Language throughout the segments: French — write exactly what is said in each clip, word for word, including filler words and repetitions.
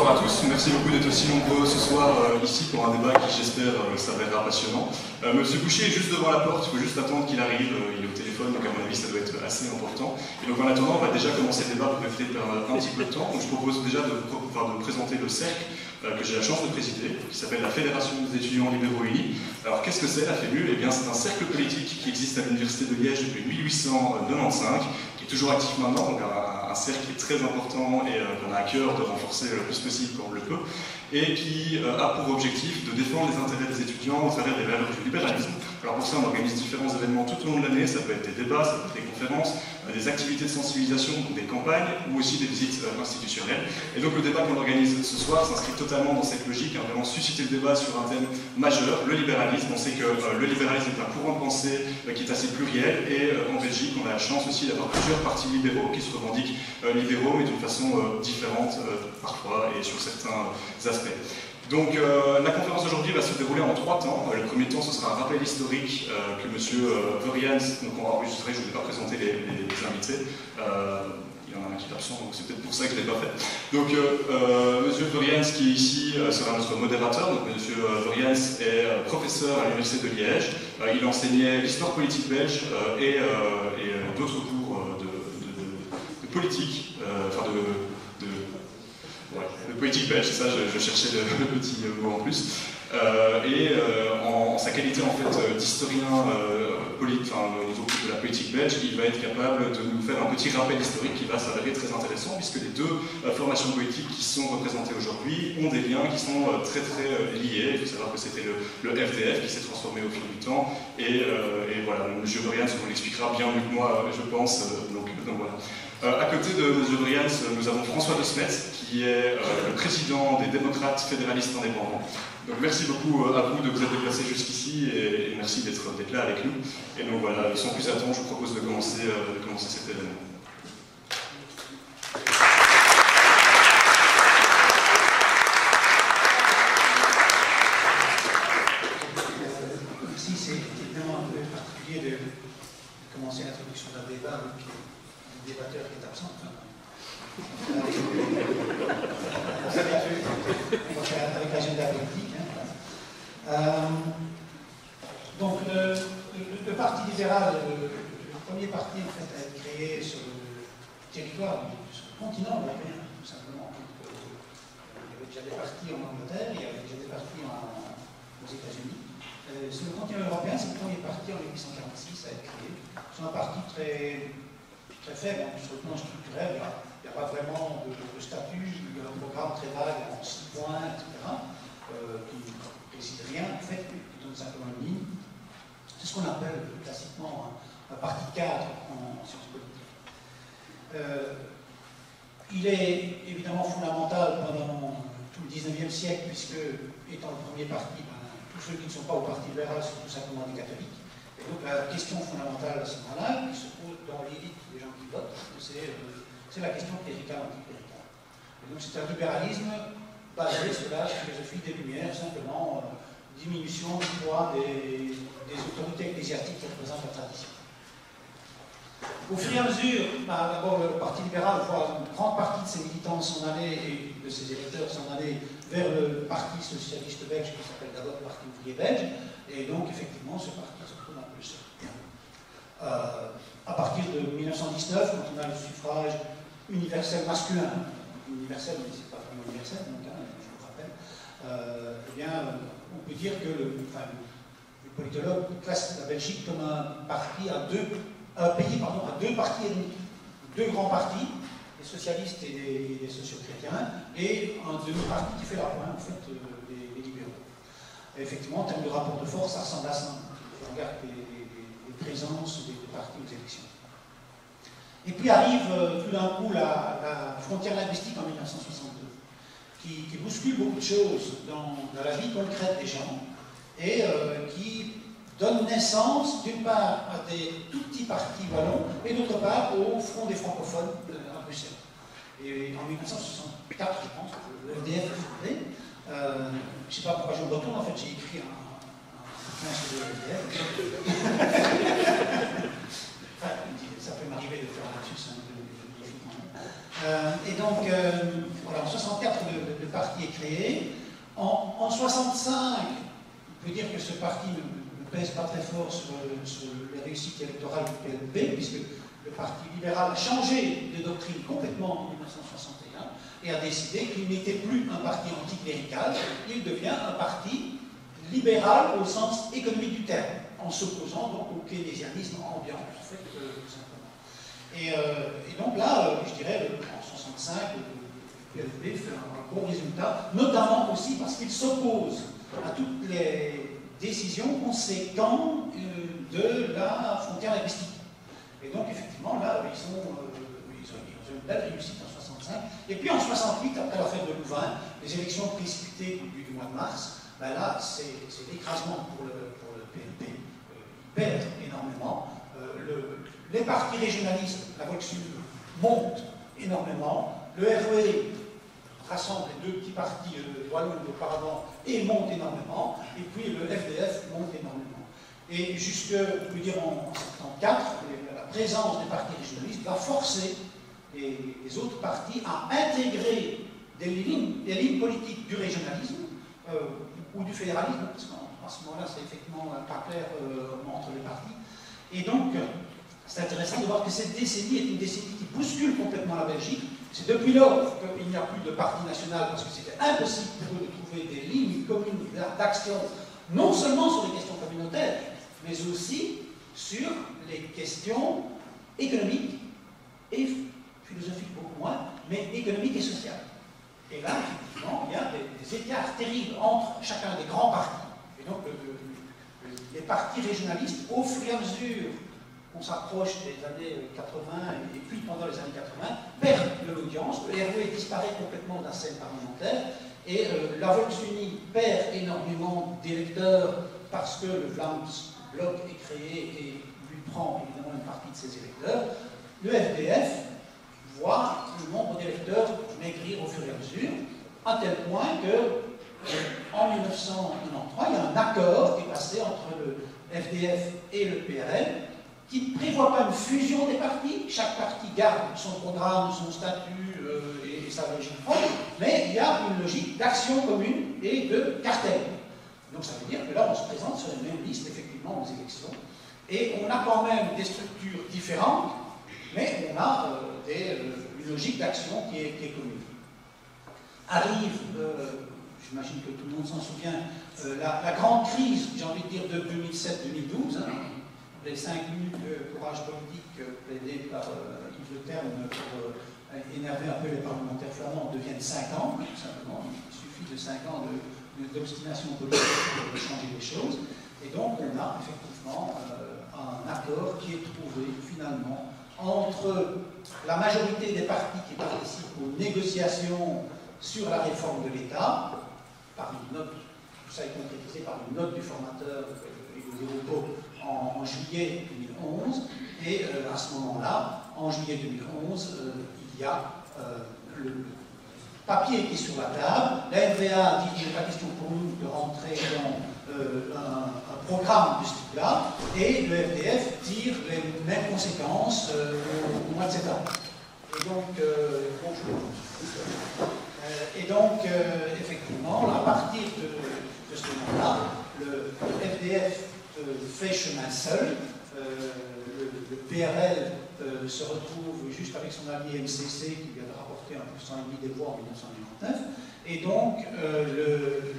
bonsoir à tous. Merci beaucoup d'être aussi nombreux ce soir euh, ici pour un débat qui, j'espère, euh, s'avérera passionnant. Euh, Monsieur Boucher est juste devant la porte, il faut juste attendre qu'il arrive. Euh, il est au téléphone, donc à mon avis, ça doit être assez important. Et donc en attendant, on va déjà commencer le débat pour éviter de perdre un petit peu de temps. Donc je propose déjà de, enfin, de présenter le cercle euh, que j'ai la chance de présider, qui s'appelle la Fédération des étudiants libéraux unis. Alors qu'est-ce que c'est la FELU? Eh bien, c'est un cercle politique qui existe à l'Université de Liège depuis mille huit cent quatre-vingt-quinze, qui est toujours actif maintenant, donc un, un cercle qui est très important et euh, qu'on a à cœur de renforcer le plus possible quand on le peut, et qui euh, a pour objectif de défendre les intérêts des étudiants au travers des valeurs du libéralisme. Alors pour ça, on organise différents événements tout au long de l'année, ça peut être des débats, ça peut être des conférences, euh, des activités de sensibilisation, des campagnes, ou aussi des visites euh, institutionnelles. Et donc le débat qu'on organise ce soir s'inscrit totalement dans cette logique, hein, vraiment susciter le débat sur un thème majeur, le libéralisme. On sait que euh, le libéralisme est un courant de pensée euh, qui est assez pluriel, et euh, en Belgique, on a la chance aussi d'avoir plusieurs partis libéraux qui se revendiquent euh, libéraux, mais d'une façon euh, différente euh, parfois, et sur certains euh, aspects. Donc euh, la conférence d'aujourd'hui va se dérouler en trois temps. Euh, le premier temps, ce sera un rappel historique euh, que M. Euh, Vorians, donc on va enregistrer, je ne vais pas présenter les, les, les invités. Euh, il y en a un qui est absent, donc c'est peut-être pour ça que je ne l'ai pas fait. Donc euh, euh, M. Vorians, qui est ici, euh, sera notre modérateur. Donc M. Vorians est euh, professeur à l'Université de Liège. Euh, il enseignait l'histoire politique belge euh, et, euh, et euh, d'autres cours euh, de, de, de, de politique, euh, enfin de... de Ouais, le politique belge, c'est ça, je, je cherchais le, le petit mot en plus. Euh, et euh, en, en sa qualité en fait d'historien euh, politique, enfin au niveau de la politique belge, il va être capable de nous faire un petit rappel historique qui va s'avérer très intéressant, puisque les deux euh, formations politiques qui sont représentées aujourd'hui ont des liens qui sont euh, très très euh, liés. Il faut savoir que c'était le, le F D F qui s'est transformé au fil du temps, et, euh, et voilà, M. Vorians vous l'expliquera bien mieux que moi, je pense, euh, donc, donc voilà. Euh, à côté de M. Vorians, nous avons François De Smet, qui est euh, le président des démocrates fédéralistes indépendants. Donc merci beaucoup euh, à vous de vous être déplacés jusqu'ici et, et merci d'être là avec nous. Et donc voilà, sans plus attendre, je vous propose de commencer, euh, de commencer cet événement. Merci, c'est évidemment un peu particulier de commencer l'introduction d'un débat avec un débatteur qui est absent. On va faire avec l'agenda politique. Hein. Euh, donc, le, le, le Parti libéral, le, le premier parti en fait, a été créé sur le territoire, sur le continent européen, tout simplement. Donc, euh, il y avait déjà des partis en Angleterre, il y avait déjà des partis en, aux États-Unis. Euh, sur le continent européen, c'est le premier parti en mille huit cent quarante-six à être créé. C'est un parti très, très faible, hein, sur le plan structurel. Là. Il n'y a pas vraiment de, de statut, il y a un programme très vague en six points, et cetera, euh, qui ne décide rien, en fait, qui donne simplement une ligne. C'est ce qu'on appelle classiquement un, un parti cadre en, en sciences politiques. Euh, il est évidemment fondamental pendant tout le dix-neuvième siècle, puisque, étant le premier parti, ben, tous ceux qui ne sont pas au Parti libéral sont tout simplement des catholiques. Et donc la question fondamentale à ce moment-là, qui se pose dans l'élite des gens qui votent, c'est euh, c'est la question cléricale anticléricale. Donc c'est un libéralisme basé sur la philosophie des Lumières, simplement euh, diminution du poids des, des autorités ecclésiastiques qui représentent la tradition. Au fur et à mesure, bah, d'abord le Parti libéral voit une grande partie de ses militants s'en aller et de ses électeurs s'en aller vers le Parti socialiste belge qui s'appelle d'abord le Parti ouvrier belge, et donc effectivement ce parti se trouve un peu seul. Euh, à partir de mille neuf cent dix-neuf, quand on a le suffrage universel masculin, universel, mais c'est pas vraiment universel, donc, hein, je vous rappelle, euh, eh bien, on peut dire que le, enfin, le politologue classe la Belgique comme un parti à deux, un pays pardon, à deux partis ethniques, deux grands partis, les socialistes et les, les socio-chrétiens, et un demi-parti qui fait la pointe, en fait, euh, des, des libéraux. Et effectivement, en termes de rapport de force, ça ressemble à ça. On regarde les, les, les présences des, des partis aux élections. Et puis arrive euh, tout d'un coup la, la frontière linguistique en mille neuf cent soixante-deux, qui, qui bouscule beaucoup de choses dans, dans la vie concrète des gens, et euh, qui donne naissance d'une part à des tout petits partis wallons, et d'autre part au Front des francophones à Bruxelles. Et en mille neuf cent soixante-quatre, je pense, le F D F est fondé. Euh, je ne sais pas pourquoi je me retourne, en fait j'ai écrit un, un, un sur le F D F. Enfin, ça peut m'arriver de faire un lapsus un peu difficile. Euh, et donc, euh, voilà, en soixante-quatre, le, le parti soixante-cinq, on peut dire que ce parti ne, ne pèse pas très fort sur, sur les réussites électorales du P L P, puisque le Parti libéral a changé de doctrine complètement en mille neuf cent soixante et un et a décidé qu'il n'était plus un parti anticlérical, il devient un parti libéral au sens économique du terme, en s'opposant donc au keynésianisme ambiant, en fait, euh, tout simplement. Et, euh, et donc là, euh, je dirais, en soixante-cinq, le P L P fait un bon résultat, notamment aussi parce qu'il s'oppose à toutes les décisions conséquentes euh, de la frontière linguistique. Et donc, effectivement, là, ils, sont, euh, ils, ont, ils ont une belle réussite en soixante-cinq. Et puis en soixante-huit, après l'affaire de Louvain, les élections précipitées du, du mois de mars, ben là, c'est l'écrasement pour le, pour le P L P. Euh, ils perdent énormément. Euh, le, les partis régionalistes, la Volksunion, montent énormément. Le R E E rassemble les deux petits partis euh, wallons auparavant et monte énormément. Et puis le F D F monte énormément. Et jusque, on peut dire en soixante-quatorze, la présence des partis régionalistes va forcer les, les autres partis à intégrer des lignes, des lignes politiques du régionalisme euh, ou du fédéralisme, parce qu'à ce moment-là, c'est effectivement pas clair euh, entre les partis. Et donc, c'est intéressant de voir que cette décennie est une décennie qui bouscule complètement la Belgique. C'est depuis lors qu'il n'y a plus de parti national, parce que c'était impossible pour eux de trouver des lignes communes d'action, non seulement sur les questions communautaires, mais aussi sur les questions économiques et philosophiques beaucoup moins, mais économiques et sociales. Et là, effectivement, il y a des, des écarts terribles entre chacun des grands partis. Et donc, le, le, les partis régionalistes, au fur et à mesure qu'on s'approche des années quatre-vingts et puis pendant les années quatre-vingts, perdent de l'audience. Le R E E disparaît complètement de la scène parlementaire et euh, la Volksunion perd énormément d'électeurs parce que le Vlaams Bloc est créé et lui prend évidemment une partie de ses électeurs. Le F D F voit le nombre d'électeurs maigrir au fur et à mesure, à tel point que en mille neuf cent quatre-vingt-treize, il y a un accord qui est passé entre le F D F et le P R L qui ne prévoit pas une fusion des partis. Chaque parti garde son programme, son statut euh, et, et sa logique propre, mais il y a une logique d'action commune et de cartel. Donc ça veut dire que là, on se présente sur les mêmes listes, effectivement, aux élections, et on a quand même des structures différentes, mais on a euh, des, euh, une logique d'action qui est, qui est commune. Arrive, euh, j'imagine que tout le monde s'en souvient, euh, la, la grande crise, j'ai envie de dire, de deux mille sept deux mille douze, hein, les cinq minutes de courage politique euh, plaidées par euh, Yves Le Terme pour euh, énerver un peu les parlementaires flamands deviennent cinq ans, tout simplement. Il suffit de cinq ans d'obstination politique pour changer les choses. Et donc, on a effectivement euh, un accord qui est trouvé finalement entre la majorité des partis qui participent aux négociations sur la réforme de l'État, par une note, tout ça est concrétisé par une note du formateur Hugo Zéroto en, en juillet deux mille onze, et euh, à ce moment-là, en juillet deux mille onze, euh, il y a euh, le papier qui est sur la table. La N V A dit qu'il n'est pas question pour nous de rentrer dans euh, un, un programme de ce type-là, et le F D F tire les mêmes conséquences euh, au, au mois de septembre. Et donc, euh, bonjour. Euh, et donc, euh, effectivement, à partir de, de ce moment-là, le, le F D F euh, fait chemin seul. Euh, le, le P R L euh, se retrouve juste avec son ami M C C qui vient de rapporter un pour cent et demi des voix en mille neuf cent quatre-vingt-neuf. Et donc, euh, le,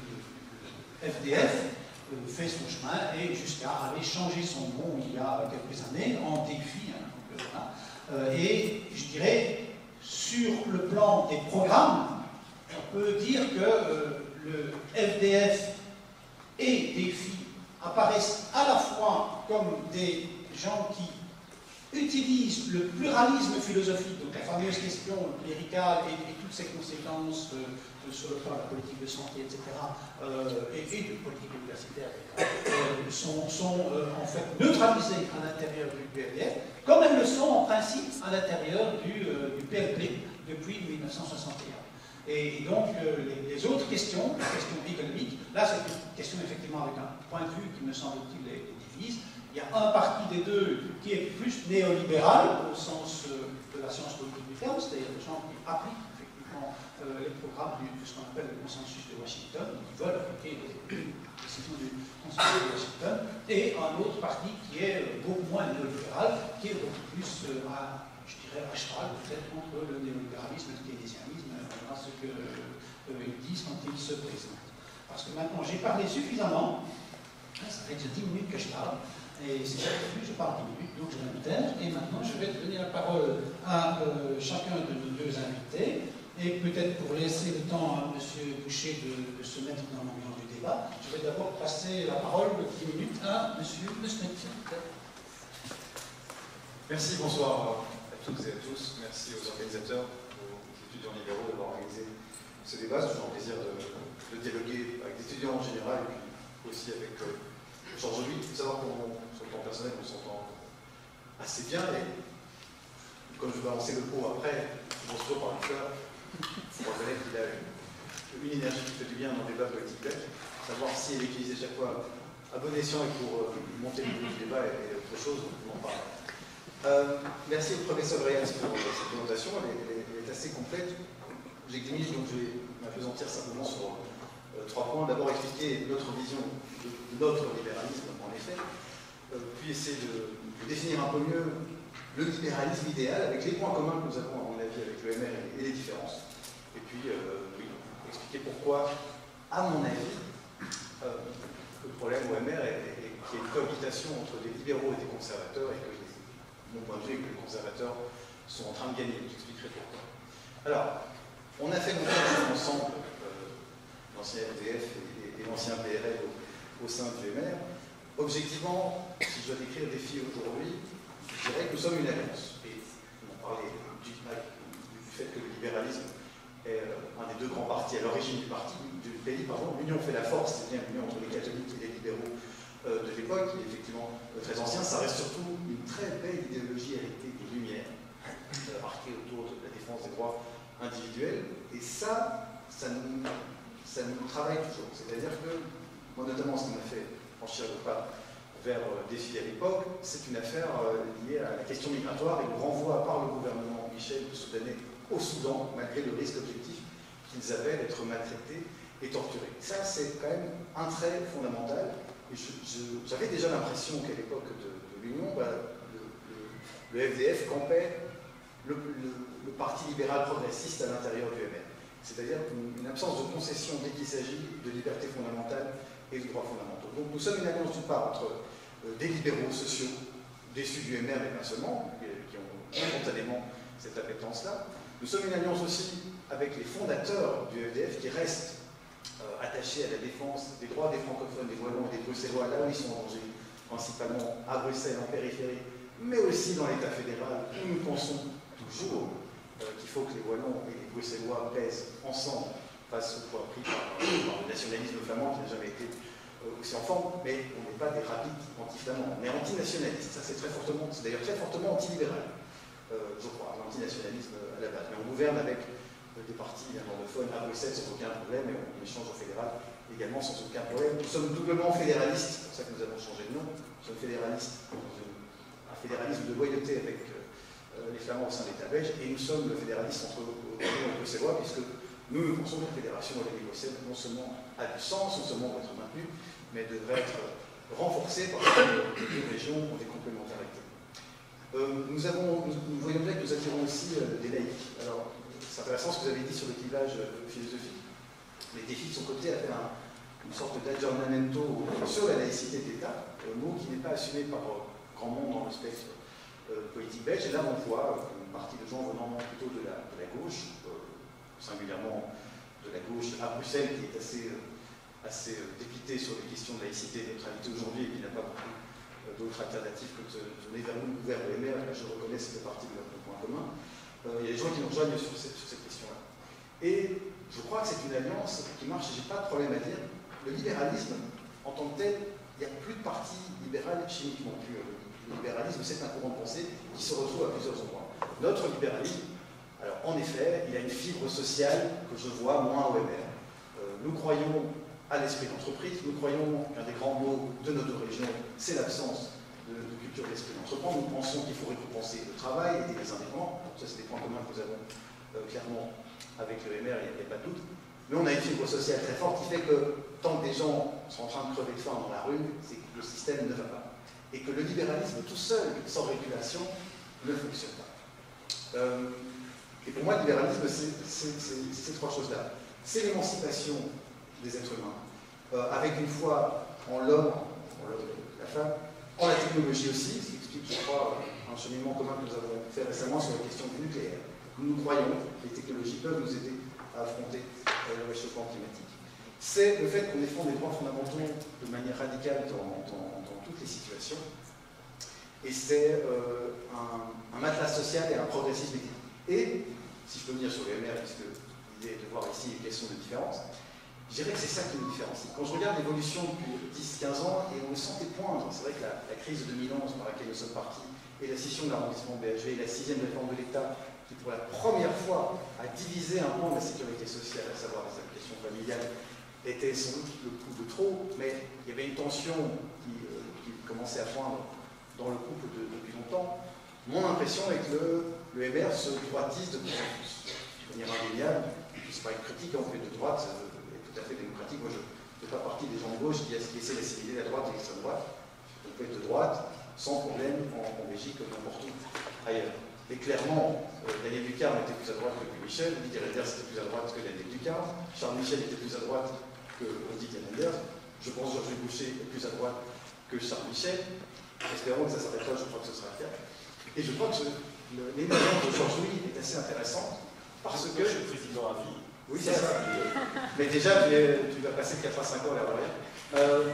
le F D F euh, fait son chemin et jusqu'à aller changer son nom il y a quelques années en défi. Hein, donc, euh, voilà. euh, et je dirais, sur le plan des programmes, on peut dire que euh, le F D F et défi apparaissent à la fois comme des gens qui utilisent le pluralisme philosophique, donc la fameuse question cléricale et, et toutes ses conséquences euh, sur le plan de la politique de santé, et cetera, euh, et, et de politique universitaire, et cetera, euh, sont, sont euh, en fait neutralisées à l'intérieur du P L D F, comme elles le sont en principe à l'intérieur du, euh, du P L P depuis mille neuf cent soixante et un. Et donc, euh, les, les autres questions, la question économique, là c'est une question effectivement avec un point de vue qui me semble-t-il les, les divise. Il y a un parti des deux qui est plus néolibéral au sens euh, de la science politique du terme, c'est-à-dire des gens qui appliquent effectivement dans euh, les programmes du, de ce qu'on appelle le consensus de Washington, qui veulent appliquer les décisions du consensus de Washington, et un autre parti qui est beaucoup moins néolibéral, qui est beaucoup plus euh, à, je dirais, à cheval, peut-être entre le néolibéralisme et le keynésianisme, voilà ce qu'ils euh, disent quand ils se présentent. Parce que maintenant, j'ai parlé suffisamment, ça fait déjà dix minutes que je parle, et c'est vrai que je parle dix minutes, donc je vais me taire, et maintenant je vais donner la parole à euh, chacun de nos deux invités, et peut-être pour laisser le temps à M. Boucher de, de se mettre dans l'ambiance du débat, je vais d'abord passer la parole de dix minutes à M. Mesnet. Merci, bonsoir à toutes et à tous. Merci aux organisateurs, aux étudiants libéraux d'avoir organisé ce débat. C'est toujours un plaisir de, de dialoguer avec des étudiants en général et puis aussi avec euh, Georges Louis. Il faut savoir qu'on, sur le plan personnel, on s'entend assez bien et comme je vais avancer le pot après, je pense toujours par le cœur, il faut reconnaître qu'il a une, une énergie qui fait du bien dans le débat politique grec. Savoir si elle est utilisée chaque fois à bon escient et pour euh, monter le niveau du débat et autre chose, on en parle. Euh, merci au professeur Reyes pour euh, cette présentation, elle est, elle est, elle est assez complète. J'ai dix minutes, donc je vais m'appesantir simplement sur euh, trois points. D'abord expliquer notre vision de notre libéralisme, en effet, euh, puis essayer de, de définir un peu mieux le libéralisme idéal, avec les points communs que nous avons, à mon avis, avec le M R et, et les différences. Et puis, euh, oui, expliquer pourquoi, à mon avis, euh, le problème au M R est, est, est qu'il y a une cohabitation entre des libéraux et des conservateurs, et que les, mon point de vue est que les conservateurs sont en train de gagner. J'expliquerai pourquoi. Alors, on a fait monter ensemble euh, l'ancien R D F et, et, et l'ancien P R L au, au sein du M R. Objectivement, si je dois décrire le défi aujourd'hui, je dirais que nous sommes une alliance. Et on parlait du, du fait que le libéralisme est euh, un des deux grands partis à l'origine du parti, du pays, pardon. L'union fait la force, c'est bien l'union entre les catholiques et les libéraux euh, de l'époque, qui est effectivement euh, très ancien. Ça reste surtout une très belle idéologie héritée des Lumières, euh, marquée autour de la défense des droits individuels. Et ça, ça nous, ça nous travaille toujours. C'est-à-dire que, moi notamment, ce qui m'a fait franchir le pas vers le défi à l'époque, c'est une affaire euh, liée à la question migratoire et le renvoi par le gouvernement Michel de Soudanais au Soudan, malgré le risque objectif qu'ils avaient d'être maltraités et torturés. Ça, c'est quand même un trait fondamental. Et j'avais déjà l'impression qu'à l'époque de, de l'Union, bah, le, le, le F D F campait le, le, le parti libéral progressiste à l'intérieur du M R. C'est-à-dire une, une absence de concession dès qu'il s'agit de libertés fondamentales et de droits fondamentaux. Donc nous sommes une alliance d'une part entre euh, des libéraux sociaux, déçus du M R, mais pas seulement, qui ont spontanément cette appétence-là. Nous sommes une alliance aussi avec les fondateurs du F D F qui restent euh, attachés à la défense des droits des francophones, des Wallons et des Bruxellois, là où ils sont en danger, principalement à Bruxelles, en périphérie, mais aussi dans l'État fédéral, où nous pensons toujours euh, qu'il faut que les Wallons et les Bruxellois pèsent ensemble face au poids pris par, par le nationalisme flamand qui n'a jamais été euh, aussi en forme, mais on n'est pas des rapides anti-flamands, on est anti-nationalistes, ça c'est très fortement, c'est d'ailleurs très fortement anti-libéral, euh, je crois, l'antinationalisme à la base. Mais on gouverne avec euh, des partis germanophones à Bruxelles sans aucun problème, et on échange au fédéral également sans aucun problème. Nous sommes doublement fédéralistes, c'est pour ça que nous avons changé de nom, nous sommes fédéralistes, un fédéralisme de loyauté avec euh, les Flamands au sein de l'État belge, et nous sommes le fédéraliste entre nous et les Bruxellois, puisque nous, nous pensons que la fédération avec les Bruxelles non seulement a du sens, non seulement doit être maintenue, mais devrait être renforcée parce que les deux régions ont des complémentarités. Euh, nous, avons, nous, nous voyons bien que nous attirons aussi euh, des laïcs. Alors, c'est intéressant ce que vous avez dit sur le clivage euh, philosophique. Les défis de son côté avaient un, une sorte d'aggiornamento sur la laïcité de l'État, un mot qui n'est pas assumé par euh, grand monde dans le spectre euh, politique belge. Et là, on voit euh, une partie de gens venant plutôt de la, de la gauche, euh, singulièrement de la gauche à Bruxelles, qui est assez, euh, assez euh, dépitée sur les questions de laïcité et de neutralité aujourd'hui et qui n'a pas beaucoup euh, d'autres alternatives que de tourner vers nous, vers le M R. Là, je reconnais, c'est partie de notre point commun. Euh, il y a des gens qui nous rejoignent sur cette, sur cette question-là. Et je crois que c'est une alliance qui marche, et je n'ai pas de problème à dire. Le libéralisme, en tant que tel, il n'y a plus de parti libéral chimiquement pur. Le libéralisme, c'est un courant de pensée qui se retrouve à plusieurs endroits. Notre libéralisme, alors en effet, il a une fibre sociale que je vois moins au M R. Euh, nous croyons à l'esprit d'entreprise, nous croyons qu'un des grands maux de notre région, c'est l'absence de, de culture d'esprit d'entreprise. Nous pensons qu'il faut récompenser le travail et les indépendants. Ça, c'est des points communs que nous avons euh, clairement, avec le M R, il n'y a, a pas de doute. Mais on a une fibre sociale très forte qui fait que tant que des gens sont en train de crever de faim dans la rue, c'est que le système ne va pas. Et que le libéralisme tout seul, sans régulation, ne fonctionne pas. Euh, et pour moi, le libéralisme, c'est ces trois choses-là. C'est l'émancipation des êtres humains, euh, avec une foi en l'homme, en la femme, en la technologie aussi, ce qui explique, je crois, un cheminement commun que nous avons fait récemment sur la question du nucléaire. Nous croyons que les technologies peuvent nous aider à affronter euh, le réchauffement climatique. C'est le fait qu'on défend des droits fondamentaux de manière radicale dans, dans, dans toutes les situations. Et c'est euh, un, un matelas social et un progressisme éthique. Et, si je peux venir sur le M R, puisque l'idée est de voir ici les questions de différence, je dirais que c'est ça qui nous différencie. Quand je regarde l'évolution depuis dix à quinze ans, et on le sentait poindre, c'est vrai que la, la crise de deux mille onze par laquelle nous sommes partis, et la scission de l'arrondissement B H V, et la sixième réforme de l'État, qui pour la première fois a divisé un pan de la sécurité sociale, à savoir les allocations familiales, était sans doute le coup de trop, mais il y avait une tension qui, euh, qui commençait à poindre dans le couple de, depuis longtemps. Mon impression est que le, le M R se droitise de plus en plus. De manière indéniable, ce n'est pas une critique en fait de droite, euh, est tout à fait démocratique. Moi, je ne fais pas partie des gens de gauche qui, qui essaient d'assimiler la droite et l'extrême droite. On peut être de droite sans problème en, en Belgique comme n'importe où ailleurs. Et clairement, euh, Daniel Ducarme était plus à droite que Michel, Didier Reynders était plus à droite que Daniel Ducarme, Charles Michel était plus à droite que Didier Reynders, je pense que Georges Boucher est plus à droite que Charles Michel. Espérons que ça s'arrête là, je crois que ce sera le cas. Et je crois que l'émergence de Georges Louis est assez intéressante parce que. Je suis président à vie. Oui, c'est ça. Mais déjà, tu vas passer de quatre à cinq ans à l'arrière. Euh,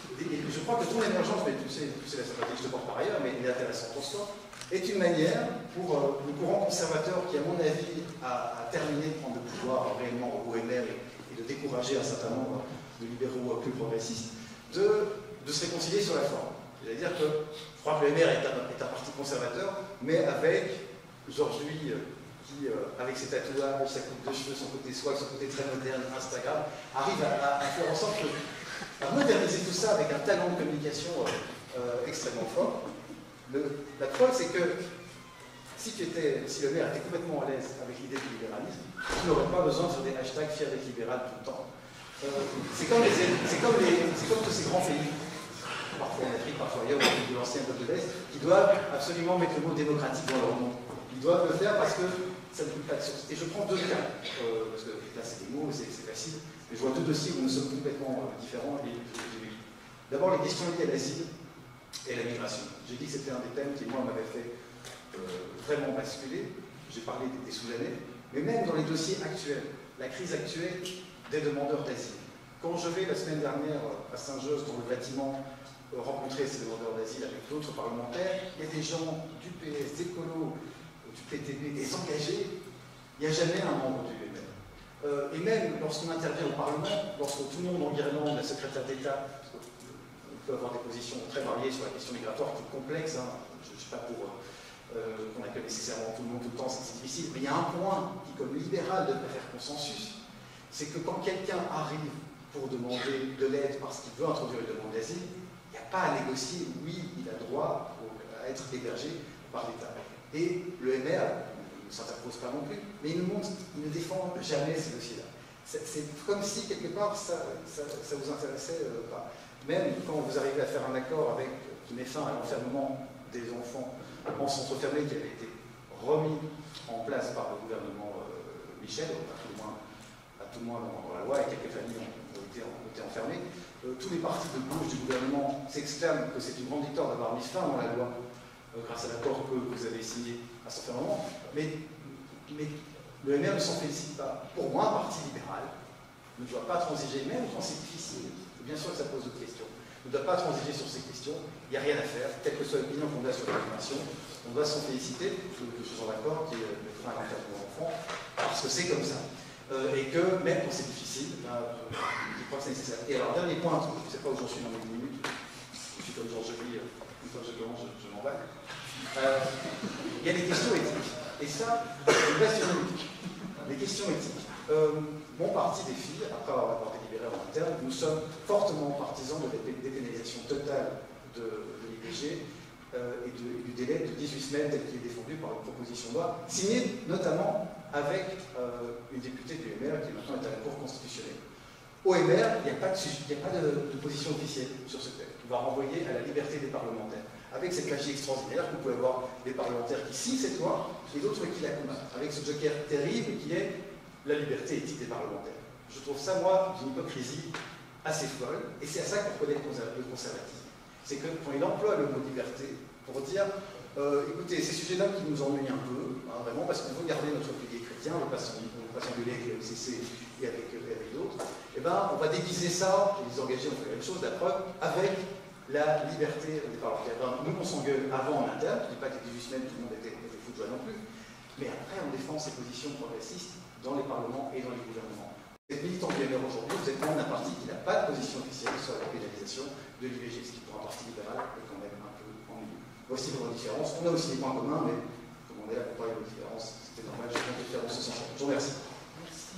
je crois que ton émergence, mais tu sais, tu sais la sympathie que je te porte par ailleurs, mais elle est intéressante en soi, est une manière pour euh, le courant conservateur qui, à mon avis, a, a terminé de prendre le pouvoir réellement au M R et, et de décourager un certain nombre de libéraux plus progressistes, de, de se réconcilier sur la forme. C'est-à-dire que je crois que le M R est un, est un parti conservateur, mais avec Georges Louis, euh, qui, euh, avec ses tatouages, sa coupe de cheveux, son côté swag, son côté très moderne, Instagram, arrive à, à, à faire en sorte que, à moderniser tout ça avec un talent de communication euh, euh, extrêmement fort. Le, la preuve, c'est que si, tu étais, si le maire était complètement à l'aise avec l'idée du libéralisme, tu n'aurais pas besoin de faire des hashtags fiers d'être libéral tout le temps. Euh, c'est comme, comme, comme tous ces grands pays, parfois en Afrique, parfois ailleurs, de l'ancien bloc de l'Est, qui doivent absolument mettre le mot démocratique dans leur nom. Ils doivent le faire parce que ça ne coûte pas de source. Et je prends deux cas, euh, parce que là c'est des mots, c'est facile, mais je vois deux dossiers où nous sommes complètement euh, différents. D'abord les questions liées à l'asile et la migration. J'ai dit que c'était un des thèmes qui, moi, m'avait fait euh, vraiment basculer. J'ai parlé des, des Soudanais, mais même dans les dossiers actuels, la crise actuelle des demandeurs d'asile. Quand je vais la semaine dernière à Saint-Just, dans le bâtiment, euh, rencontrer ces demandeurs d'asile avec d'autres parlementaires, il y a des gens du P S, des écolos, du P T B, des engagés, il n'y a jamais un membre du M R. Euh, et même lorsqu'on intervient au Parlement, lorsque tout le monde enguirlande la secrétaire d'État, on peut avoir des positions très variées sur la question migratoire qui est complexe, hein. Je ne suis pas pour euh, qu'on accueille nécessairement tout le monde tout le temps, c'est difficile, mais il y a un point qui, comme libéral, devrait faire consensus, c'est que quand quelqu'un arrive pour demander de l'aide parce qu'il veut introduire une demande d'asile, il n'y a pas à négocier, oui, il a droit à être hébergé par l'État. Et le M R ne s'interpose pas non plus, mais il ne, montre, il ne défend jamais ces dossiers-là. C'est comme si, quelque part, ça ne vous intéressait euh, pas. Même quand vous arrivez à faire un accord avec, qui met fin à l'enfermement des enfants en centre fermé, qui avait été remis en place par le gouvernement euh, Michel, à tout le moins, à tout le moins dans, dans la loi, et quelques familles ont, ont, été, ont été enfermées, euh, tous les partis de gauche du gouvernement s'exclament que c'est une grande victoire d'avoir mis fin dans la loi euh, grâce à l'accord que vous avez signé à ce certain moment, mais, mais le M R ne s'en félicite pas. Pour moi, un parti libéral ne doit pas transiger, même quand c'est difficile. Bien sûr que ça pose d'autres questions. On ne doit pas transiger sur ces questions. Il n'y a rien à faire. Quelle que soit l'opinion qu'on a sur l'immigration, on doit s'en féliciter, je suis en accord, qui est le frein à l'encadrement d'enfants, parce que c'est comme ça. Euh, et que, même quand c'est difficile, ben, je crois que c'est nécessaire. Et alors, dernier point, je ne sais pas où j'en suis dans mes dix minutes. Je suis comme Georges Louis, une fois que je commence, je, je m'emballe. Euh, il y a des questions éthiques. Et ça, c'est une question éthique. Les questions éthiques. Euh, mon parti des filles, après avoir été libéré en interne, nous sommes fortement partisans de la dépénalisation totale de, de l'I V G euh, et, et du délai de dix-huit semaines tel qu'il est défendu par une proposition de loi, signée notamment avec euh, une députée du M R qui maintenant est à la Cour constitutionnelle. Au M R, il n'y a pas, de, il n'y a pas de, de position officielle sur ce thème. On va renvoyer à la liberté des parlementaires, avec cette magie extraordinaire que vous pouvez avoir des parlementaires qui signent cette loi et d'autres qui la combattent, avec ce joker terrible qui est la liberté éthique des parlementaires. Je trouve ça, moi, d'une hypocrisie assez folle, et c'est à ça qu'on reconnaît le conservatisme. C'est que quand il emploie le mot liberté pour dire euh, écoutez, ces sujets-là qui nous ennuient un peu, hein, vraiment, parce qu'on veut garder notre pilier chrétien, on ne veut pas s'engueuler avec le M C C et avec, avec d'autres, eh ben, on va déguiser ça, et les engagés ont fait la même chose, la preuve, avec la liberté des parlementaires. Ben, nous, on s'engueule avant en interne, je ne dis pas que les dix-huit semaines, tout le monde était, était fou de joie non plus, mais après, on défend ces positions progressistes dans les parlements et dans les gouvernements. Vous êtes militant du M R aujourd'hui, vous êtes membre d'un parti qui n'a pas de position officielle sur la pénalisation de l'I V G, ce qui pour un parti libéral est quand même un peu ennuyeux. Voici vos différences. On a aussi des points communs, mais comme on est là pour parler de différences, c'était normal, j'ai compté faire dans ce sens. Je vous remercie. Merci.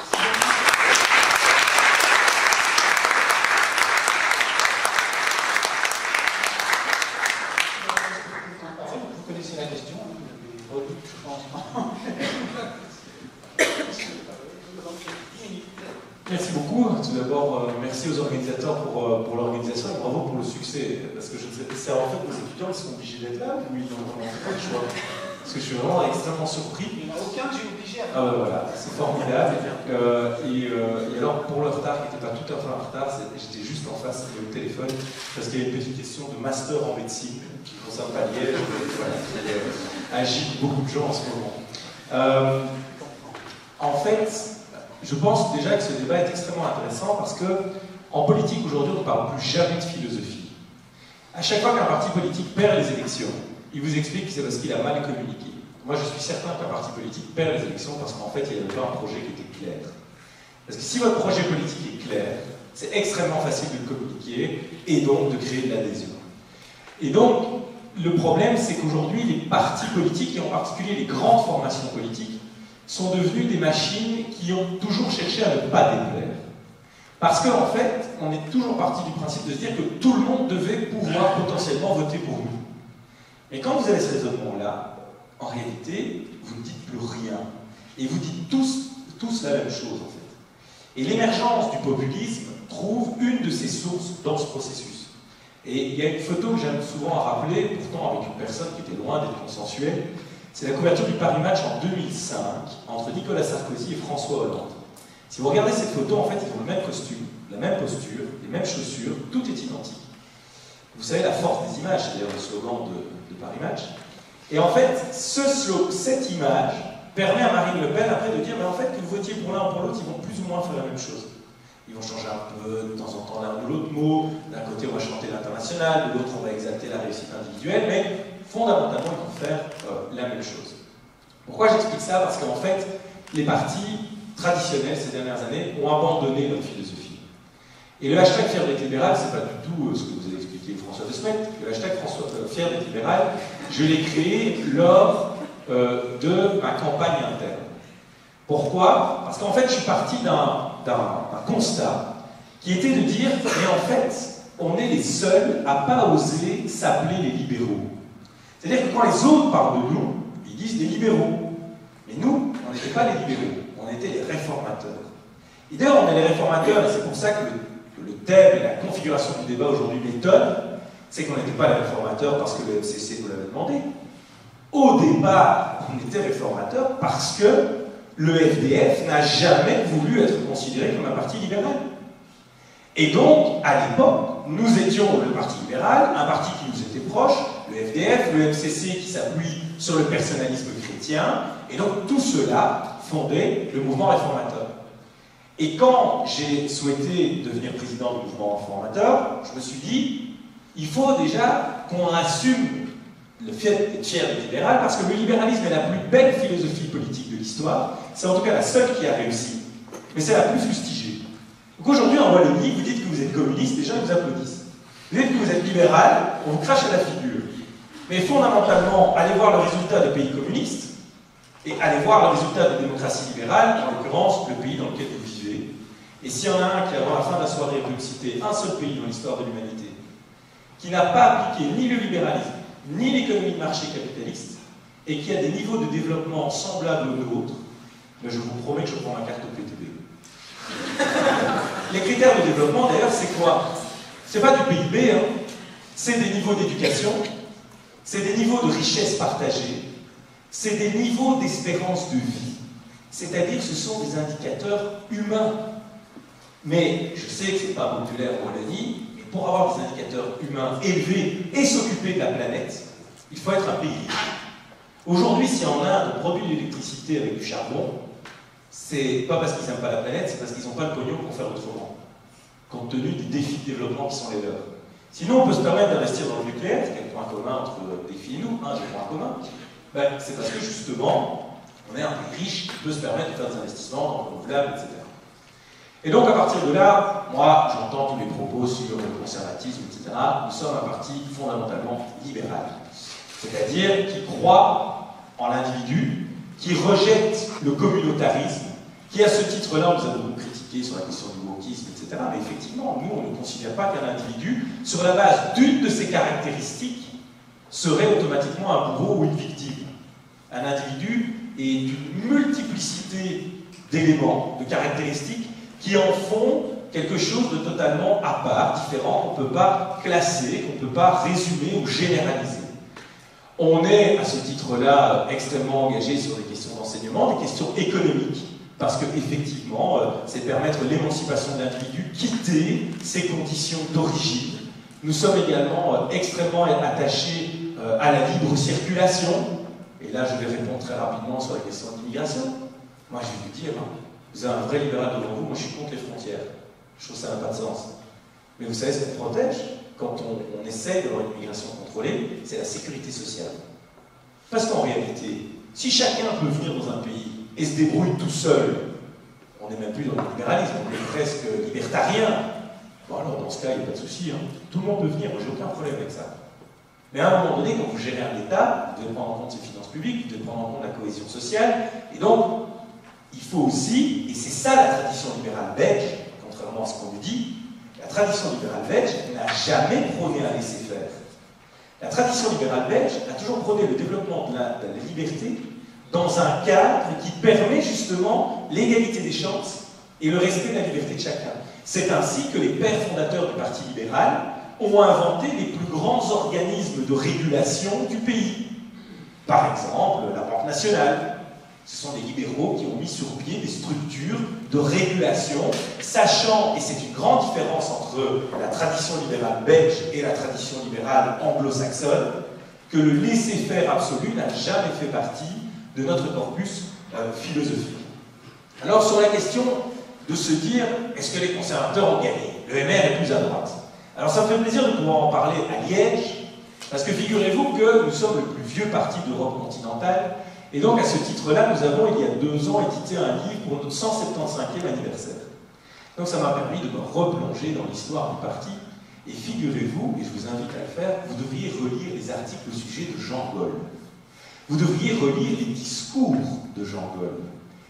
Vous connaissez la question, je pense. Merci beaucoup. Tout d'abord, euh, merci aux organisateurs pour, euh, pour l'organisation et bravo pour le succès. Parce que je sais, c'est en fait nos étudiants qui sont obligés d'être là ou ils n'ont pas le choix. Parce que je suis vraiment extrêmement surpris. Il n'y en a aucun que j'ai obligé à faire. Ah ben voilà, c'est formidable. Euh, et, euh, et alors, pour le retard, qui n'était pas tout à fait en retard, j'étais juste en face au téléphone parce qu'il y a une petite question de master en médecine qui ne concerne pas Liège, voilà, qui euh, agite beaucoup de gens en ce moment. Euh, en fait, je pense déjà que ce débat est extrêmement intéressant parce que en politique aujourd'hui on ne parle plus jamais de philosophie. À chaque fois qu'un parti politique perd les élections, il vous explique que c'est parce qu'il a mal communiqué. Moi je suis certain qu'un parti politique perd les élections parce qu'en fait il n'y avait pas un projet qui était clair. Parce que si votre projet politique est clair, c'est extrêmement facile de le communiquer et donc de créer de l'adhésion. Et donc le problème c'est qu'aujourd'hui les partis politiques et en particulier les grandes formations politiques sont devenus des machines qui ont toujours cherché à ne pas déplaire. Parce qu'en en fait, on est toujours parti du principe de se dire que tout le monde devait pouvoir potentiellement voter pour nous. Mais quand vous avez ce raisonnement-là, en réalité, vous ne dites plus rien. Et vous dites tous, tous la même chose, en fait. Et l'émergence du populisme trouve une de ses sources dans ce processus. Et il y a une photo que j'aime souvent à rappeler, pourtant avec une personne qui était loin d'être consensuelle. C'est la couverture du Paris Match en deux mille cinq entre Nicolas Sarkozy et François Hollande. Si vous regardez cette photo, en fait, ils ont le même costume, la même posture, les mêmes chaussures, tout est identique. Vous savez la force des images, c'est d'ailleurs le slogan de, de Paris Match. Et en fait, ce slogan, cette image permet à Marine Le Pen après de dire, mais en fait, que vous votiez pour l'un ou pour l'autre, ils vont plus ou moins faire la même chose. Ils vont changer un peu, de temps en temps, l'un ou l'autre mot. D'un côté, on va chanter l'international, de l'autre, on va exalter la réussite individuelle, mais fondamentalement, ils vont faire euh, la même chose. Pourquoi j'explique ça? Parce qu'en fait, les partis traditionnels ces dernières années ont abandonné leur philosophie. Et le hashtag Fier d'être libéral, c'est pas du tout euh, ce que vous avez expliqué François de Smet. Le hashtag François, euh, Fier d'être libéral, je l'ai créé lors euh, de ma campagne interne. Pourquoi? Parce qu'en fait, je suis parti d'un constat qui était de dire, mais en fait, on est les seuls à pas oser s'appeler les libéraux. C'est-à-dire que quand les autres parlent de nous, ils disent des libéraux. Mais nous, on n'était pas les libéraux, on était les réformateurs. Et d'ailleurs, on est les réformateurs, et c'est pour ça que le, le thème et la configuration du débat aujourd'hui m'étonnent, c'est qu'on n'était pas les réformateurs parce que le M C C nous l'avait demandé. Au départ, on était réformateurs parce que le F D F n'a jamais voulu être considéré comme un parti libéral. Et donc, à l'époque, nous étions le Parti libéral, un parti qui nous était proche, le F D F, le M C C qui s'appuie sur le personnalisme chrétien, et donc tout cela fondait le mouvement réformateur. Et quand j'ai souhaité devenir président du mouvement réformateur, je me suis dit, il faut déjà qu'on assume le fait d'être fier d'être libéral, parce que le libéralisme est la plus belle philosophie politique de l'histoire, c'est en tout cas la seule qui a réussi, mais c'est la plus fustigée. Donc aujourd'hui, en Wallonie, vous dites que vous êtes communiste, les gens vous applaudissent. Vous dites que vous êtes libéral, on vous crache à la figure. Mais fondamentalement, allez voir le résultat des pays communistes, et allez voir le résultat des démocraties libérales, en l'occurrence le pays dans lequel vous vivez. Et s'il y en a un qui, avant la fin de la soirée, peut me citer un seul pays dans l'histoire de l'humanité, qui n'a pas appliqué ni le libéralisme, ni l'économie de marché capitaliste, et qui a des niveaux de développement semblables aux nôtres, mais je vous promets que je prends ma carte au P T B. Les critères de développement, d'ailleurs, c'est quoi? C'est pas du P I B, hein. C'est des niveaux d'éducation, c'est des niveaux de richesse partagée, c'est des niveaux d'espérance de vie. C'est-à-dire, ce sont des indicateurs humains. Mais je sais que ce n'est pas populaire au Wallonie, mais pour avoir des indicateurs humains élevés et s'occuper de la planète, il faut être un pays riche. Aujourd'hui, si en Inde on produit de l'électricité avec du charbon, c'est pas parce qu'ils n'aiment pas la planète, c'est parce qu'ils n'ont pas le pognon pour faire autrement, compte tenu des défis de développement qui sont les leurs. Sinon, on peut se permettre d'investir dans le nucléaire, c'est quel point commun entre défis et nous, un des points communs. Ben, c'est parce que justement, on est un pays riche qui peut se permettre de faire des investissements dans le renouvelable, et cetera. Et donc, à partir de là, moi, j'entends tous les propos sur le conservatisme, et cetera. Nous sommes un parti fondamentalement libéral, c'est-à-dire qui croit en l'individu, qui rejette le communautarisme, qui, à ce titre-là, on nous a beaucoup critiqué sur la question du wokisme, et cetera. Mais effectivement, nous, on ne considère pas qu'un individu, sur la base d'une de ses caractéristiques, serait automatiquement un bourreau ou une victime. Un individu est une multiplicité d'éléments, de caractéristiques qui en font quelque chose de totalement à part, différent, qu'on ne peut pas classer, qu'on ne peut pas résumer ou généraliser. On est, à ce titre-là, extrêmement engagé sur des questions d'enseignement, des questions économiques, parce qu'effectivement, c'est permettre l'émancipation de l'individu, quitter ses conditions d'origine. Nous sommes également extrêmement attachés à la libre circulation, et là je vais répondre très rapidement sur la question de l'immigration. Moi je vais vous dire, hein, vous avez un vrai libéral devant vous, moi je suis contre les frontières. Je trouve que ça n'a pas de sens. Mais vous savez ce qu'on protège quand on, on essaie d'avoir une immigration contrôlée, c'est la sécurité sociale. Parce qu'en réalité, si chacun peut venir dans un pays et se débrouille tout seul, on n'est même plus dans le libéralisme, on est presque libertarien. Bon alors dans ce cas, il n'y a pas de souci, hein. Tout le monde peut venir, moi j'ai aucun problème avec ça. Mais à un moment donné, quand vous gérez un État, vous devez prendre en compte ses finances publiques, vous devez prendre en compte la cohésion sociale, et donc, il faut aussi, et c'est ça la tradition libérale belge, contrairement à ce qu'on nous dit, la tradition libérale belge n'a jamais prôné un laisser-faire. La tradition libérale belge a toujours prôné le développement de la, de la liberté dans un cadre qui permet justement l'égalité des chances et le respect de la liberté de chacun. C'est ainsi que les pères fondateurs du Parti libéral ont inventé les plus grands organismes de régulation du pays. Par exemple, la Banque nationale. Ce sont des libéraux qui ont mis sur pied des structures de régulation, sachant, et c'est une grande différence entre la tradition libérale belge et la tradition libérale anglo-saxonne, que le laisser-faire absolu n'a jamais fait partie de notre corpus euh, philosophique. Alors, sur la question de se dire, est-ce que les conservateurs ont gagné? Le M R est plus à droite. Alors ça me fait plaisir de pouvoir en parler à Liège, parce que figurez-vous que nous sommes le plus vieux parti d'Europe continentale, et donc à ce titre-là, nous avons il y a deux ans édité un livre pour notre cent septante-cinquième anniversaire. Donc ça m'a permis de me replonger dans l'histoire du parti, et figurez-vous, et je vous invite à le faire, vous devriez relire les articles au sujet de Jean Gol. Vous devriez relire les discours de Jean Gol,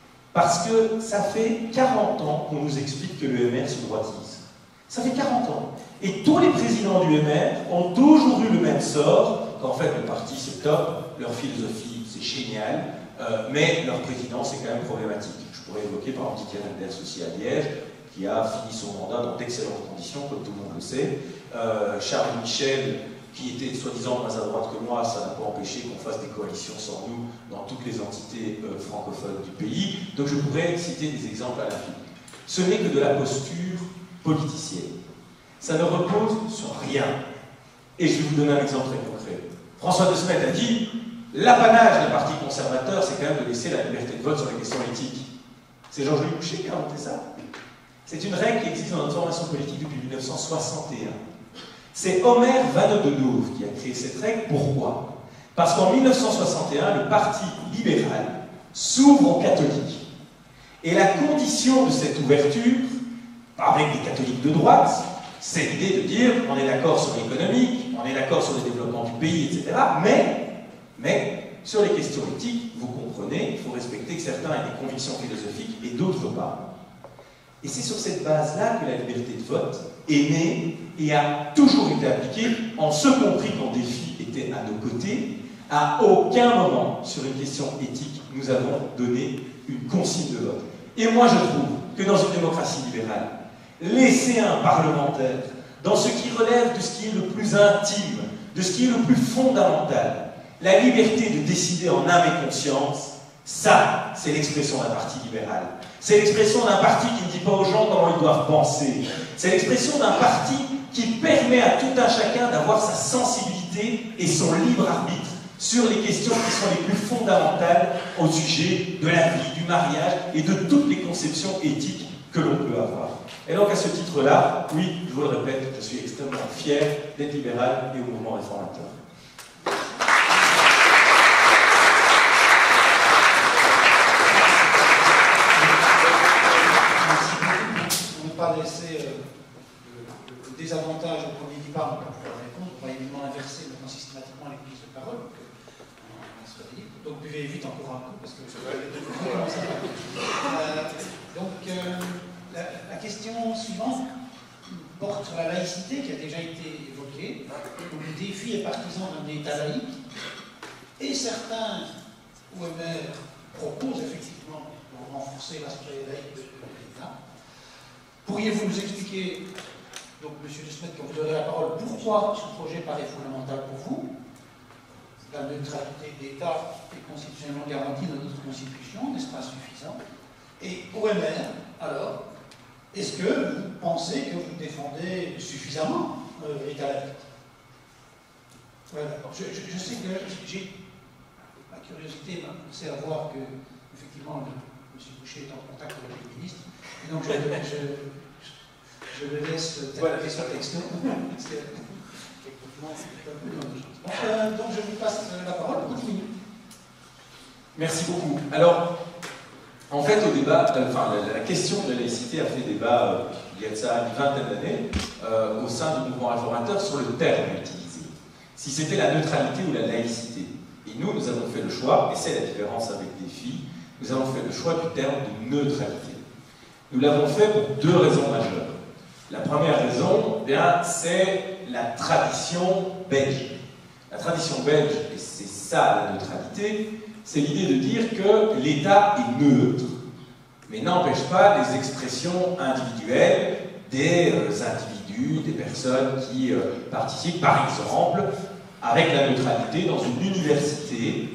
parce que ça fait quarante ans qu'on nous explique que le M R se droitise. Ça fait quarante ans. Et tous les présidents du M R ont toujours eu le même sort, qu'en fait le parti c'est top, leur philosophie c'est génial, euh, mais leur président c'est quand même problématique. Je pourrais évoquer par exemple Didier Reynders aussi à Liège, qui a fini son mandat dans d'excellentes conditions, comme tout le monde le sait. Euh, Charles Michel, qui était soi-disant moins à droite que moi, ça n'a pas empêché qu'on fasse des coalitions sans nous dans toutes les entités euh, francophones du pays. Donc je pourrais citer des exemples à l'infini. Ce n'est que de la posture politicienne. Ça ne repose sur rien. Et je vais vous donner un exemple très concret. François de Smet a dit « L'apanage des partis conservateurs, c'est quand même de laisser la liberté de vote sur les questions éthiques. » C'est Georges-Louis Boucher qui a inventé ça. C'est une règle qui existe dans notre formation politique depuis mille neuf cent soixante et un. C'est Omer Vannedenove qui a créé cette règle. Pourquoi? Parce qu'en mille neuf cent soixante et un, le parti libéral s'ouvre aux catholiques. Et la condition de cette ouverture, avec des catholiques de droite, c'est l'idée de dire on est d'accord sur l'économie, on est d'accord sur le développement du pays, et cetera. Mais, mais sur les questions éthiques, vous comprenez, il faut respecter que certains aient des convictions philosophiques et d'autres pas. Et c'est sur cette base-là que la liberté de vote est née et a toujours été appliquée, en ce compris quand Défi était à nos côtés, À aucun moment, sur une question éthique, nous avons donné une consigne de vote. Et moi, je trouve que dans une démocratie libérale, laisser un parlementaire, dans ce qui relève de ce qui est le plus intime, de ce qui est le plus fondamental, la liberté de décider en âme et conscience, ça, c'est l'expression d'un parti libéral. C'est l'expression d'un parti qui ne dit pas aux gens comment ils doivent penser. C'est l'expression d'un parti qui permet à tout un chacun d'avoir sa sensibilité et son libre arbitre sur les questions qui sont les plus fondamentales au sujet de la vie, du mariage et de toutes les conceptions éthiques que l'on peut avoir. Et donc à ce titre-là, oui, je vous le répète, je suis extrêmement fier d'être libéral et au mouvement réformateur. On ne va pas laisser euh, le, le désavantage au premier départ, on va pouvoir répondre, on va évidemment inverser maintenant systématiquement les prises de parole. Donc, euh, on se réveille. Donc buvez vite encore un coup parce que je vais euh, Donc euh, la, la question suivante porte sur la laïcité qui a déjà été évoquée. Donc, le défi est partisan d'un État laïque et certains O M R proposent effectivement de renforcer l'aspect laïque de, de l'État. Pourriez-vous nous expliquer, donc M. De Smet, quand vous donnerez la parole, pourquoi ce projet paraît fondamental pour vous? La neutralité de l'État est constitutionnellement garantie dans notre Constitution, n'est-ce pas suffisant? Et O M R, alors, est-ce que vous pensez que vous défendez suffisamment euh, l'État laïque? Voilà, je, je, je sais que j'ai ma curiosité m'a poussé à voir que, effectivement, le, M. Boucher est en contact avec le ministre, et donc je, je, je, je le laisse terminer son texto. Euh, donc je vous passe la parole pour dix minutes. Merci beaucoup. Alors, en fait, au débat, enfin, la, la question de la laïcité a fait débat euh, il y a de ça une vingtaine d'années euh, au sein du mouvement réformateur sur le terme utilisé. Si c'était la neutralité ou la laïcité. Et nous, nous avons fait le choix, et c'est la différence avec des filles, nous avons fait le choix du terme de neutralité. Nous l'avons fait pour deux raisons majeures. La première raison, eh bien, c'est la tradition belge. La tradition belge, et c'est ça la neutralité, c'est l'idée de dire que l'État est neutre, mais n'empêche pas les expressions individuelles des euh, individus, des personnes qui euh, participent, par exemple, avec la neutralité dans une université.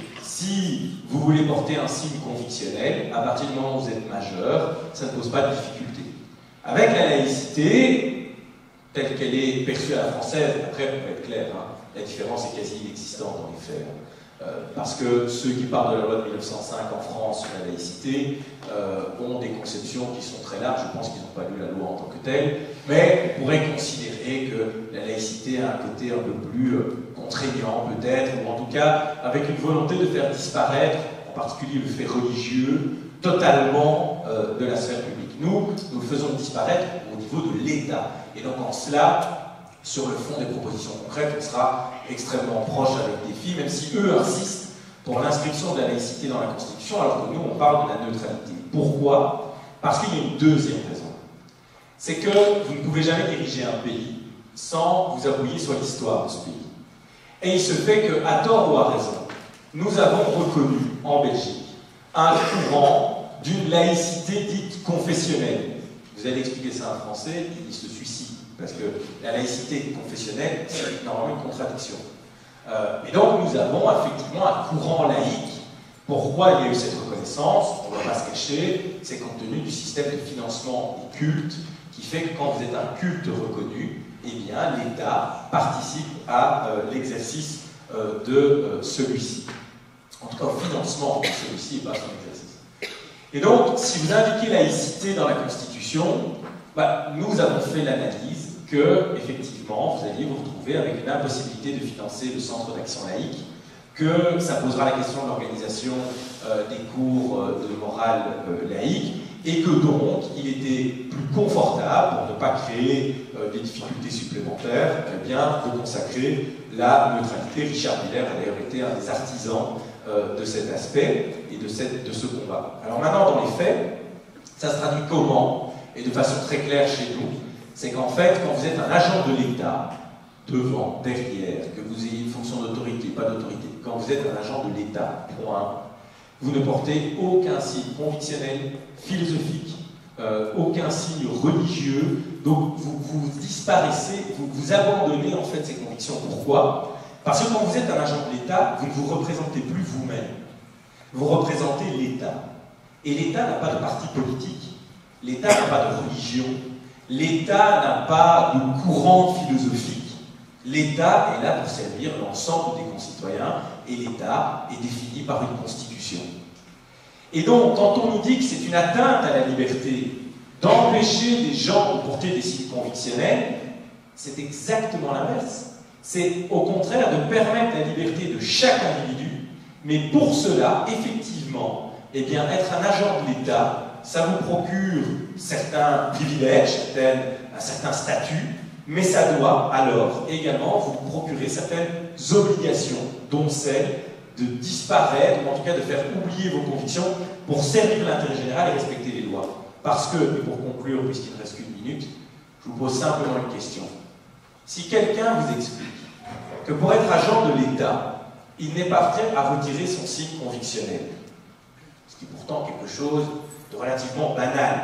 Si vous voulez porter un signe convictionnel, à partir du moment où vous êtes majeur, ça ne pose pas de difficulté. Avec la laïcité, telle qu'elle est perçue à la française, après, pour être clair, hein, la différence est quasi inexistante dans les faits. Euh, parce que ceux qui parlent de la loi de mille neuf cent cinq en France sur la laïcité euh, ont des conceptions qui sont très larges. Je pense qu'ils n'ont pas lu la loi en tant que telle, mais on pourrait considérer que la laïcité a un côté un peu plus euh, contraignant peut-être, ou en tout cas avec une volonté de faire disparaître, en particulier le fait religieux, totalement euh, de la sphère publique. Nous, nous le faisons disparaître au niveau de l'État. Et donc en cela, sur le fond des propositions concrètes, on sera extrêmement proche avec des filles, même si eux insistent pour l'inscription de la laïcité dans la Constitution, alors que nous, on parle de la neutralité. Pourquoi? Parce qu'il y a une deuxième raison. C'est que vous ne pouvez jamais diriger un pays sans vous appuyer sur l'histoire de ce pays. Et il se fait qu'à tort ou à raison, nous avons reconnu en Belgique un courant d'une laïcité dite confessionnelle. Vous allez expliquer ça en français, il se suicide. Parce que la laïcité confessionnelle, c'est normalement une contradiction. Euh, et donc nous avons effectivement un courant laïque. Pourquoi il y a eu cette reconnaissance? On ne va pas se cacher, c'est compte tenu du système de financement des cultes, qui fait que quand vous êtes un culte reconnu, eh bien l'État participe à euh, l'exercice euh, de euh, celui-ci. En tout cas au financement de celui-ci et pas son exercice. Et donc, si vous indiquez laïcité dans la Constitution, bah, nous avons fait l'analyse que, effectivement, vous alliez vous retrouver avec une impossibilité de financer le centre d'action laïque, que ça posera la question de l'organisation euh, des cours euh, de morale euh, laïque, et que donc, il était plus confortable, pour ne pas créer euh, des difficultés supplémentaires, eh bien, de consacrer la neutralité. Richard Miller a d'ailleurs été un des artisans euh, de cet aspect et de, cette, de ce combat. Alors maintenant, dans les faits, ça se traduit comment? Et de façon très claire chez nous, c'est qu'en fait, quand vous êtes un agent de l'État, devant, derrière, que vous ayez une fonction d'autorité, pas d'autorité, quand vous êtes un agent de l'État, point. Vous ne portez aucun signe convictionnel, philosophique, euh, aucun signe religieux. Donc vous, vous disparaissez, vous, vous abandonnez en fait ces convictions. Pourquoi? Parce que quand vous êtes un agent de l'État, vous ne vous représentez plus vous-même. Vous représentez l'État. Et l'État n'a pas de parti politique. L'État n'a pas de religion. L'État n'a pas de courant philosophique. L'État est là pour servir l'ensemble des concitoyens et l'État est défini par une constitution. Et donc, quand on nous dit que c'est une atteinte à la liberté d'empêcher des gens de porter des signes convictionnels, c'est exactement l'inverse. C'est au contraire de permettre la liberté de chaque individu, mais pour cela, effectivement, eh bien, être un agent de l'État, ça vous procure certains privilèges, certaines, un certain statut, mais ça doit alors également vous procurer certaines obligations, dont celle de disparaître, ou en tout cas de faire oublier vos convictions pour servir l'intérêt général et respecter les lois. Parce que, et pour conclure, puisqu'il ne reste qu'une minute, je vous pose simplement une question. Si quelqu'un vous explique que pour être agent de l'État, il n'est pas prêt à retirer son signe convictionnel, ce qui est pourtant quelque chose de relativement banal,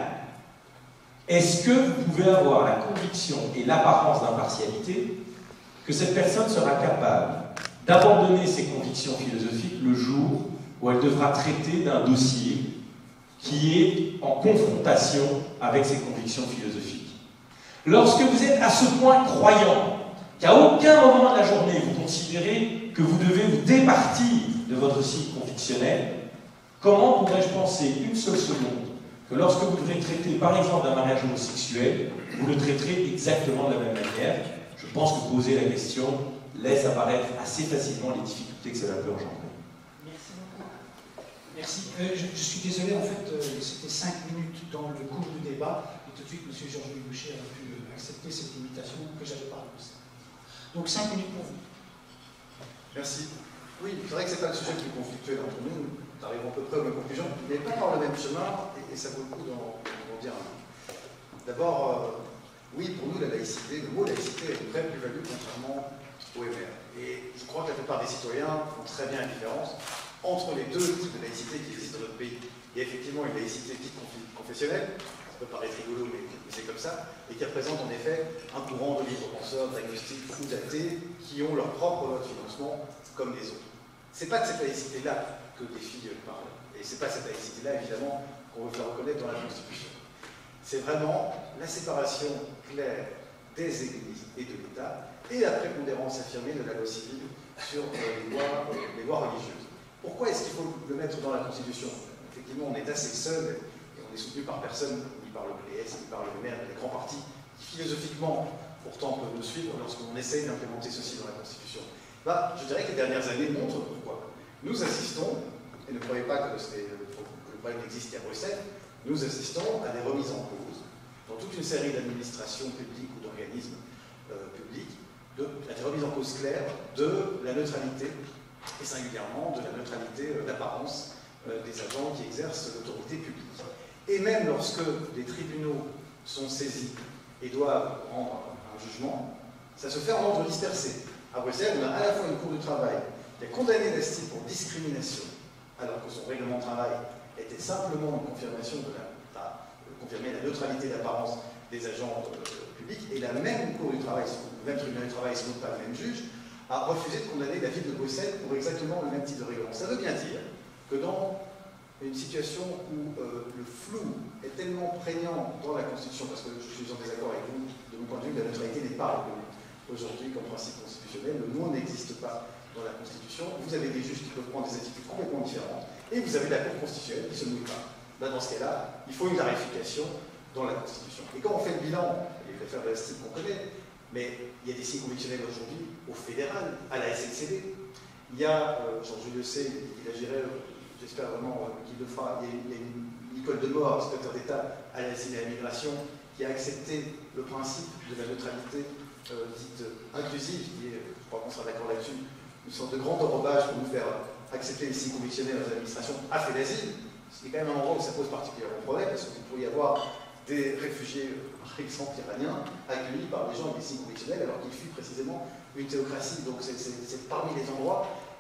est-ce que vous pouvez avoir la conviction et l'apparence d'impartialité que cette personne sera capable d'abandonner ses convictions philosophiques le jour où elle devra traiter d'un dossier qui est en confrontation avec ses convictions philosophiques? Lorsque vous êtes à ce point croyant qu'à aucun moment de la journée vous considérez que vous devez vous départir de votre signe convictionnel, comment pourrais-je penser une seule seconde que lorsque vous devrez traiter, par exemple, d'un mariage homosexuel, vous le traiterez exactement de la même manière? Je pense que poser la question laisse apparaître assez facilement les difficultés que cela peut engendrer. Merci beaucoup. Merci. Euh, je, je suis désolé, en fait, euh, c'était cinq minutes dans le cours du débat, et tout de suite, M. Georges-Louis Boucher a pu euh, accepter cette invitation que j'avais pas annoncée. Donc, cinq minutes pour vous. Merci. Oui, c'est vrai que ce n'est pas le sujet le plus conflictuel entre nous. Nous arrivons à peu près aux mêmes conclusions, mais pas par le même chemin, et, et ça vaut le coup d'en dire un peu. D'abord, euh, oui, pour nous, la laïcité, le mot laïcité a une vraie plus-value contrairement au M R. Et je crois que la plupart des citoyens font très bien la différence entre les deux types de laïcité qui existent dans notre pays. Il y a effectivement une laïcité dite confessionnelle, ça peut paraître rigolo, mais c'est comme ça, et qui représente en effet un courant de libres penseurs, d'agnostiques ou d'athées qui ont leur propre mode de financement comme les autres. C'est pas de cette laïcité-là que des filles parlent, et c'est pas cette laïcité-là, évidemment, qu'on veut faire reconnaître dans la Constitution. C'est vraiment la séparation claire des églises et de l'État, et la prépondérance affirmée de la loi civile sur euh, les, lois, euh, les lois religieuses. Pourquoi est-ce qu'il faut le mettre dans la Constitution? Effectivement, on est assez seul, et on est soutenu par personne, ni par le P S, ni par le M R, les grands partis, qui philosophiquement, pourtant, peuvent nous suivre lorsqu'on essaye d'implémenter ceci dans la Constitution. Bah, je dirais que les dernières années montrent pourquoi. Nous assistons, et ne croyez pas que, que le problème existe à Bruxelles, nous assistons à des remises en cause dans toute une série d'administrations publiques ou d'organismes euh, publics, de, à des remises en cause claires de la neutralité, et singulièrement de la neutralité euh, d'apparence euh, des agents qui exercent l'autorité publique. Et même lorsque des tribunaux sont saisis et doivent rendre un jugement, ça se fait en ordre dispersé. À Bruxelles, on a à la fois une cour du travail qui a condamné l'A S T I pour discrimination, alors que son règlement de travail était simplement une confirmation de la, enfin, confirmer la neutralité d'apparence des agents euh, publics, et la même cour du travail, le même tribunal du travail, sans doute pas le même juge, a refusé de condamner la ville de Bruxelles pour exactement le même type de règlement. Ça veut bien dire que dans une situation où euh, le flou est tellement prégnant dans la Constitution, parce que je suis en désaccord avec vous, de mon point de vue, la neutralité n'est pas reconnue aujourd'hui comme principe constitutionnel, le mot n'existe pas dans la Constitution, vous avez des juges qui peuvent prendre des attitudes complètement différentes, et vous avez la Cour constitutionnelle qui ne se mouille pas. Là, dans ce cas-là, il faut une clarification dans la Constitution. Et quand on fait le bilan, il y a l'affaire de la S T I qu'on connaît, mais il y a des signes convictionnels aujourd'hui au fédéral, à la S N C B. Il y a, euh, Georges le sait, il agirait, euh, j'espère vraiment euh, qu'il le fera, il y a, il y a une Nicole Demore, secrétaire d'État à l'asile et à la migration, qui a accepté le principe de la neutralité euh, dite inclusive, qui est, je crois qu'on sera d'accord là-dessus, une sorte de grand enrobage pour nous faire accepter les signes convictionnels aux administrations à fait d'asile. C'est quand même un endroit où ça pose particulièrement problème, parce que vous pourriez avoir des réfugiés, par exemple iraniens, accueillis par des gens avec des signes convictionnels, alors qu'ils fuient précisément une théocratie. Donc c'est parmi les endroits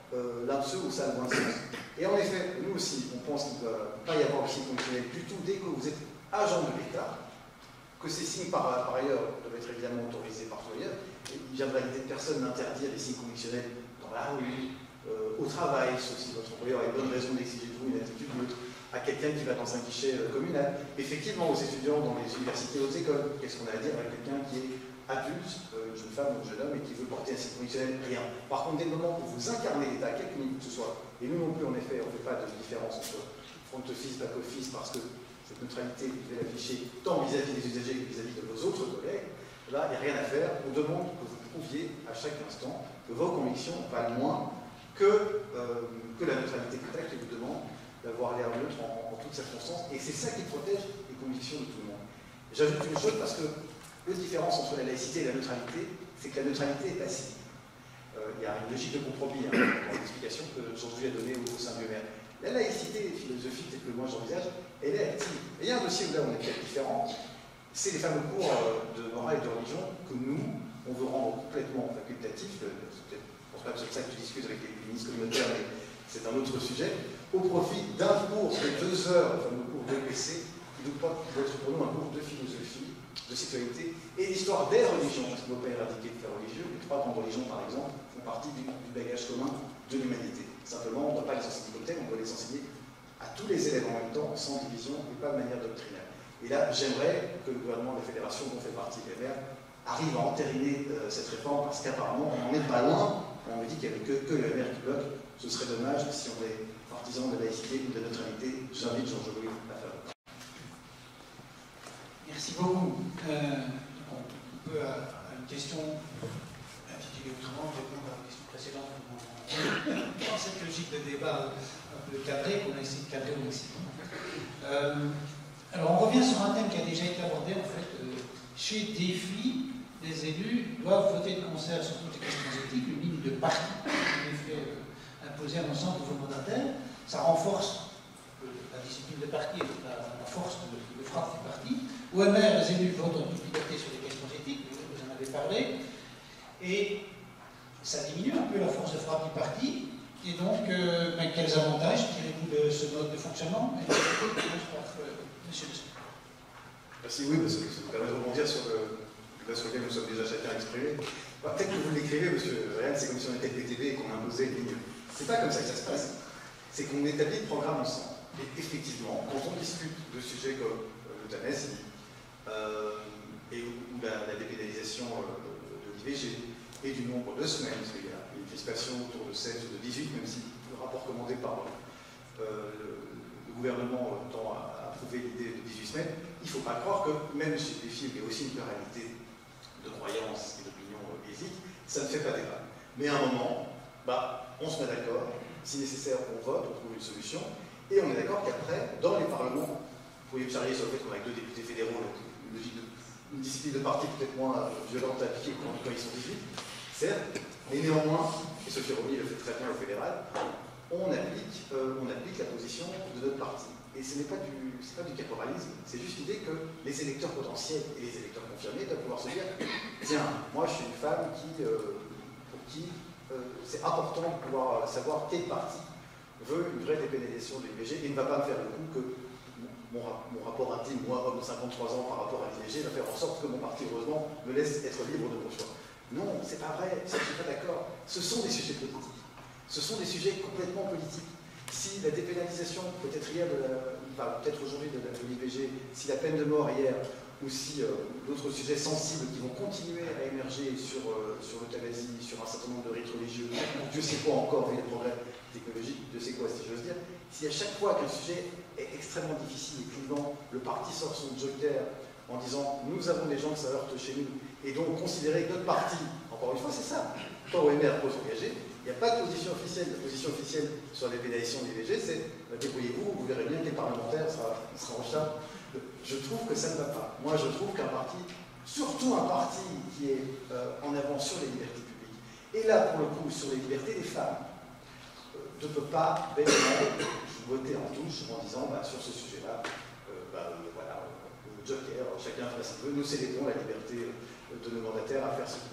euh, l'un de ceux où ça a le moins de sens. Et en effet, nous aussi, on pense qu'il ne doit pas y avoir de signes conditionnels du tout dès que vous êtes agent de l'État, que ces signes par, par ailleurs doivent être évidemment autorisés par tout ailleurs. Il viendra l'idée de personne d'interdire les signes conditionnels dans la rue, euh, au travail, sauf si votre employeur a une bonne raison d'exiger de vous une attitude neutre, à quelqu'un qui va dans un guichet euh, communal. Effectivement, aux étudiants dans les universités et aux écoles, qu'est-ce qu'on a à dire avec quelqu'un qui est adulte, euh, jeune femme ou jeune homme, et qui veut porter un signe conditionnel? Rien. Par contre, dès le moment où vous incarnez l'État, à quelque niveau que ce soit, et nous non plus, en effet, on ne fait pas de différence entre front office, back office, parce que cette neutralité, vous devez l'afficher tant vis-à-vis des usagers que vis-à-vis de vos autres collègues. Là, il n'y a rien à faire. On demande que vous prouviez à chaque instant que vos convictions valent moins que, euh, que la neutralité du texte qui vous demande d'avoir l'air neutre en, en toutes circonstances. Et c'est ça qui protège les convictions de tout le monde. J'ajoute une chose parce que la différence entre la laïcité et la neutralité, c'est que la neutralité est passive. Euh, il y a une logique de compromis hein, dans l'explication que Jean-Louis a donnée au, au Saint-Biomer. La laïcité philosophique, telle que moi j'envisage, elle est active. Et il y a un dossier où là on est peut-être différent, c'est les fameux cours de morale et de religion que nous, on veut rendre complètement facultatifs. Je ne pense pas que c'est ça que tu discutes avec les ministres communautaires, mais c'est un autre sujet, au profit d'un cours de deux heures, le fameux cours de P C, qui doit être pour nous un cours de philosophie, de citoyenneté, et l'histoire des religions, parce qu'on ne peut pas éradiquer de fait religieux. Les trois grandes religions, par exemple, font partie du, du bagage commun de l'humanité. Simplement, on ne doit pas les enseigner comme telles, on doit les enseigner à tous les élèves en même temps, sans division et pas de manière doctrinaire. Et là, j'aimerais que le gouvernement de la Fédération dont fait partie l'U M R arrive à entériner euh, cette réforme, parce qu'apparemment, on n'en est pas loin. On me dit qu'il n'y avait que, que l'U M R qui bloque. Ce serait dommage si on est partisan de la laïcité ou de la neutralité. J'invite Jean-Louis à faire le pas. Merci beaucoup. Euh, on peut, à, à une question intitulée autrement, répondre à la question précédente. Dans cette logique de débat un peu cadré, qu'on a essayé de cadrer au maximum. Euh, alors, on revient sur un thème qui a déjà été abordé, en fait. Euh, chez Défi, les élus doivent voter de concert sur toutes les questions éthiques, une ligne de parti, en effet, euh, imposée à l'ensemble de vos mandataires. Ça renforce euh, la discipline de parti et la, la force de, de frappe du parti. O M R, les élus votent en toute liberté sur les questions éthiques, vous en avez parlé. Et ça diminue un peu la force de frappe du parti. Et donc, euh, ben, quels avantages tirez-vous de ce mode de fonctionnement? Et Monsieur le Merci, oui, parce que ça nous permet de rebondir sur le là sur lequel nous sommes déjà chacun exprimés. Bah, peut-être que vous l'écrivez, monsieur Réal, c'est comme si on était le P T V et qu'on imposait une ligne. C'est pas comme ça que ça se passe. C'est qu'on établit le programme ensemble. Et effectivement, quand on discute de sujets comme euh, l'euthanasie euh, et ou la, la dépénalisation euh, de l'I V G et du nombre de semaines, parce qu'il y a une crispation autour de seize ou de dix-huit, même si le rapport commandé par euh, le, le gouvernement tend à, à approuver l'idée de dix-huit semaines, il ne faut pas croire que même chez les filles, il y a aussi une pluralité de croyances et d'opinions éthiques, ça ne fait pas débat. Mais à un moment, bah, on se met d'accord, si nécessaire, on vote, on trouve une solution, et on est d'accord qu'après, dans les parlements, vous pouvez me charrier sur le fait qu'on a deux députés fédéraux, une, logique de, une discipline de parti peut-être moins violente à appliquer quand, quand ils sont dix-huit, certes, mais néanmoins, et Sophie Romilly le fait très bien au fédéral, on applique, euh, on applique la position de notre parti. Et ce n'est pas du, c'est pas du caporalisme, c'est juste l'idée que les électeurs potentiels et les électeurs confirmés doivent pouvoir se dire tiens, moi je suis une femme qui, euh, pour qui euh, c'est important de pouvoir savoir quel parti veut une vraie dépénalisation de l'I V G et ne va pas me faire le coup que mon, mon rapport intime, moi homme de cinquante-trois ans par rapport à l'I V G, va faire en sorte que mon parti, heureusement, me laisse être libre de mon choix. Non, c'est pas vrai, je ne suis pas d'accord. Ce sont des sujets politiques. Ce sont des sujets complètement politiques. Si la dépénalisation, peut-être hier, enfin, peut-être aujourd'hui de, de l'I V G, si la peine de mort hier, ou si euh, d'autres sujets sensibles qui vont continuer à émerger sur, euh, sur l'euthanasie, sur un certain nombre de rites religieux, Dieu sait quoi encore, vu les progrès technologiques, Dieu sait quoi si j'ose dire, si à chaque fois qu'un sujet est extrêmement difficile et clivant, le parti sort son joker en disant nous avons des gens que ça heurte chez nous, et donc considérer que notre parti, encore une fois c'est ça, quand O M R peut s'engager, il n'y a pas de position officielle. La position officielle sur la dépénalisation de l'I V G, c'est bah, débrouillez-vous, vous verrez bien quel parlementaire sera, sera en charge. Je trouve que ça ne va pas. Moi, je trouve qu'un parti, surtout un parti qui est euh, en avant sur les libertés publiques, et là, pour le coup, sur les libertés des femmes, euh, ne peut pas bêtement voter en touche en disant bah, sur ce sujet-là, euh, bah, euh, voilà, le joker, chacun fait ce qu'il veut, nous célébrons la liberté de nos mandataires à faire ce qu'ils veulent.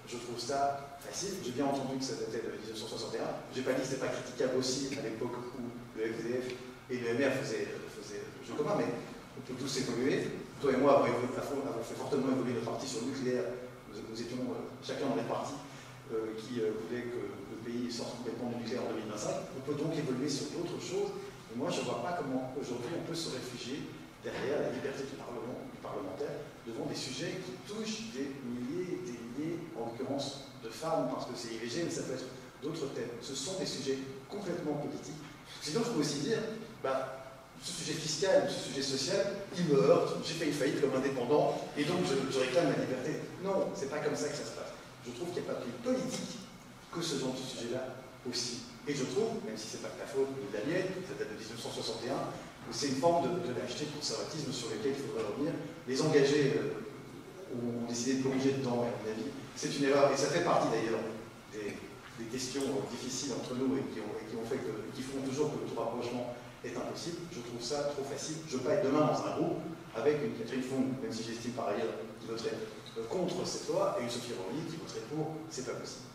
je trouve ça facile. J'ai bien entendu que ça datait de mille neuf cent soixante et un. J'ai pas dit que c'était pas critiquable aussi à l'époque où le F D F et le M R faisaient, faisaient jeu commun, mais on peut tous évoluer. Toi et moi avons, avons fait fortement évoluer notre parti sur le nucléaire. Nous, nous étions euh, chacun dans les partis euh, qui euh, voulaient que le pays sorte complètement du nucléaire en deux mille vingt-cinq. On peut donc évoluer sur d'autres choses. Et moi, je ne vois pas comment aujourd'hui on peut se réfugier derrière la liberté du, parlement, du parlementaire devant des sujets qui touchent des milliers et des milliers, en l'occurrence de femmes, parce que c'est I V G, mais ça peut être d'autres thèmes. Ce sont des sujets complètement politiques. Sinon, je peux aussi dire, bah, ce sujet fiscal, ce sujet social, il me heurte, j'ai fait une faillite comme indépendant, et donc je, je réclame ma liberté. Non, c'est pas comme ça que ça se passe. Je trouve qu'il n'y a pas plus politique que ce genre de sujet-là aussi. Et je trouve, même si c'est pas de ta faute ni de la mienne, ça date de mille neuf cent soixante et un, que c'est une forme de, de lâcheté, de conservatisme sur lequel il faudrait revenir. Les engagés euh, ont décidé de plonger dedans, à mon avis. C'est une erreur, et ça fait partie d'ailleurs des, des questions euh, difficiles entre nous et qui, ont, et qui, ont fait que, qui font toujours que le tout rapprochement est impossible. Je trouve ça trop facile. Je ne veux pas être demain dans un groupe avec une Catherine Fong, même si j'estime par ailleurs qui voterait contre cette loi, et une Sophie Rowley qui voterait pour. C'est pas possible.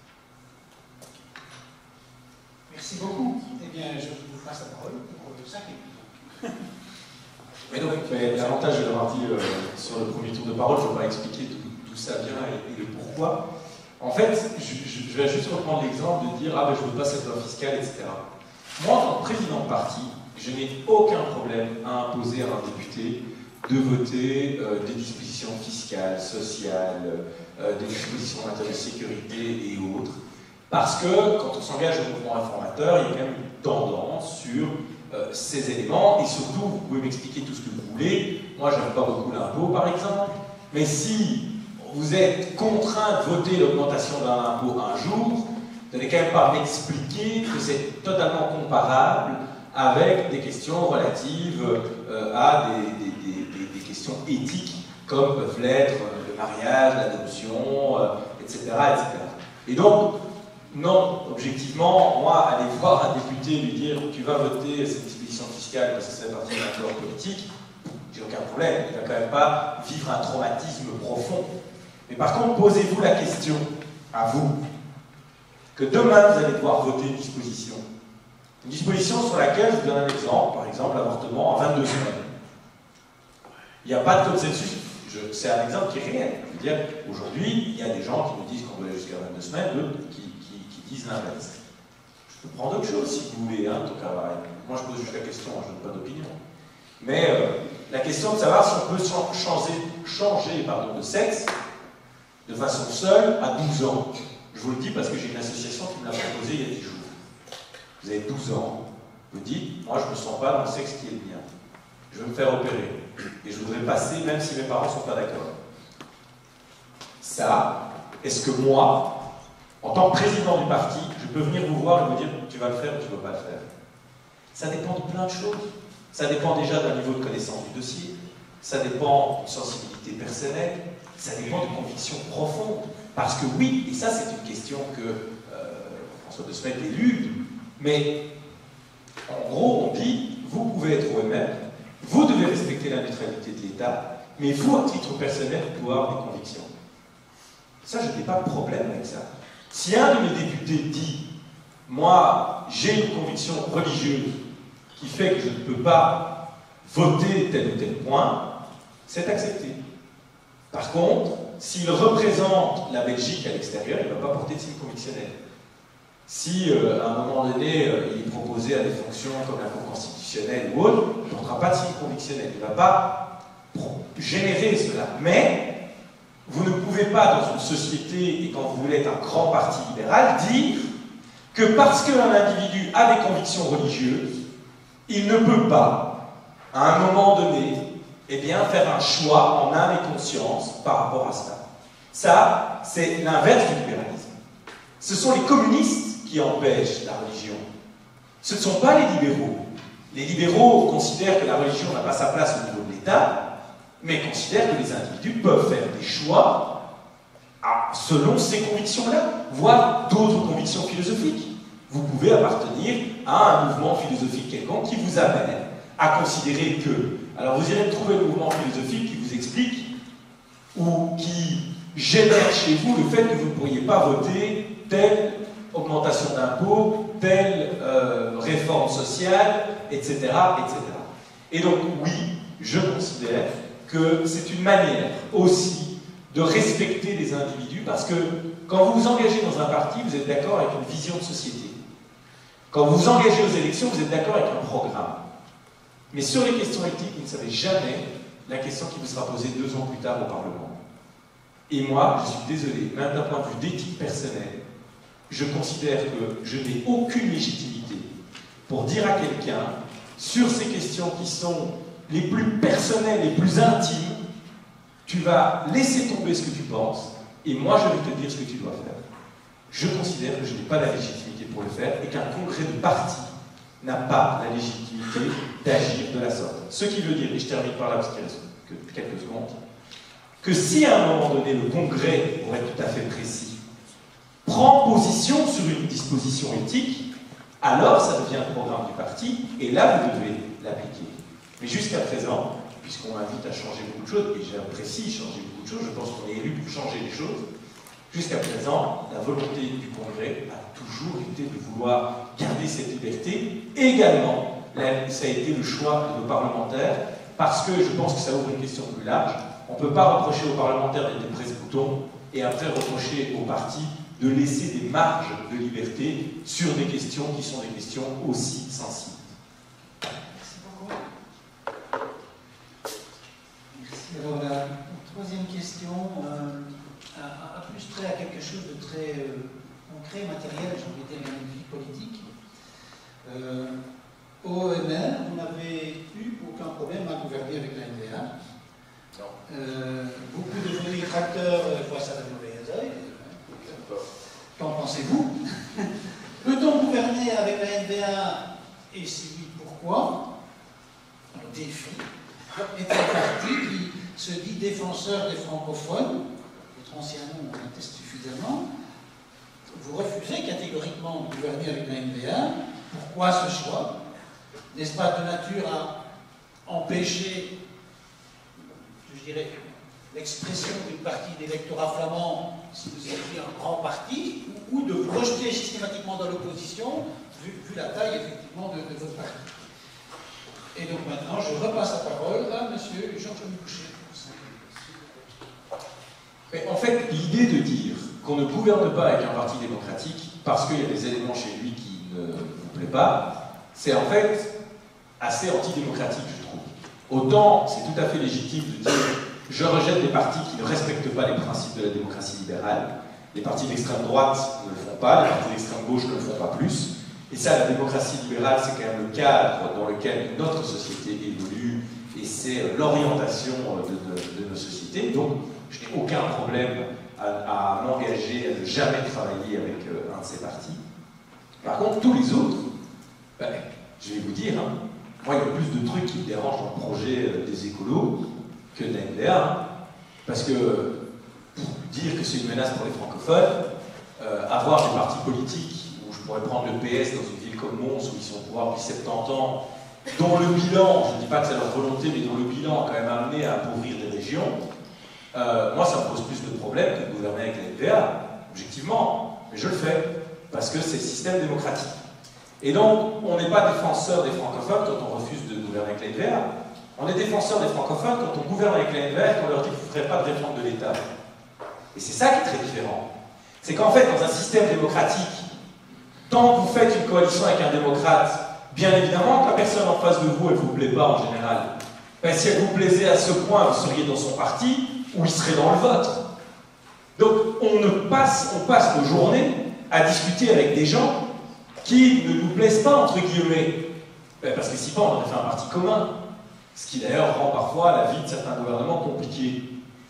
Merci beaucoup. Eh bien, je vous passe la parole pour cinq minutes. Mais donc, mais l'avantage de l'avoir dit euh, sur le premier tour de parole, je ne vais pas expliquer d'où ça vient et, et le pourquoi. En fait, je, je, je vais juste reprendre l'exemple de dire « Ah ben je ne veux pas cette loi fiscale, et cetera » Moi, en tant que président de parti, je n'ai aucun problème à imposer à un député de voter euh, des dispositions fiscales, sociales, euh, des dispositions en matière de sécurité et autres. Parce que quand on s'engage au mouvement réformateur, il y a quand même une tendance sur euh, ces éléments. Et surtout, vous pouvez m'expliquer tout ce que vous voulez. Moi, je n'aime pas beaucoup l'impôt, par exemple. Mais si vous êtes contraint de voter l'augmentation d'un impôt un jour, vous n'allez quand même pas m'expliquer que c'est totalement comparable avec des questions relatives euh, à des, des, des, des questions éthiques, comme peuvent l'être le mariage, l'adoption, euh, et cetera, et cetera. Et donc, non, objectivement, moi, aller voir un député lui dire « tu vas voter cette disposition fiscale parce que ça fait partie d'un accord politique », j'ai aucun problème, il ne va quand même pas vivre un traumatisme profond. Mais par contre, posez-vous la question, à vous, que demain vous allez devoir voter une disposition. Une disposition sur laquelle, je vous donne un exemple, par exemple l'avortement en vingt-deux semaines. Il n'y a pas de consensus, c'est un exemple qui est réel. Je veux dire, aujourd'hui, il y a des gens qui nous disent qu'on doit aller jusqu'à vingt-deux semaines, d'autres qui, qui, qui disent l'inverse. Je peux prendre autre chose si vous voulez, hein, donc, moi je pose juste la question, hein, je ne donne pas d'opinion. Mais euh, la question de savoir si on peut changer, changer pardon, de sexe de façon seule à douze ans. Je vous le dis parce que j'ai une association qui me l'a proposé il y a dix jours. Vous avez douze ans, vous dites, moi je ne me sens pas dans le sexe qui est le mien. Je veux me faire opérer. Et je voudrais passer même si mes parents ne sont pas d'accord. Ça, est-ce que moi, en tant que président du parti, je peux venir vous voir et vous dire tu vas le faire ou tu ne veux pas le faire? Ça dépend de plein de choses. Ça dépend déjà d'un niveau de connaissance du dossier. Ça dépend d'une sensibilité personnelle. Ça dépend de convictions profondes. Parce que oui, et ça c'est une question que euh, François de Smet élude, mais en gros on dit, vous pouvez être O M R, vous devez respecter la neutralité de l'État, mais vous, à titre personnel, vous pouvez avoir des convictions. Ça, je n'ai pas de problème avec ça. Si un de mes députés dit, moi, j'ai une conviction religieuse qui fait que je ne peux pas voter tel ou tel point, c'est accepté. Par contre, s'il représente la Belgique à l'extérieur, il ne va pas porter de signe convictionnel. Si, euh, à un moment donné, euh, il est proposé à des fonctions comme la Cour constitutionnelle ou autre, il ne portera pas de signe convictionnel. Il ne va pas générer cela. Mais, vous ne pouvez pas, dans une société, et quand vous voulez être un grand parti libéral, dire que parce qu'un individu a des convictions religieuses, il ne peut pas, à un moment donné, eh bien, faire un choix en âme et conscience par rapport à cela. Ça, c'est l'inverse du libéralisme. Ce sont les communistes qui empêchent la religion. Ce ne sont pas les libéraux. Les libéraux considèrent que la religion n'a pas sa place au niveau de l'État, mais considèrent que les individus peuvent faire des choix selon ces convictions-là, voire d'autres convictions philosophiques. Vous pouvez appartenir à un mouvement philosophique quelconque qui vous amène à considérer que... Alors vous irez trouver le mouvement philosophique qui vous explique ou qui génère chez vous le fait que vous ne pourriez pas voter telle augmentation d'impôts, telle euh, réforme sociale, et cetera, et cetera. Et donc, oui, je considère que c'est une manière aussi de respecter les individus, parce que quand vous vous engagez dans un parti, vous êtes d'accord avec une vision de société. Quand vous vous engagez aux élections, vous êtes d'accord avec un programme. Mais sur les questions éthiques, vous ne savez jamais la question qui vous sera posée deux ans plus tard au Parlement. Et moi, je suis désolé, même d'un point de vue d'éthique personnelle, je considère que je n'ai aucune légitimité pour dire à quelqu'un, sur ces questions qui sont les plus personnelles, les plus intimes, tu vas laisser tomber ce que tu penses, et moi je vais te dire ce que tu dois faire. Je considère que je n'ai pas la légitimité pour le faire, et qu'un congrès de parti n'a pas la légitimité d'agir de la sorte. Ce qui veut dire, et je termine par là parce qu'il reste que quelques secondes, que si à un moment donné le congrès, pour être tout à fait précis, prend position sur une disposition éthique, alors ça devient le programme du parti, et là vous devez l'appliquer. Mais jusqu'à présent, puisqu'on m'invite à changer beaucoup de choses, et j'apprécie changer beaucoup de choses, je pense qu'on est élu pour changer les choses, jusqu'à présent, la volonté du Congrès a toujours été de vouloir garder cette liberté. Également, ça a été le choix de nos parlementaires, parce que je pense que ça ouvre une question plus large. On ne peut pas reprocher aux parlementaires d'être des presse-boutons, et après reprocher aux partis de laisser des marges de liberté sur des questions qui sont des questions aussi sensibles. Merci beaucoup. Merci. Alors la troisième question euh, a, a plus trait à quelque chose de très euh, concret, matériel, j'ai envie de dire, dans une vie politique. Euh, au O M R, vous n'avez eu aucun problème à gouverner avec la N V A. Euh, beaucoup de vos détracteurs euh, voient ça d'un mauvais œil. Qu'en pensez-vous? Peut-on gouverner avec la N V A? Et si oui, pourquoi? Le défi est un parti qui se dit défenseur des francophones. Votre ancien nom en atteste suffisamment. Vous refusez catégoriquement de gouverner avec la N V A. Pourquoi ce choix? N'est-ce pas de nature à empêcher, je dirais, l'expression d'une partie d'électorat flamand, si vous étiez un grand parti, ou, ou de vous rejeter systématiquement dans l'opposition, vu, vu la taille effectivement de, de votre parti. Et donc maintenant, je repasse la parole à M. Georges Boucher. Mais en fait, l'idée de dire qu'on ne gouverne pas avec un parti démocratique parce qu'il y a des éléments chez lui qui ne vous plaisent pas, c'est en fait assez antidémocratique, je trouve. Autant, c'est tout à fait légitime de dire je rejette des partis qui ne respectent pas les principes de la démocratie libérale. Les partis d'extrême droite ne le font pas, les partis d'extrême gauche ne le font pas plus. Et ça, la démocratie libérale, c'est quand même le cadre dans lequel notre société évolue et c'est l'orientation de, de, de nos sociétés. Donc, je n'ai aucun problème à, à m'engager à ne jamais travailler avec euh, un de ces partis. Par contre, tous les autres, ben, je vais vous dire, hein, moi, il y a plus de trucs qui me dérangent dans le projet euh, des écolos que de la N V A, hein, parce que pour dire que c'est une menace pour les francophones, euh, avoir des partis politiques, où je pourrais prendre le P S dans une ville comme Mons, où ils sont au pouvoir depuis soixante-dix ans, dont le bilan, je ne dis pas que c'est leur volonté, mais dont le bilan a quand même amené à appauvrir des régions, euh, moi ça me pose plus de problèmes que de gouverner avec la N V A, objectivement, mais je le fais, parce que c'est le système démocratique. Et donc, on n'est pas défenseur des francophones quand on refuse de gouverner avec la N V A. On est défenseur des francophones quand on gouverne avec la N V A et qu'on leur dit que vous ne ferez pas de réforme de l'État. Et c'est ça qui est très différent. C'est qu'en fait, dans un système démocratique, tant que vous faites une coalition avec un démocrate, bien évidemment que la personne en face de vous, elle ne vous plaît pas en général. Ben, si elle vous plaisait à ce point, vous seriez dans son parti ou il serait dans le vôtre. Donc, on, ne passe, on passe nos journées à discuter avec des gens qui ne nous plaisent pas, entre guillemets. Ben, parce que si pas, on aurait fait un parti commun. Ce qui d'ailleurs rend parfois la vie de certains gouvernements compliquée.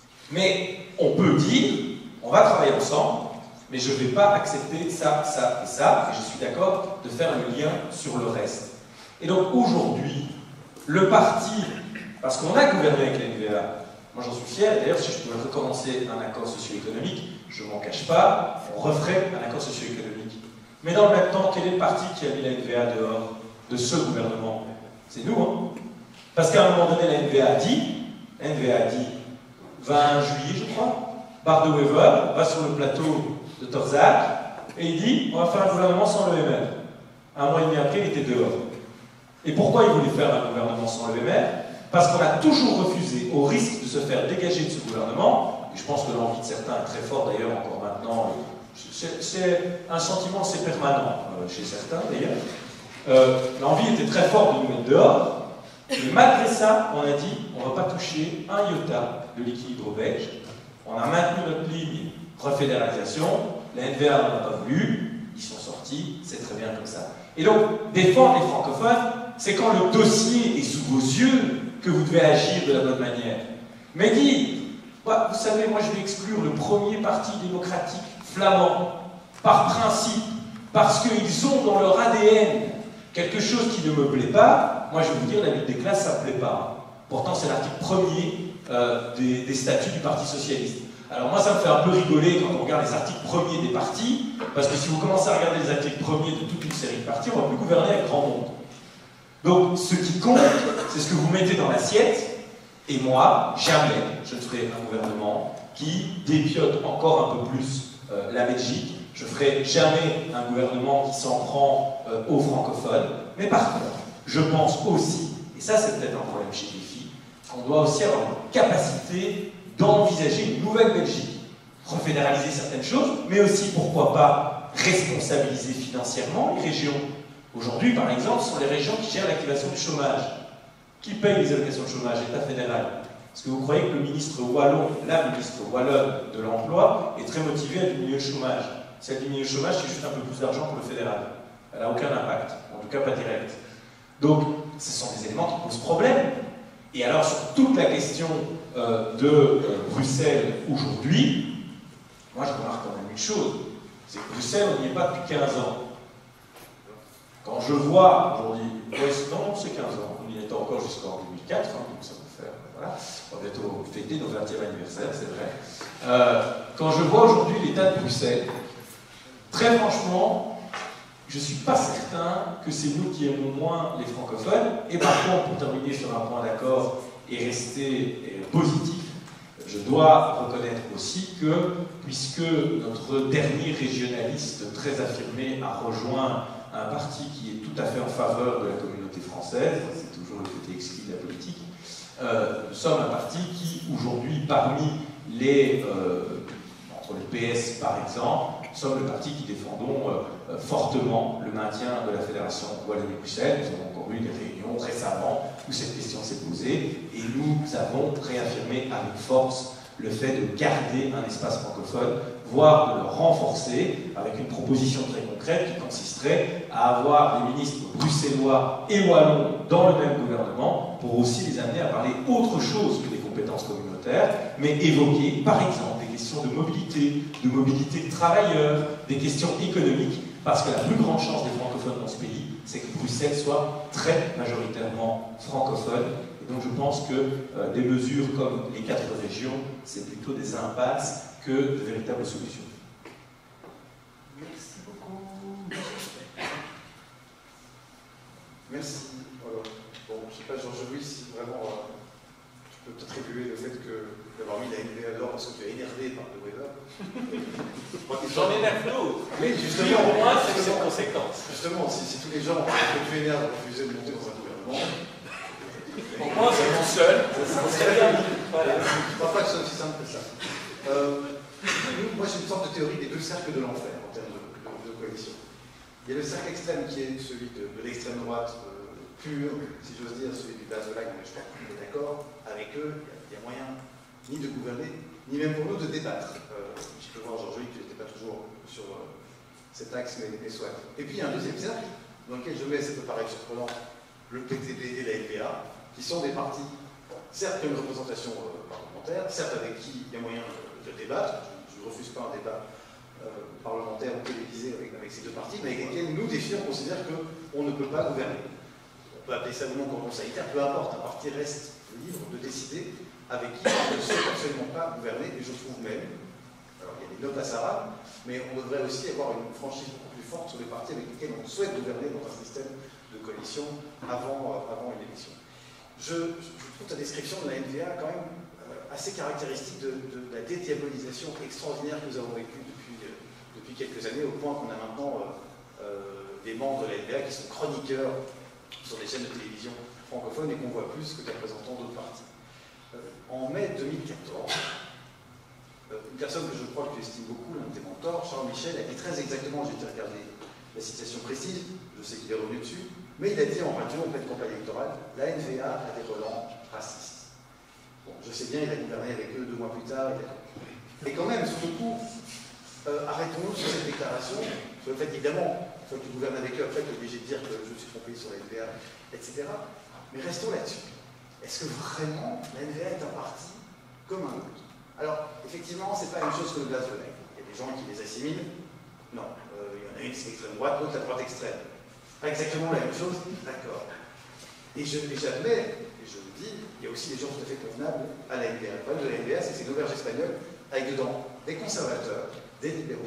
Mais on peut dire, on va travailler ensemble, mais je ne vais pas accepter ça, ça et ça, et je suis d'accord de faire le lien sur le reste. Et donc aujourd'hui, le parti, parce qu'on a gouverné avec la N V A, moi j'en suis fier, d'ailleurs si je pouvais recommencer un accord socio-économique, je ne m'en cache pas, on referait un accord socio-économique. Mais dans le même temps, quel est le parti qui a mis la N V A dehors de ce gouvernement? C'est nous, hein. Parce qu'à un moment donné, la N V A a dit, la N V A a dit, vingt juillet, je crois, Bart de Wever va sur le plateau de Torzak et il dit on va faire un gouvernement sans l'O M R. Un mois et demi après, il était dehors. Et pourquoi il voulait faire un gouvernement sans l'O M R? Parce qu'on a toujours refusé, au risque de se faire dégager de ce gouvernement, et je pense que l'envie de certains est très forte d'ailleurs encore maintenant, c'est un sentiment assez permanent euh, chez certains d'ailleurs, euh, l'envie était très forte de nous mettre dehors, mais malgré ça, on a dit on ne va pas toucher un iota de l'équilibre belge, on a maintenu notre ligne refédéralisation, la N V A n'en a pas voulu, ils sont sortis, c'est très bien comme ça. Et donc, défendre les francophones, c'est quand le dossier est sous vos yeux que vous devez agir de la bonne manière. Mais dit, bah, vous savez, moi je vais exclure le premier parti démocratique flamand, par principe, parce qu'ils ont dans leur A D N quelque chose qui ne me plaît pas. Moi je vais vous dire, la lutte des classes, ça ne me plaît pas. Pourtant c'est l'article premier euh, des, des statuts du Parti Socialiste. Alors moi ça me fait un peu rigoler quand on regarde les articles premiers des partis, parce que si vous commencez à regarder les articles premiers de toute une série de partis, on ne va plus gouverner avec grand monde. Donc ce qui compte, c'est ce que vous mettez dans l'assiette, et moi, jamais je ne ferai un gouvernement qui dépiote encore un peu plus euh, la Belgique. Je ne ferai jamais un gouvernement qui s'en prend euh, aux francophones. Mais par contre, je pense aussi, et ça c'est peut-être un problème chez les filles, qu'on doit aussi avoir une capacité d'envisager une nouvelle Belgique. Refédéraliser certaines choses, mais aussi, pourquoi pas, responsabiliser financièrement les régions. Aujourd'hui, par exemple, ce sont les régions qui gèrent l'activation du chômage. Qui paye les allocations de chômage? L'État fédéral. Est-ce que vous croyez que le ministre wallon, la ministre wallonne de l'emploi, est très motivée à diminuer le chômage? Si elle diminue le chômage, c'est juste un peu plus d'argent pour le fédéral. Elle n'a aucun impact, en tout cas pas direct. Donc, ce sont des éléments qui posent problème. Et alors, sur toute la question euh, de euh, Bruxelles aujourd'hui, moi je remarque quand même une chose, c'est que Bruxelles, on n'y est pas depuis quinze ans. Quand je vois aujourd'hui, ouais, non, c'est quinze ans, on y était encore jusqu'en deux mille quatre, hein, donc ça va faire, voilà, on va bientôt fêter nos vingtième anniversaire, c'est vrai. Euh, quand je vois aujourd'hui l'état de Bruxelles, très franchement, je ne suis pas certain que c'est nous qui aimons moins les francophones, et par contre, pour terminer sur un point d'accord et rester positif, je dois reconnaître aussi que, puisque notre dernier régionaliste très affirmé a rejoint un parti qui est tout à fait en faveur de la communauté française, c'est toujours le côté exquis de la politique, euh, nous sommes un parti qui, aujourd'hui, parmi les, euh, entre le P S par exemple, sommes le parti qui défendons euh, fortement le maintien de la Fédération Wallonie-Bruxelles. Nous avons encore eu des réunions récemment où cette question s'est posée et nous avons réaffirmé avec force le fait de garder un espace francophone, voire de le renforcer avec une proposition très concrète qui consisterait à avoir des ministres bruxellois et wallons dans le même gouvernement pour aussi les amener à parler autre chose que des compétences communautaires, mais évoquer par exemple des questions de mobilité, de mobilité de travailleurs, des questions économiques, parce que la plus grande chance des francophones dans ce pays, c'est que Bruxelles soit très majoritairement francophone. Donc je pense que euh, des mesures comme les quatre régions, c'est plutôt des impasses que de véritables solutions. Merci beaucoup. Merci. Alors, bon, je ne sais pas, Georges-Louis, si vraiment euh, tu peux te attribuer le fait que d'avoir mis la N V A dehors parce que tu es énervé par le Weber. J'en énerve d'autres. Mais justement, pour moi, c'est une conséquence. Justement, si, si tous les gens que tu énerves refusaient de monter dans un gouvernement. Pour moi, c'est tout seul, ça serait bien. Voilà. Je ne crois pas que ce soit aussi simple que ça. Euh, moi, j'ai une sorte de théorie des deux cercles de l'enfer en termes de, de, de coalition. Il y a le cercle extrême qui est celui de, de l'extrême droite euh, pure, si j'ose dire, celui du Bazolag, mais je crois qu'on est d'accord. Avec eux, il y, a moyen ni de gouverner, ni même pour nous de débattre. Euh, je peux voir, Georges-Louis, que tu n'étais pas toujours sur euh, cet axe, mais, mais soit. Et puis, il y a un deuxième cercle dans lequel je mets, ça peut paraître surprenant, le P T B et la N V A, qui sont des partis, certes qui ont une représentation euh, parlementaire, certes avec qui il y a moyen de, de débattre, je ne refuse pas un débat euh, parlementaire ou télévisé avec, avec ces deux partis, mais avec lesquels nous, des filles, on considère qu'on ne peut pas gouverner. On peut appeler ça ou non cordon sanitaire, peu importe, un parti reste libre de décider avec qui on ne souhaite absolument pas gouverner, et je trouve même, alors il y a des notes à Sarah, mais on devrait aussi avoir une franchise beaucoup plus forte sur les partis avec lesquels on souhaite gouverner dans un système de coalition avant, euh, avant une élection. Je, je trouve ta description de la N V A quand même euh, assez caractéristique de, de, de la dédiabolisation extraordinaire que nous avons vécue depuis, euh, depuis quelques années, au point qu'on a maintenant euh, euh, des membres de la N V A qui sont chroniqueurs sur des chaînes de télévision francophones et qu'on voit plus que des représentants d'autres partis. Euh, en mai deux mille quatorze, euh, une personne que je crois que tu estimes beaucoup, l'un de tes mentors, Charles Michel, a dit très exactement, j'ai été regarder la citation précise, je sais qu'il est revenu dessus, mais il a dit en radio, en pleine campagne électorale, la N V A a des relents racistes. Bon, je sais bien, il a gouverné avec eux deux mois plus tard. Il a... Et quand même, sur le coup, euh, arrêtons-nous sur cette déclaration, sur le fait qu'évidemment, il faut que tu gouvernes avec eux, après tu es obligé de dire que je me suis trompé sur la N V A, et cetera. Mais restons là-dessus. Est-ce que vraiment la N V A est un parti comme un autre? Alors, effectivement, ce n'est pas une chose que le Blas Venaille. Il y a des gens qui les assimilent. Non, euh, il y en a une, c'est l'extrême droite, l'autre la droite extrême. Pas exactement la même chose, d'accord. Et j'admets, et je le dis, il y a aussi des gens tout à fait convenables à la N V A. Le problème de la N V A, c'est que c'est une auberge espagnole avec dedans des conservateurs, des libéraux,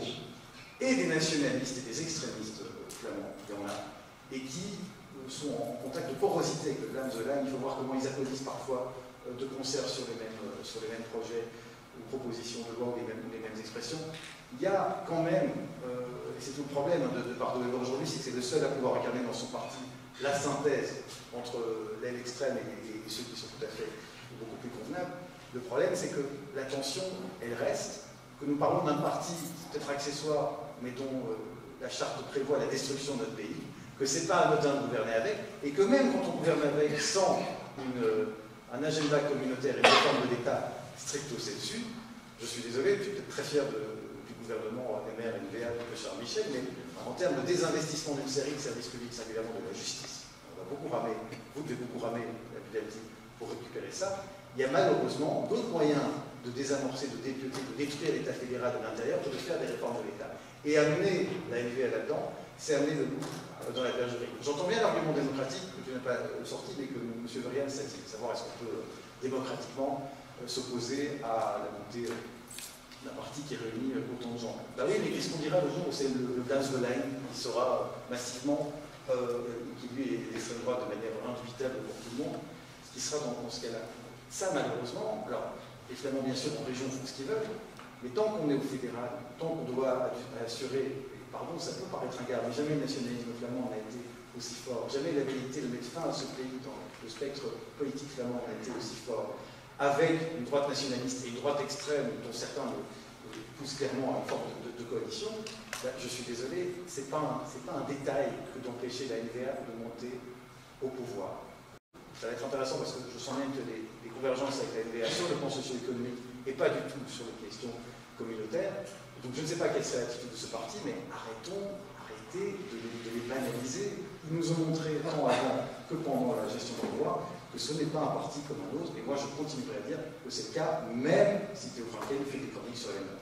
et des nationalistes et des extrémistes flamands, il y en a, et qui sont en contact de porosité avec le Vlaams de Line. Il faut voir comment ils applaudissent parfois de concert sur les mêmes, sur les mêmes projets ou propositions de loi ou les mêmes, les mêmes expressions. Il y a quand même, euh, et c'est tout le problème de, de Pardo-Weber aujourd'hui, c'est que c'est le seul à pouvoir incarner dans son parti la synthèse entre l'aile extrême et, et, et ceux qui sont tout à fait beaucoup plus convenables. Le problème, c'est que la tension, elle reste, que nous parlons d'un parti peut-être accessoire, mais dont euh, la charte prévoit la destruction de notre pays, que c'est pas anodin de gouverner avec, et que même quand on gouverne avec sans une, euh, un agenda communautaire et une réforme de l'État stricto sensu, je suis désolé, je suis peut-être très fier de, du gouvernement M R, N V A, de Charles Michel, mais en termes de désinvestissement d'une série de services publics, singulièrement de la justice, on va beaucoup ramer, vous devez beaucoup ramer la Budelti pour récupérer ça. Il y a malheureusement d'autres moyens de désamorcer, de dépioter, de détruire l'État fédéral de l'intérieur que de faire des réformes de l'État. Et amener la N V A là-dedans, c'est amener le loup dans la bergerie. J'entends bien l'argument démocratique que tu n'as pas sorti, mais que M. Verian sait, savoir est-ce qu'on peut démocratiquement s'opposer à la montée d'un parti qui réunit autant de gens. Ben oui, mais qu'est-ce qu'on dira le jour où c'est le, le Vlaams de Line qui sera massivement, euh, qui lui est l'extrême droite de manière indubitable pour tout le monde, qui sera dans, dans ce cas-là. Ça, malheureusement, alors, les Flamands, bien sûr, en région font ce qu'ils veulent, mais tant qu'on est au fédéral, tant qu'on doit assurer, et pardon, ça peut paraître un gars, mais jamais le nationalisme flamand n'a été aussi fort, jamais l'habilité de mettre fin à ce pays dans le spectre politique flamand n'a été aussi fort, avec une droite nationaliste et une droite extrême, dont certains le, le poussent clairement à une forme de, de, de coalition. Ben, je suis désolé, c'est pas, un, pas un détail que d'empêcher la N V A de monter au pouvoir. Ça va être intéressant parce que je sens bien que les, les convergences avec la N V A sur le plan socio-économique et pas du tout sur les questions communautaires. Donc je ne sais pas quelle serait l'attitude de ce parti, mais arrêtons, arrêtez de les, de les banaliser. Ils nous ont montré tant avant que pendant la gestion du pouvoir que ce n'est pas un parti comme un autre, et moi je continuerai à dire que c'est le cas, même si Théo Frankel fait des chroniques sur les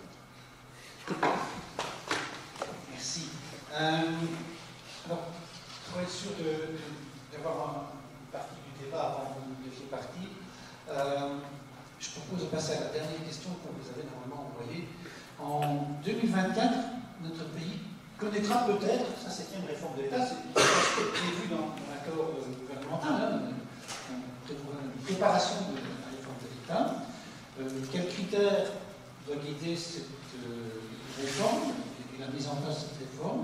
notes. Merci. Euh, alors, pour être sûr d'avoir une partie du débat avant que vous deviez partir, euh, je propose de passer à la dernière question qu'on vous avait normalement envoyée. En deux mille vingt-quatre, notre pays connaîtra peut-être sa septième réforme de l'État, c'est prévu dans, dans l'accord gouvernemental, hein, une préparation de la réforme de l'État. Euh, quels critères doivent guider cette euh, réforme et la mise en place de cette réforme?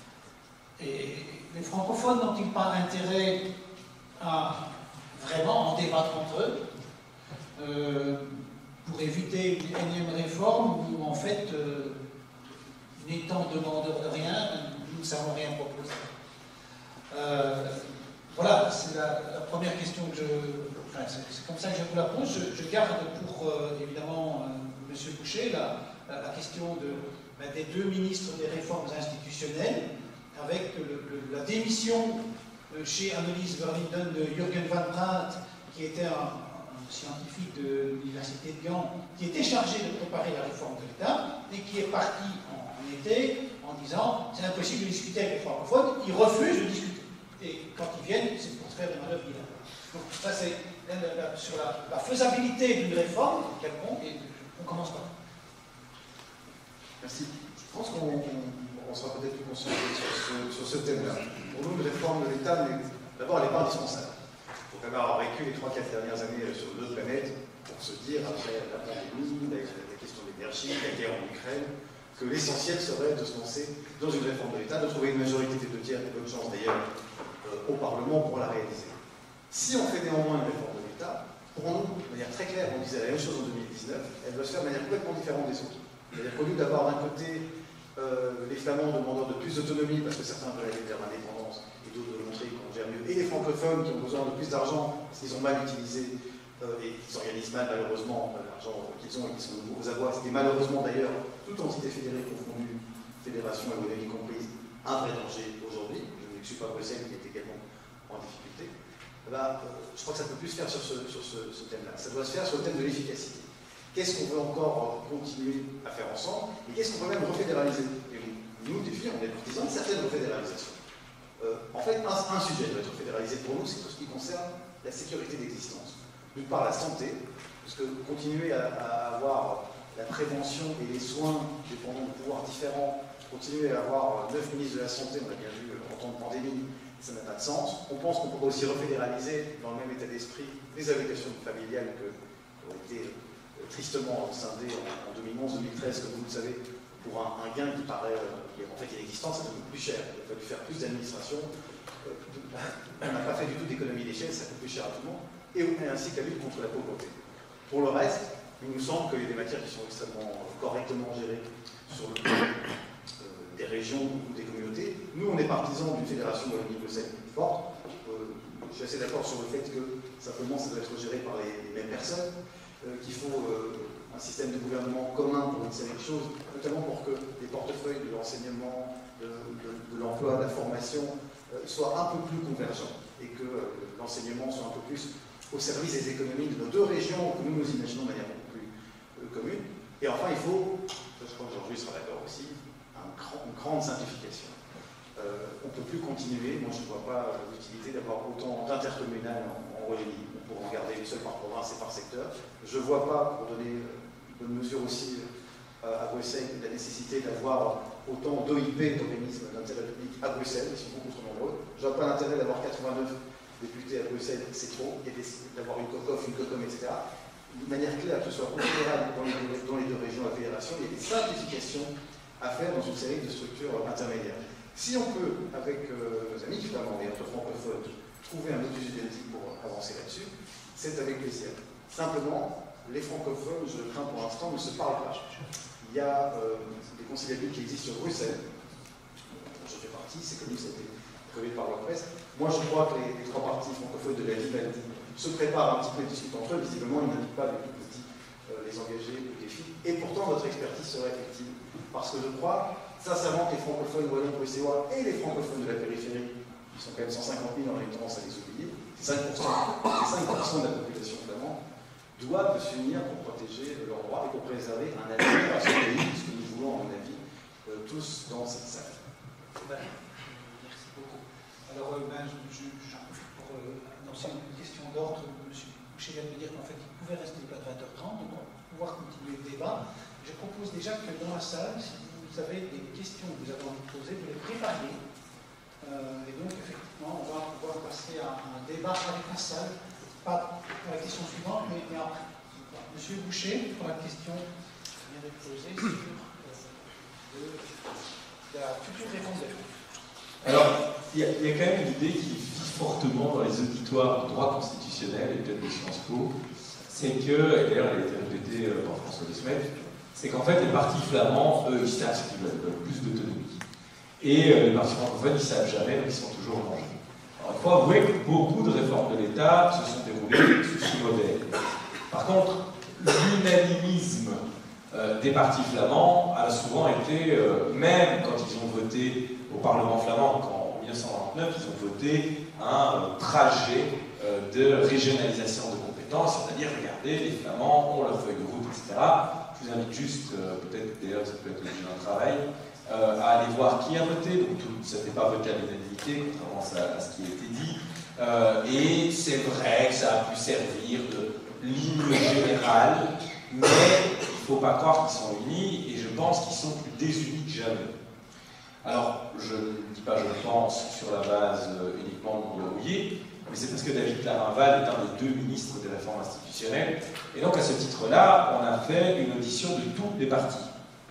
Et les francophones n'ont-ils pas intérêt à vraiment en débattre entre eux euh, pour éviter une énième réforme où en fait, euh, n'étant demandeur de rien, nous ne savons rien proposer. Euh, voilà, c'est la, la première question que je... Enfin, c'est comme ça que je vous la pose. Je, je garde pour, euh, évidemment, euh, M. Boucher, la, la, la question de, ben, des deux ministres des réformes institutionnelles, avec le, le, la démission euh, chez Annelies Verlinden de Jürgen van Praat, qui était un, un scientifique de l'Université de Gand, qui était chargé de préparer la réforme de l'État, et qui est parti en, en été en disant c'est impossible de discuter avec les francophones, ils refusent de discuter. Et quand ils viennent, c'est pour se faire des manœuvres bilaterales. Donc ça c'est sur la, la faisabilité d'une réforme, quelconque, et on commence par. Merci. Je pense qu'on on, on sera peut-être plus concentré sur ce, sur ce thème-là. Pour nous, une réforme de l'État, d'abord, elle n'est pas indispensable. Il faut quand même avoir vécu les trois quatre dernières années sur deux planètes pour pour se dire, après la pandémie, la, la question de l'énergie, la guerre en Ukraine, que l'essentiel serait de se lancer dans une réforme de l'État, de trouver une majorité des deux tiers, et bonne chance d'ailleurs, euh, au Parlement pour la réaliser. Si on fait néanmoins une réforme de l'État, pour nous, de manière très claire, on disait la même chose en deux mille dix-neuf, elle doit se faire de manière complètement différente des autres. C'est-à-dire qu'au lieu d'avoir d'un côté euh, les Flamands demandeurs de plus d'autonomie, parce que certains veulent aller vers l'indépendance, et d'autres veulent montrer qu'on gère mieux, et les francophones qui ont besoin de plus d'argent, parce qu'ils ont mal utilisé, euh, et qu'ils organisent mal malheureusement l'argent qu'ils ont et qui sont aux abois, c'était malheureusement d'ailleurs, toute entité fédérée confondue, fédération et monnaie comprise, un vrai danger aujourd'hui. Je ne suis pas Bruxelles qui est également en difficulté. Eh ben, euh, je crois que ça ne peut plus se faire sur ce, sur ce, ce thème-là. Ça doit se faire sur le thème de l'efficacité. Qu'est-ce qu'on veut encore continuer à faire ensemble et qu'est-ce qu'on peut même refédéraliser? Et nous, des filles, on est partisans de certaines refédéralisations. Euh, en fait, un, un sujet doit être fédéralisé pour nous, c'est tout ce qui concerne la sécurité d'existence. D'une part, la santé, parce que continuer à, à avoir la prévention et les soins dépendant de pouvoirs différents, continuer à avoir neuf ministres de la Santé, on l'a bien vu en temps de pandémie, ça n'a pas de sens. On pense qu'on pourrait aussi refédéraliser, dans le même état d'esprit, les allocations familiales qui ont été tristement scindées en deux mille onze deux mille treize, comme vous le savez, pour un, un gain qui paraît qui est en fait inexistant, ça coûte plus cher. Il a fallu faire plus d'administration. On n'a pas fait du tout d'économie d'échelle, ça coûte plus cher à tout le monde. Et ainsi que la lutte contre la pauvreté. Pour le reste, il nous semble qu'il y a des matières qui sont extrêmement correctement gérées sur le plan euh, des régions ou des communautés. Nous, on est partisans d'une fédération Wallonie-Bruxelles forte. Euh, je suis assez d'accord sur le fait que simplement ça doit être géré par les, les mêmes personnes, euh, qu'il faut euh, un système de gouvernement commun pour une série de choses, notamment pour que les portefeuilles de l'enseignement, de, de, de l'emploi, de la formation euh, soient un peu plus convergents et que euh, l'enseignement soit un peu plus au service des économies de nos deux régions que nous nous imaginons de manière beaucoup plus euh, commune. Et enfin, il faut, je crois que Georges sera d'accord aussi, un grand, une grande simplification. Euh, on ne peut plus continuer, moi je ne vois pas l'utilité d'avoir autant d'intercommunales en, en Wallonie. On pourrait en garder une seule par province et par secteur. Je ne vois pas, pour donner une bonne mesure aussi euh, à Bruxelles, la nécessité d'avoir autant d'O I P, d'organismes d'intérêt public à Bruxelles, ils sont beaucoup trop nombreux. Je ne vois pas l'intérêt d'avoir quatre-vingt-neuf députés à Bruxelles, c'est trop, et d'avoir une COCOF, une COCOM, et cetera. De manière claire, que ce soit confédéral dans les, dans les deux régions, la fédération, il y a des simplifications à faire dans une série de structures intermédiaires. Si on peut, avec euh, nos amis flamands et autres francophones, trouver un modus identique pour avancer là-dessus, c'est avec plaisir. Simplement, les francophones, je le crains pour l'instant, ne se parlent pas. Il y a euh, des conciliabules qui existent sur Bruxelles, je fais partie, c'est connu, ça a été prévu par la presse. Moi, je crois que les, les trois partis francophones de la Vivaldi se préparent un petit peu et discutent entre eux. Visiblement, ils n'invitent pas les plus petits, euh, les engagés, les défis. Et pourtant, votre expertise serait effective. Parce que je crois, sincèrement, que les francophones wallons, bruxellois et les francophones de la périphérie, qui sont quand même cent cinquante mille, on a une tendance à les oublier, c'est cinq pour cent de la population flamande, doivent s'unir pour protéger leurs droits et pour préserver un avenir à ce pays, puisque nous voulons, à mon avis, euh, tous dans cette salle. Merci beaucoup. Alors, euh, ben, j'en profite pour euh, annoncer une question d'ordre. M. Boucher vient de me dire qu'en fait, il pouvait rester jusqu'à vingt heures trente, donc on va pouvoir continuer le débat. Je propose déjà que dans la salle, si vous avez des questions que vous avez envie de poser, vous les préparez. Euh, et donc, effectivement, on va pouvoir passer à un débat avec la salle. Pas pour la question suivante, mais, mais après. Monsieur Boucher, pour la question qui vient d'être posée sur euh, de, de la future réforme des lois. Alors, il y, y a quand même une idée qui vit fortement dans les auditoires de droit constitutionnel et peut-être de Sciences Po, c'est que, et d'ailleurs elle a été répétée par François de Smet, c'est qu'en fait les partis flamands, eux, ils savent qu'ils veulent, veulent plus d'autonomie. Et euh, les partis francophones, ils ne savent jamais, donc ils sont toujours en danger. Alors, il faut avouer que beaucoup de réformes de l'État se sont déroulées sous ce modèle. Par contre, l'unanimisme euh, des partis flamands a souvent été, euh, même quand ils ont voté au Parlement flamand, qu'en mille neuf cent vingt-neuf, ils ont voté un euh, trajet euh, de régionalisation de compétences, c'est-à-dire, regardez, les Flamands ont leur feuille de route, et cetera. Je vous invite juste, euh, peut-être d'ailleurs, ça peut être l'objet d'un travail, euh, à aller voir qui a voté. Donc, tout, ça ne fait pas voter à l'unanimité, contrairement à, à ce qui a été dit. Euh, et c'est vrai que ça a pu servir de ligne générale, mais il ne faut pas croire qu'ils sont unis, et je pense qu'ils sont plus désunis que jamais. Alors, je ne dis pas je pense sur la base euh, uniquement de mon mouillé, mais c'est parce que David Clarinval est un des deux ministres de la réforme institutionnelle. Et donc, à ce titre-là, on a fait une audition de tous les partis,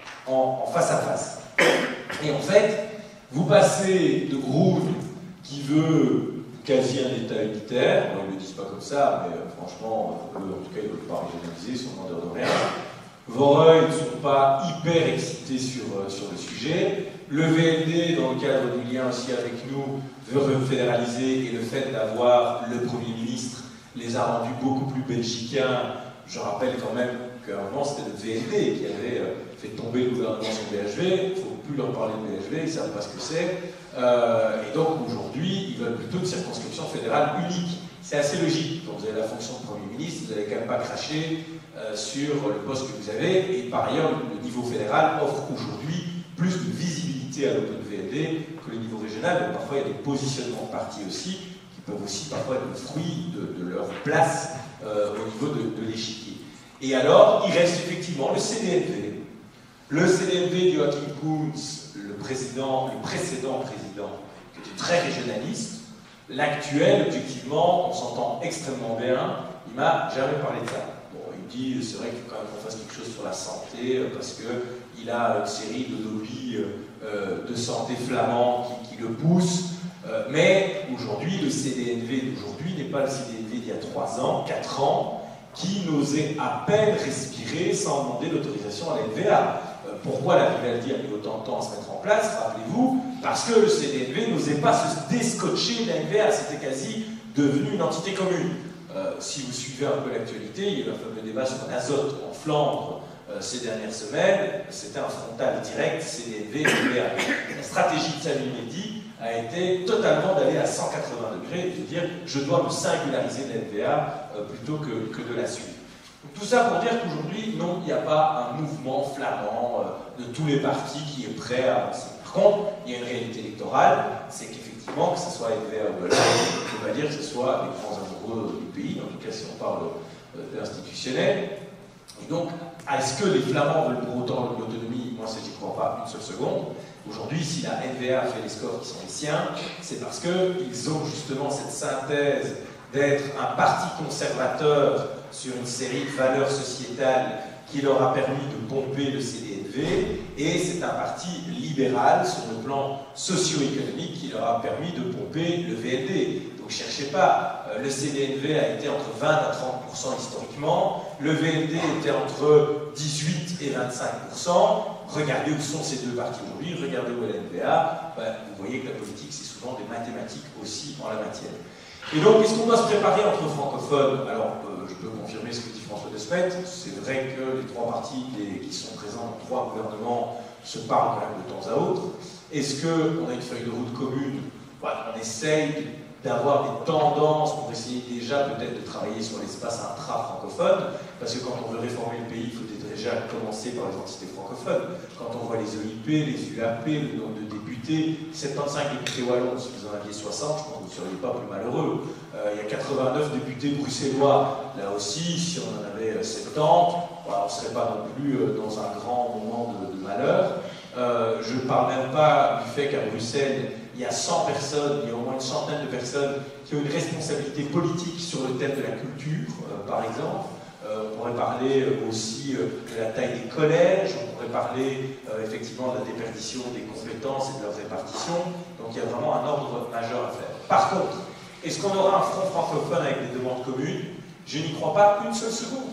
en, en face à face. Et en fait, vous passez de Groen, qui veut quasi un État unitaire, bon, ils ne le disent pas comme ça, mais euh, franchement, eux, en tout cas, ils ne veulent pas régionaliser, ils sont demandeurs de rien. Voreuil ne sont pas hyper excités sur, euh, sur le sujet. Le V L D, dans le cadre du lien aussi avec nous, veut refédéraliser, et le fait d'avoir le Premier ministre les a rendus beaucoup plus belgicains. Je rappelle quand même qu'à un moment, c'était le V L D qui avait euh, fait tomber le gouvernement sur le B H V. Il ne faut plus leur parler de B H V, ils ne savent pas ce que c'est. Euh, et donc, aujourd'hui, ils veulent plutôt une circonscription fédérale unique. C'est assez logique. Quand vous avez la fonction de Premier ministre, vous n'allez quand même pas cracher euh, sur le poste que vous avez. Et par ailleurs, le niveau fédéral offre aujourd'hui plus de visibilité à l'Open V L D que le niveau régional. Donc parfois, il y a des positionnements de partis aussi, qui peuvent aussi parfois être le fruit de, de leur place euh, au niveau de, de l'échiquier. Et alors, il reste effectivement le C D N V. Le C D N V de Joachim Koens, le, président, le précédent président, qui était très régionaliste. L'actuel, objectivement, on s'entend extrêmement bien, il m'a jamais parlé de ça. Bon, il dit, c'est vrai qu'il faut quand même qu'on fasse quelque chose sur la santé, parce qu'il a une série de lobbies euh, de santé flamands qui, qui le poussent, euh, mais aujourd'hui, le C D N V d'aujourd'hui n'est pas le C D N V d'il y a trois ans, quatre ans, qui n'osait à peine respirer sans demander l'autorisation à la N V A. Euh, pourquoi la Vivaldi a mis autant de temps à se mettre en place, rappelez-vous, parce que le C D N V n'osait pas se déscotcher de la N V A, c'était quasi devenu une entité commune. Euh, si vous suivez un peu l'actualité, il y a eu un fameux débat sur l'azote en Flandre euh, ces dernières semaines, c'était un frontal direct, C D N V, N V A. La stratégie de Samuel Mehdi a été totalement d'aller à cent quatre-vingts degrés et de dire je dois me singulariser de la N V A euh, plutôt que, que de la suivre. Donc, tout ça pour dire qu'aujourd'hui, non, il n'y a pas un mouvement flamand euh, de tous les partis qui est prêt à avancer. Par contre, il y a une réalité électorale, c'est qu'effectivement, que ce soit N V A ou L A, on ne peut pas dire que ce soit les grands amoureux du pays, en tout cas si on parle euh, de l'institutionnel. Et donc, est-ce que les Flamands veulent pour autant l'autonomie? Moi, j'y crois pas une seule seconde. Aujourd'hui, si la N V A fait les scores qui sont les siens, c'est parce qu'ils ont justement cette synthèse d'être un parti conservateur sur une série de valeurs sociétales qui leur a permis de pomper le C D N V, et c'est un parti libéral sur le plan socio-économique qui leur a permis de pomper le V L D. Donc cherchez pas, le C D N V a été entre vingt à trente pour cent historiquement, le V L D était entre dix-huit et vingt-cinq pour cent. Regardez où sont ces deux partis aujourd'hui, regardez où est la N V A, ben, vous voyez que la politique c'est souvent des mathématiques aussi en la matière. Et donc, est-ce qu'on doit se préparer entre francophones? Alors, euh, je peux confirmer ce que dit François Desmet, c'est vrai que les trois partis les, qui sont présents dans trois gouvernements se parlent quand même de temps à autre. Est-ce qu'on a une feuille de route commune? Voilà, on essaye d'avoir des tendances pour essayer déjà peut-être de travailler sur l'espace intra-francophone, parce que quand on veut réformer le pays, il faut déjà commencer par les entités francophones. Quand on voit les O I P, les U A P, le nombre de députés, soixante-quinze députés wallons, si vous en aviez soixante, je pense que vous ne seriez pas plus malheureux. Euh, il y a quatre-vingt-neuf députés bruxellois, là aussi, si on en avait soixante-dix, voilà, on ne serait pas non plus dans un grand moment de, de malheur. Euh, je ne parle même pas du fait qu'à Bruxelles, il y a cent personnes, il y a au moins une centaine de personnes qui ont une responsabilité politique sur le thème de la culture, euh, par exemple. Euh, on pourrait parler aussi euh, de la taille des collèges, on pourrait parler euh, effectivement de la déperdition des compétences et de leur répartition. Donc il y a vraiment un ordre majeur à faire. Par contre, est-ce qu'on aura un front francophone avec des demandes communes? Je n'y crois pas une seule seconde.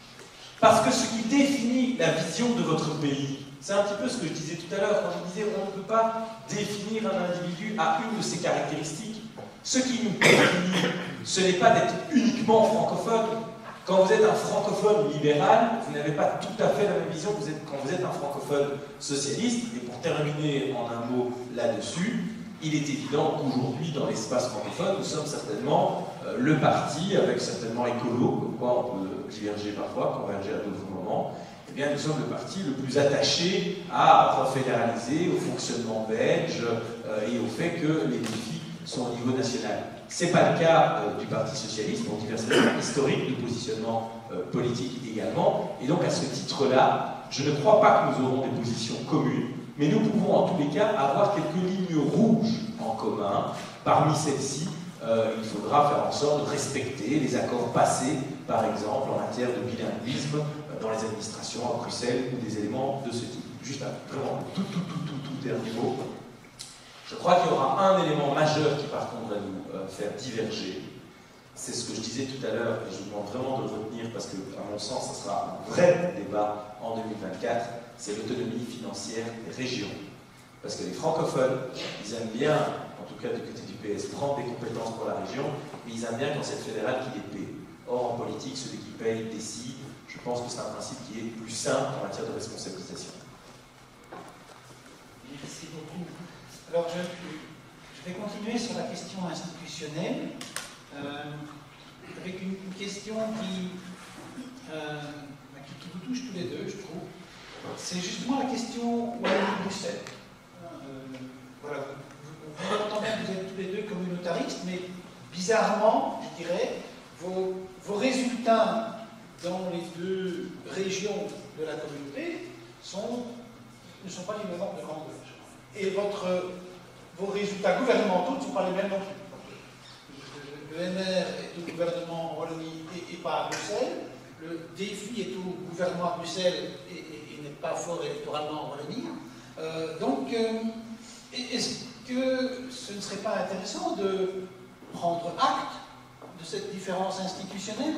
Parce que ce qui définit la vision de votre pays, c'est un petit peu ce que je disais tout à l'heure, quand je disais on ne peut pas définir un individu à une de ses caractéristiques. Ce qui nous définit, ce n'est pas d'être uniquement francophone. Quand vous êtes un francophone libéral, vous n'avez pas tout à fait la même vision que vous êtes, quand vous êtes un francophone socialiste. Et pour terminer en un mot là-dessus, il est évident qu'aujourd'hui, dans l'espace francophone, nous sommes certainement euh, le parti, avec certainement écolo, comme quoi on peut diverger parfois, converger à d'autres moments, eh bien nous sommes le parti le plus attaché à refédéraliser, au fonctionnement belge euh, et au fait que les défis sont au niveau national. Ce n'est pas le cas euh, du Parti socialiste, pour diverses raisons historiques de positionnement euh, politique également, et donc à ce titre-là, je ne crois pas que nous aurons des positions communes, mais nous pouvons en tous les cas avoir quelques lignes rouges en commun parmi celles-ci, euh, il faudra faire en sorte de respecter les accords passés, par exemple, en matière de bilinguisme euh, dans les administrations à Bruxelles ou des éléments de ce type. Juste un vraiment tout, tout, tout, tout, tout dernier mot. Je crois qu'il y aura un élément majeur qui, par contre, va nous euh, faire diverger. C'est ce que je disais tout à l'heure, et je vous demande vraiment de le retenir parce que, à mon sens, ce sera un vrai débat en deux mille vingt-quatre, c'est l'autonomie financière des régions. Parce que les francophones, ils aiment bien, en tout cas du côté du P S, prendre des compétences pour la région, mais ils aiment bien quand c'est le fédéral qui les paie. Or, en politique, celui qui paye décide. Je pense que c'est un principe qui est plus simple en matière de responsabilisation. Merci beaucoup. Alors, je, je vais continuer sur la question institutionnelle, euh, avec une, une question qui, euh, qui, qui vous touche tous les deux, je trouve. C'est justement la question Wallonie-Bruxelles. Euh, voilà, vous, vous entendez que vous êtes tous les deux communautaristes, mais bizarrement, je dirais, vos, vos résultats dans les deux régions de la communauté sont, ne sont pas les mêmes de grandeur. Et votre, vos résultats gouvernementaux ne sont pas les mêmes non plus. Le M R est au gouvernement en Wallonie et, et pas à Bruxelles. Le défi est au gouvernement à Bruxelles et, et, et n'est pas fort électoralement en Wallonie. Euh, donc, euh, est-ce que ce ne serait pas intéressant de prendre acte de cette différence institutionnelle?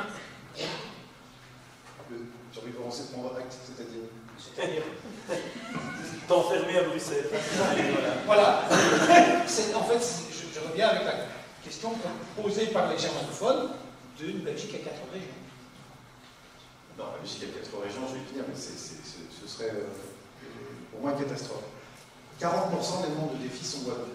J'ai envie de commencer de prendre acte, c'est-à-dire C'est-à-dire t'enfermer à Bruxelles. Voilà. En fait, je, je reviens avec la question posée par les germanophones d'une Belgique à quatre régions. Non, la Belgique à quatre régions, je vais finir, mais c'est, c'est, c'est, ce serait euh, pour moi une catastrophe. quarante pour cent des membres de défi sont wallons.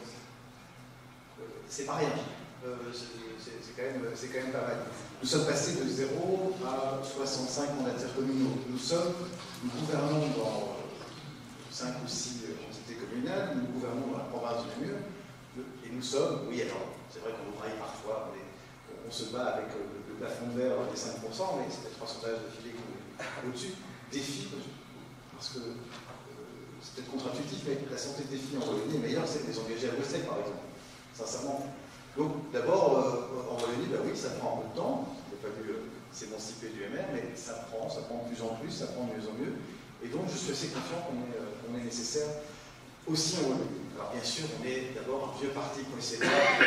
Euh, c'est pas rien. Euh, c'est, c'est, quand même, c'est quand même pas mal. Nous sommes passés de zéro à soixante-cinq mandataires communaux. Nous sommes, nous gouvernons dans cinq ou six entités communales, nous gouvernons dans la province du Namur, et nous sommes, oui, alors, c'est vrai qu'on nous braille parfois, on, est, on se bat avec le, le plafond de verre des cinq pour cent, mais c'est peut-être un sondage de filet au-dessus. Défi, parce que euh, c'est peut-être contre-intuitif, mais la santé des filles en Wallonie est meilleure que celle des engagés à Bruxelles, par exemple, sincèrement. Donc, d'abord, euh, en Wallonie, bah oui, ça prend un peu de temps, il n'a pas fallu euh, s'émanciper du M R, mais ça prend, ça prend de plus en plus, ça prend de mieux en mieux. Et donc, je suis assez confiant qu'on est, euh, qu'on est nécessaire aussi en Wallonie. Alors, bien sûr, on est d'abord un vieux parti bruxellois, on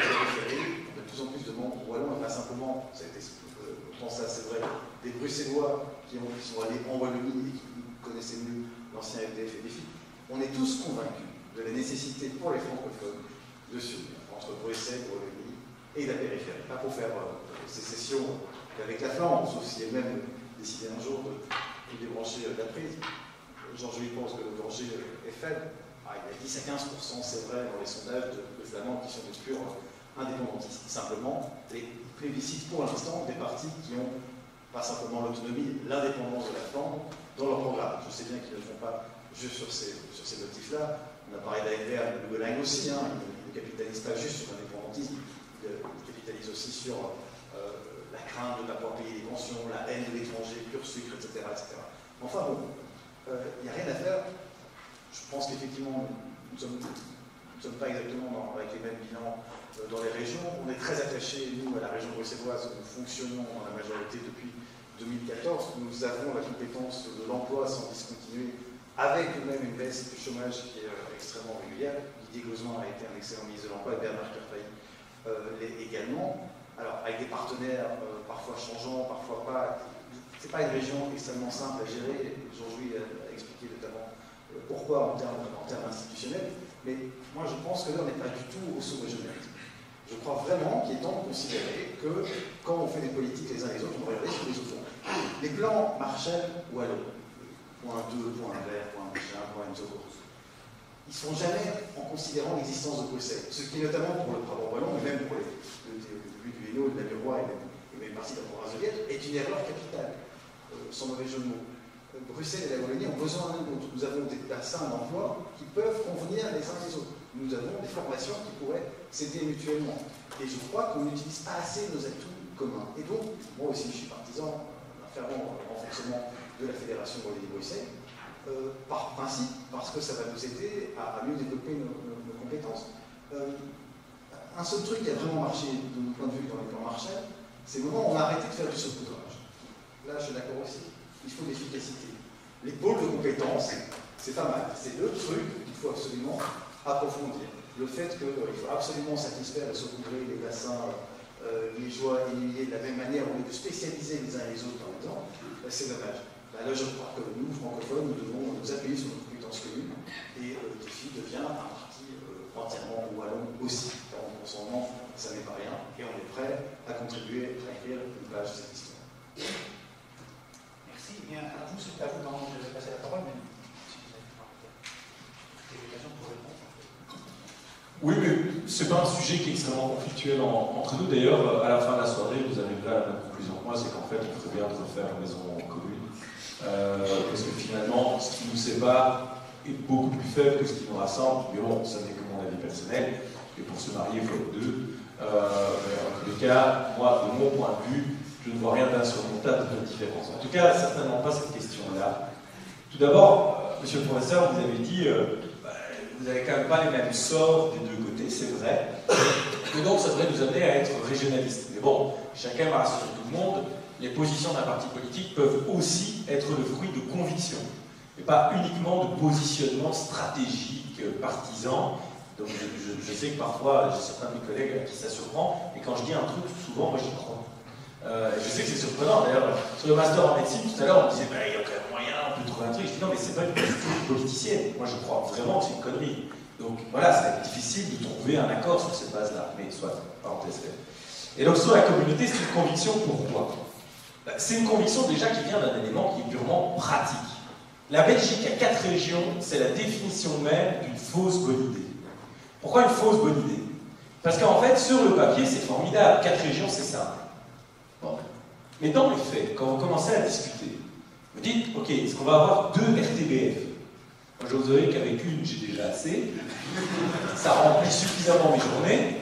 a de plus en plus de membres wallons, et pas simplement, ça a été, euh, pourtant ça c'est vrai, des Bruxellois qui, ont, qui sont allés en Wallonie et qui connaissaient mieux l'ancien F D F et défi. On est tous convaincus de la nécessité pour les francophones de s'unir entre Bruxelles, Wallonie et la périphérie. Pas pour faire euh, sécession avec la Flandre, sauf si elle-même décidait un jour de de débrancher euh, la prise. Jean-Louis pense que le danger est faible. Ah, il y a dix à quinze pour cent, c'est vrai, dans les sondages de, de Flamands qui sont des purs euh, indépendantistes. Simplement, les plébiscites pour l'instant des partis qui ont pas simplement l'autonomie, l'indépendance de la Flandre dans leur programme. Je sais bien qu'ils ne font pas juste sur ces, sur ces motifs-là. On a parlé d'A F R, de Golang aussi, hein, ils ne capitalisent pas juste sur l'indépendantisme, ils capitalisent aussi sur euh, la crainte de ne pas pouvoir payer les pensions, la haine de l'étranger, pur sucre, et cetera et cetera. Enfin bon, il euh, n'y a rien à faire. Je pense qu'effectivement, nous ne sommes, sommes pas exactement dans, avec les mêmes bilans euh, dans les régions. On est très attachés, nous, à la région bruxelloise. Nous fonctionnons dans la majorité depuis deux mille quatorze. Nous avons la compétence de l'emploi sans discontinuer, avec même une baisse du chômage qui est euh, extrêmement régulière. Didier Gozman a été un excellent ministre de l'Emploi et Bernard Kerfailly euh, l'est également. Alors, avec des partenaires euh, parfois changeants, parfois pas. C'est pas une région extrêmement simple à gérer. Jean-Louis a, a expliqué notamment euh, pourquoi en termes, en termes institutionnels. Mais moi, je pense que là, on n'est pas du tout au sous-régionalisme. Je crois vraiment qu'il est temps de considérer que quand on fait des politiques les uns les autres, on va regarder sur les autres. Les plans Marshall ou Allo, point deux, point vert, point machin, point M Z O, ils ne sont jamais en considérant l'existence de Bruxelles. Ce qui est notamment pour le Brabant wallon, mais même pour les, le, le, le, du Hainaut, de la Murois et même, et même partie de la province de Liège, est une erreur capitale, euh, sans mauvais jeu de mots. Euh, Bruxelles et la Wallonie ont besoin l'un de l'autre. Nous avons des bassins d'emploi qui peuvent convenir les uns les autres. Nous avons des formations qui pourraient s'aider mutuellement. Et je crois qu'on n'utilise pas assez nos atouts communs. Et donc, moi aussi, je suis partisan d'un fervent renforcement de la Fédération Wallonie-Bruxelles. Euh, par principe, parce que ça va nous aider à, à mieux développer nos, nos, nos compétences. Euh, un seul truc qui a vraiment marché de mon point de vue dans les plans Marshall, c'est le moment où on a arrêté de faire du saupoudrage. Là, je suis d'accord aussi. Il faut l'efficacité. Les pôles de compétences, c'est pas mal. C'est le truc qu'il faut absolument approfondir. Le fait qu'il euh, faut absolument satisfaire et saupoudrer les bassins euh, liégeois et liés de la même manière, au lieu de spécialiser les uns et les autres, par exemple, bah, c'est dommage. Bah, là, je crois que nous, francophones, nous devons nous appuyer sur nos compétences communes et euh, le défi devient un parti euh, entièrement wallon aussi. quarante pour cent non, ça n'est pas rien et on est prêt à contribuer à écrire une page de cette histoire. Merci. Bien, à vous, c'est à vous quand je vais passer la parole, mais si vous avez l'occasion pour répondre. Oui, mais ce n'est pas un sujet qui est extrêmement conflictuel en, entre nous. D'ailleurs, à la fin de la soirée, vous arriverez à la même conclusion que moi, c'est qu'en fait, il ferait bien de refaire une maison commune. Euh, parce que finalement, ce qui nous sépare est beaucoup plus faible que ce qui nous rassemble. Mais bon, ça n'est que mon avis personnel. Et pour se marier, il faut être deux. Euh, mais en tous les cas, moi, de mon point de vue, je ne vois rien d'insurmontable de différence. En tout cas, certainement pas cette question-là. Tout d'abord, euh, monsieur le professeur, vous avez dit... Euh, vous n'avez quand même pas les mêmes sorts des deux côtés, c'est vrai. Et donc, ça devrait nous amener à être régionalistes. Mais bon, chacun va rassurer tout le monde, les positions d'un parti politique peuvent aussi être le fruit de convictions, et pas uniquement de positionnement stratégique, partisan. Donc, je, je, je sais que parfois, j'ai certains de mes collègues à qui ça surprend, et quand je dis un truc, souvent, moi, j'y crois. Euh, je sais que c'est surprenant, d'ailleurs, sur le master en médecine, tout à l'heure, on disait, bah, il y a quand même moyen, on peut trouver un truc. Je dis, non, mais c'est pas une question politicienne. Moi, je crois vraiment que c'est une connerie. Donc, voilà, c'est difficile de trouver un accord sur cette base-là. Mais soit, parenthèse faite. Et donc, sur la communauté, c'est une conviction pourquoi? Bah, c'est une conviction déjà qui vient d'un élément qui est purement pratique. La Belgique a quatre régions, c'est la définition même d'une fausse bonne idée. Pourquoi une fausse bonne idée? Parce qu'en fait, sur le papier, c'est formidable. Quatre régions, c'est simple. Bon. Mais dans les faits, quand vous commencez à discuter, vous dites, ok, est-ce qu'on va avoir deux R T B F? Moi, je vous dirais qu'avec une, j'ai déjà assez. Ça remplit suffisamment mes journées.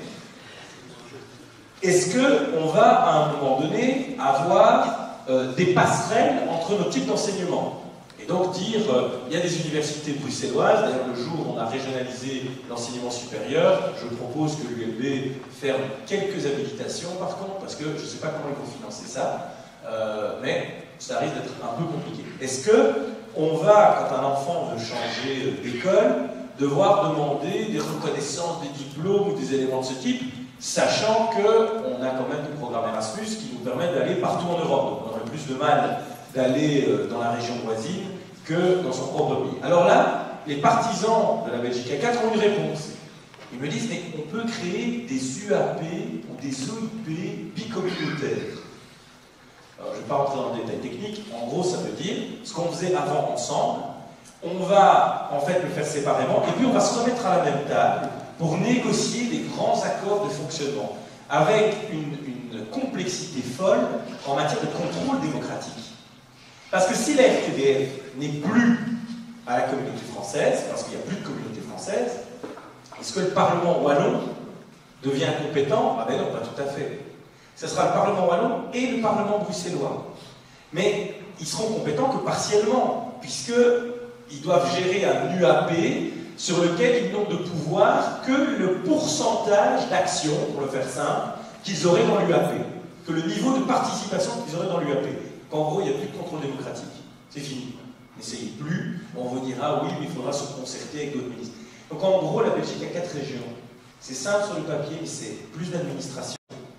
Est-ce qu'on va, à un moment donné, avoir euh, des passerelles entre nos types d'enseignement? Et donc dire, euh, il y a des universités bruxelloises, d'ailleurs le jour où on a régionalisé l'enseignement supérieur, je propose que l'U L B ferme quelques habilitations par contre, parce que je ne sais pas comment ils vont financer ça, euh, mais ça risque d'être un peu compliqué. Est-ce qu'on va, quand un enfant veut changer d'école, devoir demander des reconnaissances, des diplômes ou des éléments de ce type, sachant qu'on a quand même des programmes Erasmus qui nous permettent d'aller partout en Europe, donc on aurait plus de mal d'aller dans la région voisine que dans son propre pays. Alors là, les partisans de la Belgique A quatre ont une réponse. Ils me disent, mais on peut créer des U A P ou des O I P bicommunautaires. Alors, je ne vais pas rentrer dans le détail technique. En gros, ça veut dire ce qu'on faisait avant ensemble. On va en fait le faire séparément et puis on va se remettre à la même table pour négocier des grands accords de fonctionnement avec une, une complexité folle en matière de contrôle démocratique. Parce que si la R T B F n'est plus à la communauté française, parce qu'il n'y a plus de communauté française, est-ce que le Parlement wallon devient compétent? Ah ben non, pas tout à fait. Ce sera le Parlement wallon et le Parlement bruxellois. Mais ils seront compétents que partiellement, puisqu'ils doivent gérer un U A P sur lequel ils n'ont de pouvoir que le pourcentage d'actions, pour le faire simple, qu'ils auraient dans l'U A P, que le niveau de participation qu'ils auraient dans l'U A P. Qu'en gros, il n'y a plus de contrôle démocratique. C'est fini. N'essayez plus, on vous dira oui, mais il faudra se concerter avec d'autres ministres. Donc en gros, la Belgique a quatre régions. C'est simple sur le papier, mais c'est plus d'administration,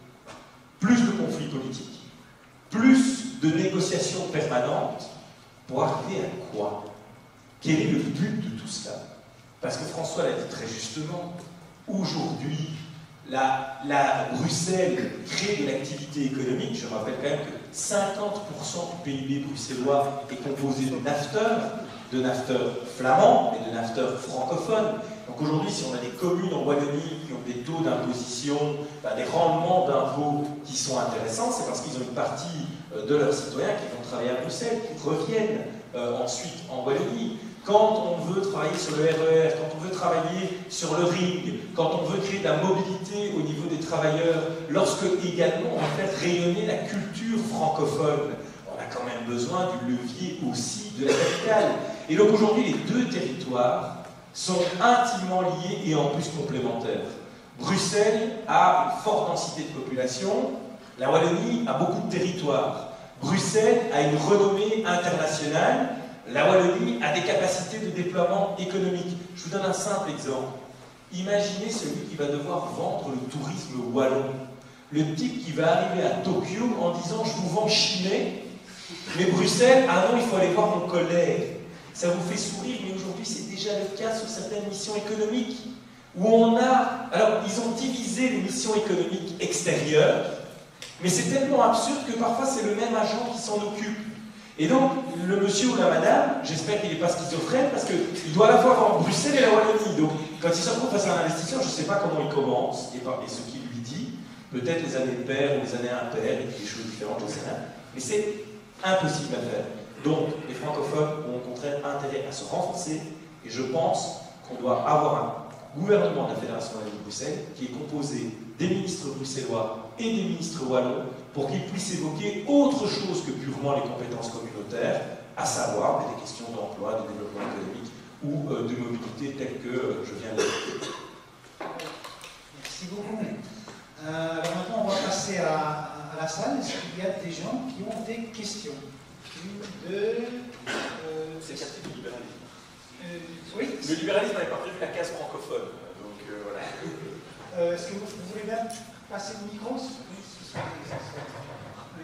plus de conflits politiques, plus de négociations permanentes, pour arriver à quoi? Quel est le but de tout cela? Parce que François l'a dit très justement, aujourd'hui, la, la Bruxelles crée de l'activité économique. Je rappelle quand même que cinquante pour cent du P I B bruxellois est composé de nafteurs, de nafteurs flamands et de nafteurs francophones. Donc aujourd'hui, si on a des communes en Wallonie qui ont des taux d'imposition, ben des rendements d'impôts qui sont intéressants, c'est parce qu'ils ont une partie de leurs citoyens qui vont travailler à Bruxelles, qui reviennent euh, ensuite en Wallonie. Quand on veut travailler sur le R E R, quand on veut travailler sur le ring, quand on veut créer de la mobilité au niveau des travailleurs, lorsque également on va faire rayonner la culture francophone, on a quand même besoin du levier aussi de la capitale. Et donc aujourd'hui, les deux territoires sont intimement liés et en plus complémentaires. Bruxelles a une forte densité de population, la Wallonie a beaucoup de territoire. Bruxelles a une renommée internationale, la Wallonie a des capacités de déploiement économique. Je vous donne un simple exemple. Imaginez celui qui va devoir vendre le tourisme wallon. Le type qui va arriver à Tokyo en disant « je vous vends Chimay », mais Bruxelles, ah non, il faut aller voir mon collègue. Ça vous fait sourire, mais aujourd'hui c'est déjà le cas sur certaines missions économiques, où on a... Alors, ils ont divisé les missions économiques extérieures, mais c'est tellement absurde que parfois c'est le même agent qui s'en occupe. Et donc, le monsieur ou la madame, j'espère qu'il n'est pas schizophrène, parce qu'il doit à la fois voir Bruxelles et la Wallonie. Donc, quand il se retrouve face à un investisseur, je ne sais pas comment il commence, et, par, et ce qu'il lui dit, peut-être les années paires ou les années impaires, et puis des choses différentes, je ne sais rien. Mais c'est impossible à faire. Donc, les francophones ont au contraire intérêt à se renforcer, et je pense qu'on doit avoir un gouvernement de la Fédération de Bruxelles qui est composé des ministres bruxellois et des ministres wallons pour qu'ils puissent évoquer autre chose que purement les compétences communautaires, à savoir des questions d'emploi, de développement économique ou euh, de mobilité telles que euh, je viens de l'évoquer. Merci beaucoup. Euh, alors maintenant, on va passer à, à la salle. Est-ce qu'il y a des gens qui ont des questions? Une, deux... Euh, C'est le quartier du libéralisme. Euh, oui. Le libéralisme n'avait pas prévu la case francophone, donc euh, voilà. Euh, Est-ce que vous, vous voulez bien passer le micro? Oui, ce soit- ce soit- oui.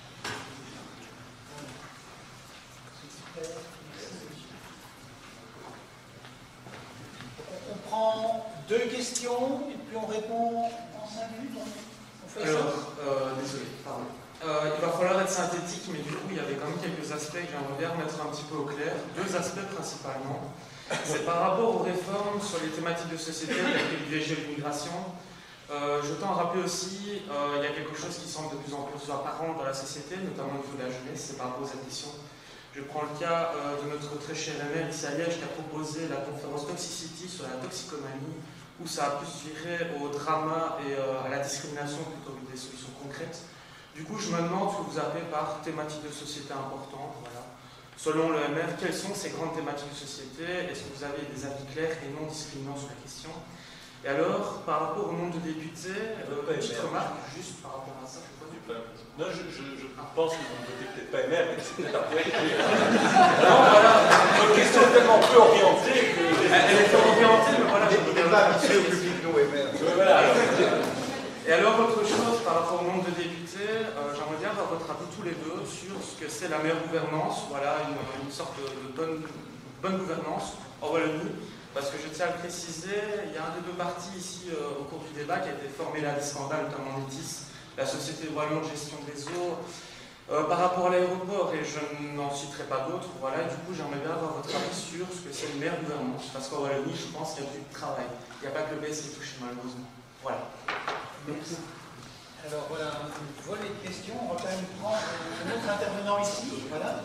On prend deux questions et puis on répond en cinq minutes. On fait ça? Alors, euh, désolé, pardon. Euh, il va falloir être synthétique, mais du coup, il y avait quand même quelques aspects que j'aimerais bien remettre un petit peu au clair. Deux aspects principalement. C'est par rapport aux réformes sur les thématiques de société, telles que l'I V G et l'immigration. Euh, je tends à rappeler aussi, euh, il y a quelque chose qui semble de plus en plus apparent dans la société, notamment au niveau de la jeunesse, c'est par rapport aux admissions. Je prends le cas euh, de notre très cher M R ici à Liège qui a proposé la conférence Toxicity sur la toxicomanie, où ça a plus viré au drama et euh, à la discrimination plutôt que des solutions concrètes. Du coup, je me demande ce que vous appelez par thématique de société importante. Voilà. Selon le M R, quelles sont ces grandes thématiques de société? Est-ce que vous avez des avis clairs et non discriminants sur la question? Et alors, par rapport au nombre de députés, euh, petite remarque, juste par rapport à ça, je crois que... Non, je, je, je pense que vous ne votez peut-être pas M R, mais c'est peut-être après. Non, voilà, Votre question est tellement peu orientée que... elle est peu orientée, mais voilà, je Il n'est pas habitué au public, nous, M R. Voilà, alors. Et alors, autre chose, par rapport au nombre de députés, euh, j'aimerais bien avoir votre avis tous les deux sur ce que c'est la meilleure gouvernance, voilà, une, une sorte de, de bonne, bonne gouvernance en Wallonie, parce que je tiens à le préciser, il y a un des deux partis ici euh, au cours du débat qui a été formé là des scandales, notamment Métis, la Société Wallon Gestion des Eaux, euh, par rapport à l'aéroport, et je n'en citerai pas d'autres, voilà, et du coup j'aimerais bien avoir votre avis sur ce que c'est une meilleure gouvernance, parce qu'en Wallonie, je pense qu'il y a du travail, il n'y a pas que le P S qui est touché malheureusement. Voilà. Merci. Alors voilà, une volée de questions. On va quand même prendre un autre intervenant ici. Voilà.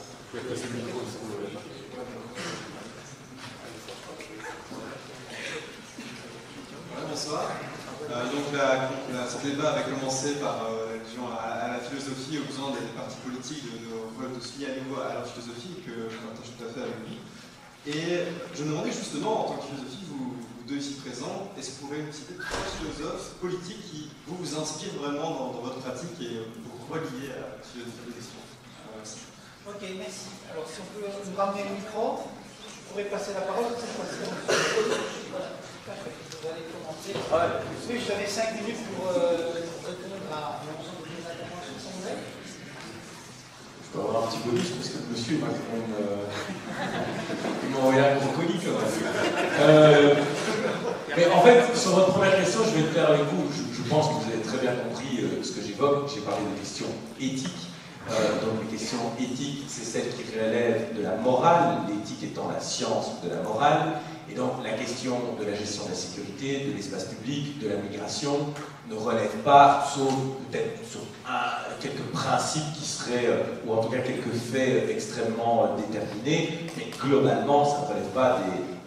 Voilà, bonsoir. Euh, donc la, la, ce débat avait commencé par euh, disons, à, à la philosophie, aux besoins des partis politiques de, de, de se lier à nouveau à leur philosophie, que je partage tout à fait avec vous. Et je me demandais justement, en tant que philosophie, vous, vous deux ici présents, est-ce que vous pourriez me citer trois philosophes politiques qui vous, vous inspirent vraiment dans, dans votre pratique et vous relier à la philosophie de question? Merci. Ok, merci. Alors si on peut nous ramener le micro, je pourrais passer la parole cette fois-ci. Voilà, parfait. Vous allez commencer. Oui, je donnais cinq minutes pour euh, répondre à l'ensemble des interventions, si vous voulez. Je peux avoir un petit bonus parce que le monsieur m'a quand même euh, envoyé un crocodile quand même. Euh, mais en fait, sur votre première question, je vais être clair avec vous. Je, je pense que vous avez très bien compris euh, ce que j'évoque. J'ai parlé de questions éthiques. Euh, donc les questions éthiques, c'est celles qui relèvent de la morale, l'éthique étant la science de la morale. Et donc la question de la gestion de la sécurité, de l'espace public, de la migration, ne relève pas, sauf peut-être sur un, quelques principes qui seraient, euh, ou en tout cas quelques faits extrêmement euh, déterminés, mais globalement, ça ne relève pas des,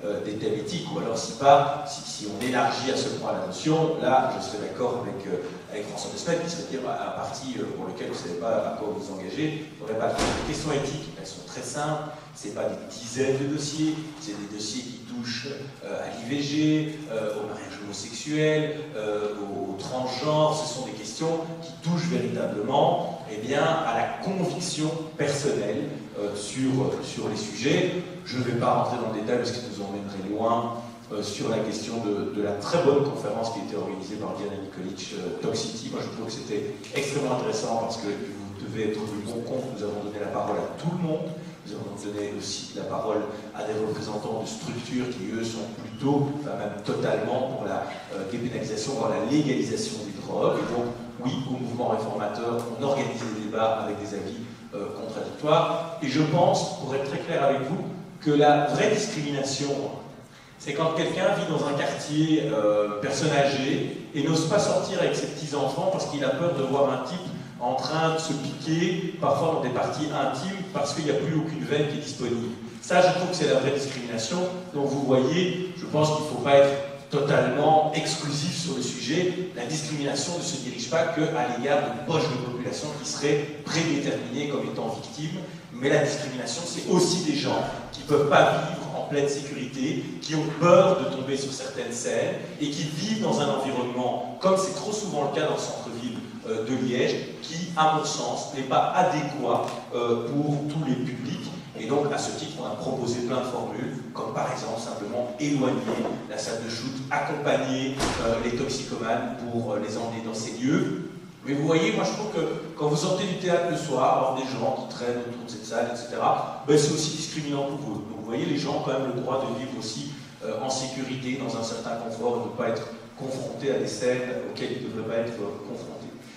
euh, des thèmes éthiques, ou alors si pas, si, si on élargit à ce point la notion, là je serais d'accord avec, euh, avec François Desmet, qui serait dire un parti euh, pour lequel vous ne savez pas à quoi vous engagez, il faudrait pas. Les questions éthiques, elles sont très simples, c'est pas des dizaines de dossiers, c'est des dossiers qui touchent euh, à l'I V G, euh, au mariage homosexuel, euh, au, au transgenre, ce sont des questions qui touchent véritablement eh bien, à la conviction personnelle euh, sur, sur les sujets. Je ne vais pas rentrer dans le détail parce que ça nous emmènerait loin euh, sur la question de, de la très bonne conférence qui a été organisée par Diana Nikolic, euh, Toxicity. Moi je trouve que c'était extrêmement intéressant parce que vous devez être du bon compte, nous avons donné la parole à tout le monde. Nous avons donné aussi la parole à des représentants de structures qui, eux, sont plutôt, enfin même totalement pour la euh, dépénalisation, voire la légalisation des drogues. Et donc, oui, au mouvement réformateur, on organise des débats avec des avis euh, contradictoires. Et je pense, pour être très clair avec vous, que la vraie discrimination, c'est quand quelqu'un vit dans un quartier euh, personne âgée et n'ose pas sortir avec ses petits-enfants parce qu'il a peur de voir un type en train de se piquer, parfois dans des parties intimes, parce qu'il n'y a plus aucune veine qui est disponible. Ça, je trouve que c'est la vraie discrimination. Donc vous voyez, je pense qu'il ne faut pas être totalement exclusif sur le sujet. La discrimination ne se dirige pas qu'à l'égard de poches de population qui seraient prédéterminées comme étant victimes, mais la discrimination, c'est aussi des gens qui ne peuvent pas vivre en pleine sécurité, qui ont peur de tomber sur certaines scènes, et qui vivent dans un environnement, comme c'est trop souvent le cas dans le centre-ville de Liège, qui, à mon sens, n'est pas adéquat euh, pour tous les publics. Et donc, à ce titre, on a proposé plein de formules, comme par exemple simplement éloigner la salle de shoot, accompagner euh, les toxicomanes pour euh, les emmener dans ces lieux. Mais vous voyez, moi je trouve que quand vous sortez du théâtre le soir, avoir des gens qui traînent autour de cette salle, et cetera, ben, c'est aussi discriminant pour vous. Donc vous voyez, les gens ont quand même le droit de vivre aussi euh, en sécurité, dans un certain confort, et de ne pas être confrontés à des scènes auxquelles ils ne devraient pas être euh, confrontés.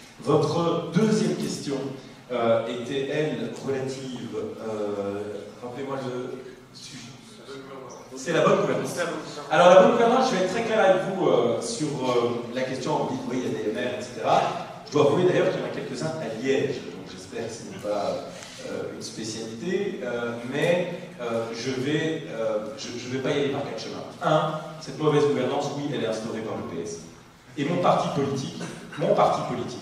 Votre deuxième question euh, était, elle, relative... Euh, rappelez-moi le sujet. C'est la bonne gouvernance. Alors, la bonne gouvernance, je vais être très clair avec vous euh, sur euh, la question. On dit, oui, il y a des maires, et cetera. Je dois avouer d'ailleurs qu'il y en a quelques-uns à Liège, donc j'espère que ce n'est pas euh, une spécialité, euh, mais euh, je ne vais, euh, je, je vais pas y aller par quatre chemins. Un, cette mauvaise gouvernance, oui, elle est instaurée par le P S. Et mon parti politique, mon parti politique,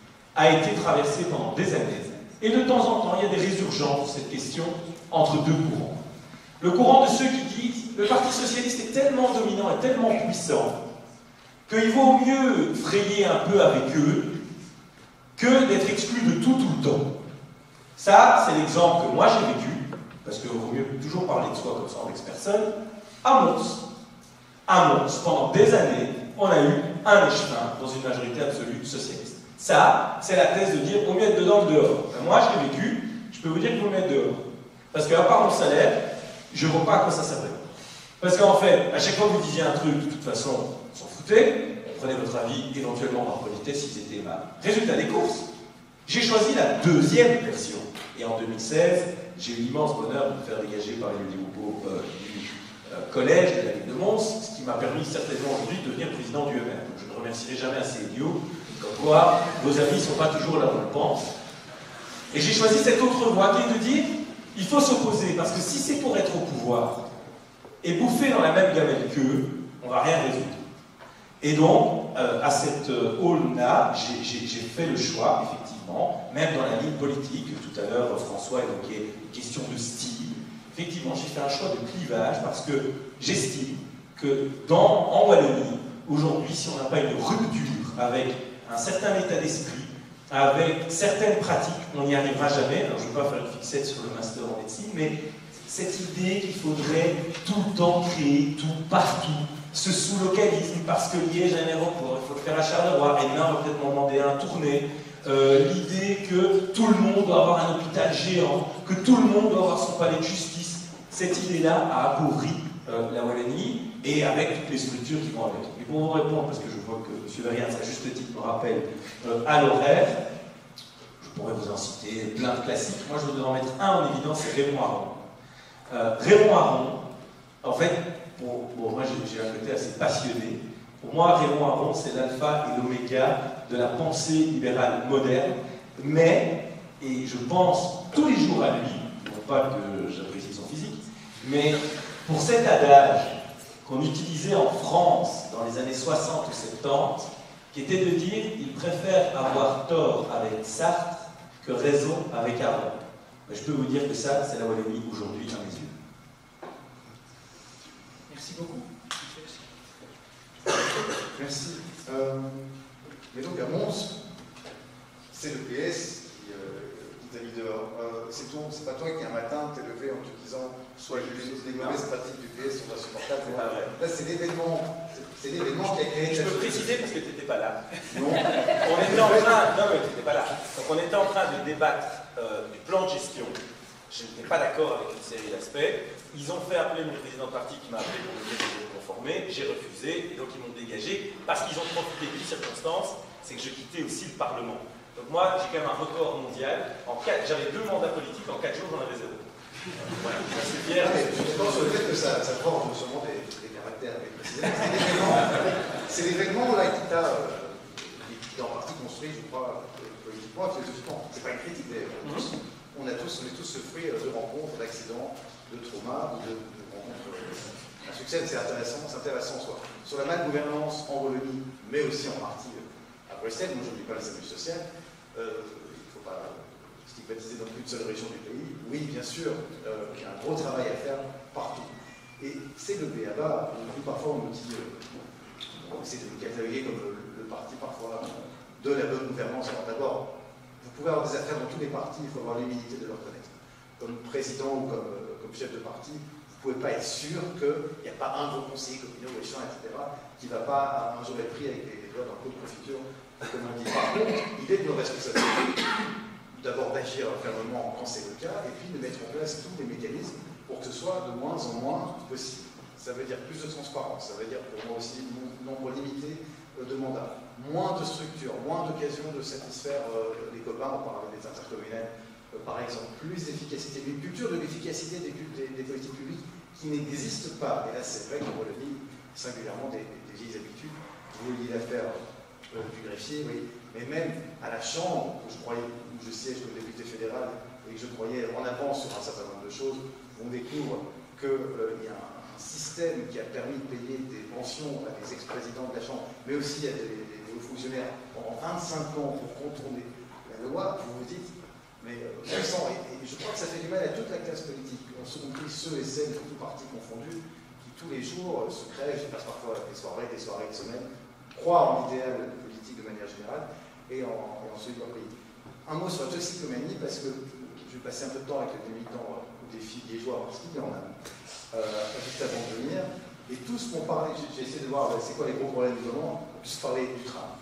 a été traversé pendant des années. Et de temps en temps, il y a des résurgences de cette question entre deux courants. Le courant de ceux qui disent le Parti socialiste est tellement dominant et tellement puissant qu'il vaut mieux frayer un peu avec eux que d'être exclu de tout tout le temps. Ça, c'est l'exemple que moi j'ai vécu, parce qu'il vaut mieux toujours parler de soi comme ça en ex-personne. À Mons, à Mons, pendant des années, on a eu un échevin dans une majorité absolue socialiste. Ça, c'est la thèse de dire vaut mieux être dedans que dehors. Enfin, moi, je l'ai vécu, je peux vous dire qu'il vaut mieux être dehors. Parce qu'à part mon salaire, je ne vois pas à quoi ça servait. Parce qu'en fait, à chaque fois que vous disiez un truc, de toute façon, on s'en foutait, on prenait votre avis, éventuellement par politesse si c'était mal. Résultat des courses, j'ai choisi la deuxième version. Et en deux mille seize, j'ai eu l'immense bonheur de me faire dégager par les Lioubo euh, du euh, collège de la ville de Mons, ce qui m'a permis certainement aujourd'hui de devenir président du E M R. Donc je ne remercierai jamais assez idiot. Comme quoi, vos amis ne sont pas toujours là où on le pense. Et j'ai choisi cette autre voie qui est de dire, il faut s'opposer, parce que si c'est pour être au pouvoir et bouffer dans la même gamelle qu'eux, on ne va rien résoudre. Et donc, euh, à cette euh, hall-là, j'ai fait le choix, effectivement, même dans la ligne politique, tout à l'heure François évoquait une question de style, effectivement, j'ai fait un choix de clivage, parce que j'estime que dans, en Wallonie, aujourd'hui, si on n'a pas une rupture avec un certain état d'esprit, avec certaines pratiques, on n'y arrivera jamais. Alors, je ne veux pas faire une fixette sur le master en médecine, mais cette idée qu'il faudrait tout le temps créer, tout, partout, ce sous-localisme, parce que Liège a un aéroport, il faut le faire à Charleroi, et là, on va peut-être m'en demander un tourné. Euh, L'idée que tout le monde doit avoir un hôpital géant, que tout le monde doit avoir son palais de justice, cette idée-là a appauvri euh, la Wallonie, et avec toutes les structures qui vont avec. Et pour vous répondre, parce que je vois que M. Verriens, à juste titre, me rappelle euh, à l'horaire, je pourrais vous en citer plein de classiques. Moi, je voudrais en mettre un en évidence, c'est Raymond Aron. Euh, Raymond Aron, en fait, pour, bon, moi j'ai un côté assez passionné. Pour moi, Raymond Aron, c'est l'alpha et l'oméga de la pensée libérale moderne, mais, et je pense tous les jours à lui, non pas que j'apprécie son physique, mais pour cet adage qu'on utilisait en France dans les années soixante ou soixante-dix, qui était de dire qu'ils préfèrent avoir tort avec Sartre que raison avec Aron. Mais je peux vous dire que ça, c'est la Wallonie aujourd'hui à mes yeux. Merci beaucoup. Merci. Euh, mais donc à Mons, c'est le P S qui, euh, qui t'a mis dehors. Euh, c'est ton- c'est pas toi qui un matin t'es levé en te disant soit les, les mauvaises pratiques du P S sont insupportables. Là, c'est l'événement. C'est l'événement qui a créé. Je peux préciser parce que tu n'étais pas là. Non. On était en train, non mais tu n'étais pas là. Donc on était en train de débattre euh, du plan de gestion. Je n'étais pas d'accord avec une série d'aspects. Ils ont fait appeler mon président de parti qui m'a appelé pour me dire que je me conformer. J'ai refusé et donc ils m'ont dégagé parce qu'ils ont profité d'une circonstance, c'est que je quittais aussi le Parlement. Donc moi, j'ai quand même un record mondial. En quatre, j'avais deux mandats politiques, en quatre jours j'en avais zéro. Voilà, je suis fier. Je pense sur le fait que ça, ça forge sûrement des, des caractères. Mais précisément, c'est l'événement là qui t'a euh, qui t'a en partie construit, je crois, politiquement, philosophiquement. C'est pas une critique d'ailleurs. On a tous, on est tous le fruit de rencontres, d'accidents, de traumas, ou de, de rencontres. Un succès, c'est intéressant, c'est intéressant en soi. Sur la mal-gouvernance en Wallonie, mais aussi en partie à Bruxelles, moi je ne dis pas la salut sociale, euh, il ne faut pas stigmatiser non plus une seule région du pays. Oui, bien sûr, euh, il y a un gros travail à faire partout. Et c'est le B A B A, où parfois on nous dit, euh, on essaie de nous cataloguer comme le, le parti parfois de la bonne gouvernance. Alors d'abord, vous pouvez avoir des affaires dans tous les partis, il faut avoir l'humilité de le reconnaître. Comme président ou comme, euh, comme chef de parti, vous ne pouvez pas être sûr qu'il n'y a pas un de vos conseillers communaux, méchants, et cetera, qui ne va pas un jour être pris avec les doigts dans le pot de confiture, comme on dit. Par contre, il est de nos responsabilités d'abord d'agir fermement quand c'est le cas, et puis de mettre en place tous les mécanismes pour que ce soit de moins en moins possible. Ça veut dire plus de transparence, ça veut dire pour moi aussi un nombre limité de mandats, moins de structures, moins d'occasions de satisfaire euh, les copains, on parlait des intercommunales, euh, par exemple, plus d'efficacité, une culture de l'efficacité des, des, des politiques publiques qui n'existe pas. Et là, c'est vrai qu'on relie singulièrement des, des, des vieilles habitudes. Vous vouliez l'affaire euh, du greffier, oui, mais même à la Chambre, où je croyais, où je siège comme député fédéral, et que je croyais en avance sur un certain nombre de choses, on découvre qu'il euh, y a un un système qui a permis de payer des pensions à des ex-présidents de la Chambre, mais aussi à des, des, des hauts fonctionnaires pendant vingt-cinq ans pour contourner la loi, vous vous dites, mais euh, et, et je crois que ça fait du mal à toute la classe politique, y compris ceux et celles, tous partis confondus, qui tous les jours euh, se crèvent, je passe parfois des soirées, des soirées, des semaines, croient en l'idéal politique de manière générale et en, et en celui de leur pays. Un mot sur la toxicomanie, parce que je vais passer un peu de temps avec les militants euh, ou des filles liégeois en particulier, on a Euh, juste avant de venir, et tous m'ont parlé, j'ai essayé de voir c'est quoi les gros problèmes du moment, on puisse parler du tram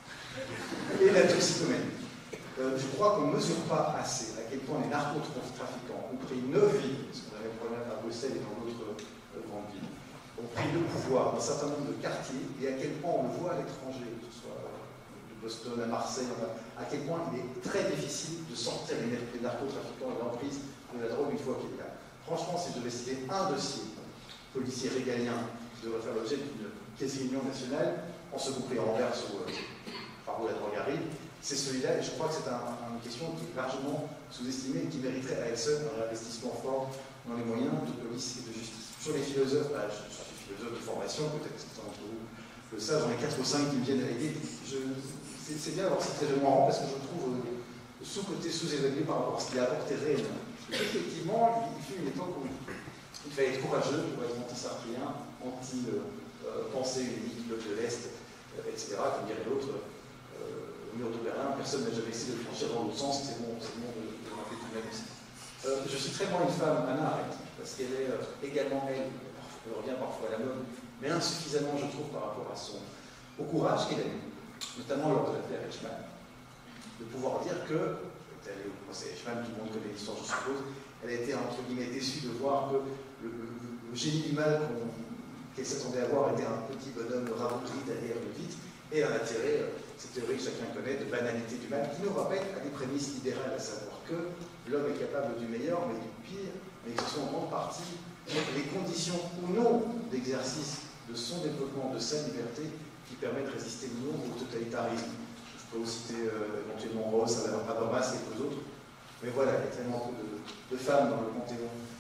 et la toxicomanie. Euh, je crois qu'on ne mesure pas assez à quel point les narcotrafiquants ont pris neuf villes, parce qu'on avait le problème à Bruxelles et dans d'autres euh, grandes villes, ont pris le pouvoir dans un certain nombre de quartiers, et à quel point on le voit à l'étranger, que ce soit de Boston à Marseille, à quel point il est très difficile de sortir les narcotrafiquants et l'emprise de la drogue une fois qu'il est là. Franchement, si je devais citer un dossier policier régalien qui devrait faire l'objet d'une quasi-union nationale, en se couper en renvers ou euh, par où la drogue arrive, c'est celui-là, et je crois que c'est un, une question qui est largement sous-estimée et qui mériterait à elle seule un investissement fort dans les moyens de police et de justice. Sur les philosophes, bah, je, je suis philosophe de formation, peut-être que certains d'entre vous le savent, j'en ai quatre ou cinq qui me viennent à l'idée. C'est bien d'avoir cet élément parce que je le trouve euh, sous-côté, sous-évalué par rapport à ce qu'il a apporté réellement. Effectivement, il fut une époque où il fallait être courageux pour être anti-sartrien, anti-pensée unique, bloc de l'Est, et cetera. Comme dirait l'autre, euh, au mur de Berlin, personne n'a jamais essayé de franchir dans l'autre sens, c'est bon, c'est bon de, de m'appeler tout de même aussi. Euh, je suis très moins une femme, Anna Arendt, parce qu'elle est euh, également, elle, elle revient parfois à la mode, mais insuffisamment, je trouve, par rapport à son, au courage qu'elle a eu, notamment lors de l'affaire Eichmann, de pouvoir dire que elle est au procès Eichmann, tout le monde connaît l'histoire, je suppose. Elle a été, entre guillemets, déçue de voir que le, le, le génie du mal qu'elle s'attendait à voir était un petit bonhomme rabougri derrière le vitre, et elle a tiré euh, cette théorie que chacun connaît de banalité du mal, qui nous rappelle à des prémices libérales, à savoir que l'homme est capable du meilleur, mais du pire, mais que ce sont en grande partie les conditions ou non d'exercice de son développement, de sa liberté, qui permettent de résister ou non au totalitarisme. Je peux vous citer euh, éventuellement Ross, Habermas et quelques autres. Mais voilà, il y a tellement peu de, de femmes dans le panthéon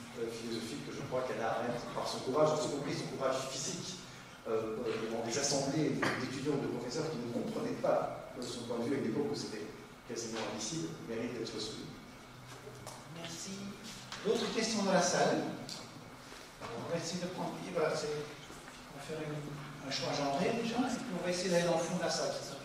euh, philosophique que je crois qu'Anna Arendt, par son courage, en compris son courage physique, euh, dans des assemblées d'étudiants ou de professeurs qui ne comprenaient pas de son point de vue à une époque où c'était quasiment indicible, mérite d'être soumis. Merci. D'autres questions dans la salle? On va essayer de prendre. Voilà, on va faire une, un choix genré déjà, et puis on va essayer d'aller dans le fond de la salle. C'est ça.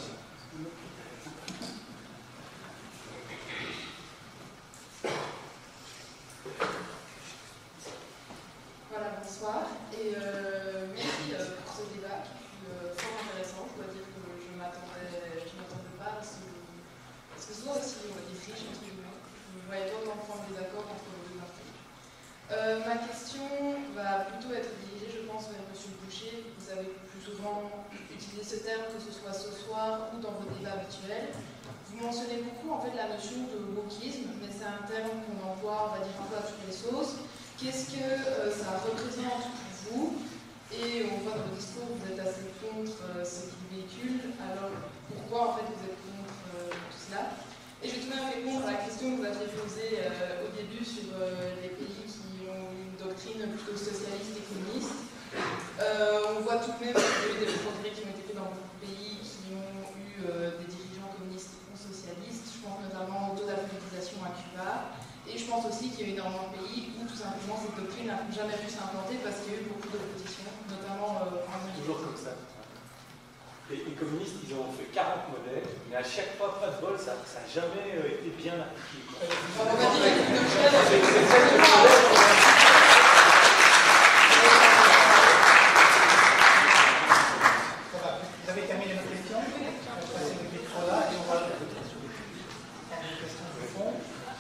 Voilà, bonsoir. Et euh, merci euh, pour ce débat qui fut euh, fort intéressant. Je dois dire que je ne m'attendais pas à ce, à ce que ce soit aussi euh, des friches, entre guillemets. Je voyais pas autant de points de désaccord entre les deux parties. Euh, ma question va plutôt être dirigée, je pense, vers M. Boucher. Vous avez plus souvent utilisé ce terme, que ce soit ce soir ou dans vos débats habituels. Vous mentionnez beaucoup en fait la notion de wokisme, mais c'est un terme qu'on emploie, on va dire, un peu à toutes les sauces. Qu'est-ce que euh, ça représente pour vous? Et on voit dans vos discours, vous êtes assez contre euh, ce qu'il véhicule. Alors pourquoi en fait vous êtes contre euh, tout cela? Et je vais tout de même répondre à la question que vous aviez posée euh, au début sur euh, les pays qui ont une doctrine plutôt socialiste et communiste. Euh, on voit tout de même qu'il y a eu des progrès qui ont été faits dans beaucoup de pays qui ont eu euh, des dirigeants communistes ou socialistes. Je pense notamment au taux d'alphabétisation à Cuba. Et je pense aussi qu'il y a eu énormément de pays où tout simplement cette doctrine n'a jamais pu s'implanter parce qu'il y a eu beaucoup d'opposition, notamment euh, en Amérique. Toujours comme ça. Les, les communistes, ils ont fait quarante modèles, mais à chaque fois, pas de bol, ça n'a jamais euh, été bien appliqué. On va dire avec une doctrine. Vous avez terminé votre question? Je vais passer le micro là et on va prendre une question de fond.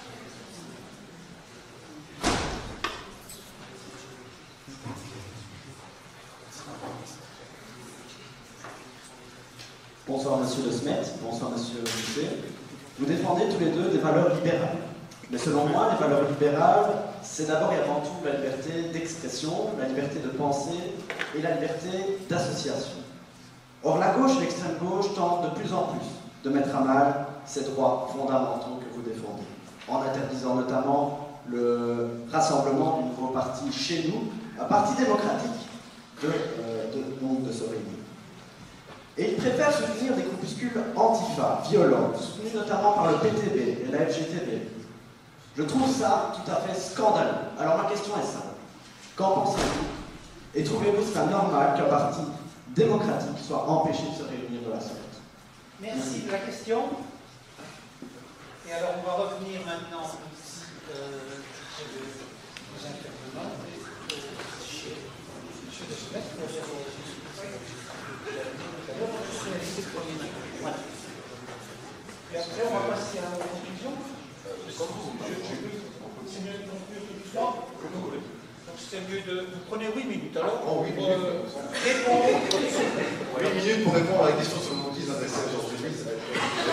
Bonsoir Monsieur Le Smet, bonsoir Monsieur Boucher. Vous défendez tous les deux des valeurs libérales. Mais selon moi, les valeurs libérales, c'est d'abord et avant tout la liberté d'expression, la liberté de penser et la liberté d'association. Or, la gauche et l'extrême gauche tentent de plus en plus de mettre à mal ces droits fondamentaux que vous défendez, en interdisant notamment le rassemblement du nouveau parti chez nous, un parti démocratique, de, euh, de, donc de se réunir. Et ils préfèrent soutenir des groupuscules antifa, violents, soutenus notamment par le P T B et la F G T B. Je trouve ça tout à fait scandaleux. Alors ma question est simple. Qu'en pensez-vous? Et trouvez-vous ça normal qu'un parti démocratique soit empêché de se réunir de la sorte? Merci de la question. Et alors on va revenir maintenant ici euh, chez les intervenants. Chez le Smet, qui va faire voilà. Et après, on va passer à la conclusion. C'est mieux de conclure tout ça. Donc c'est mieux de. Vous prenez huit minutes alors. Oh, huit minutes. Euh, répondre. huit minutes pour répondre à la question sur le wokisme adressée à Georges Louis, ça va être.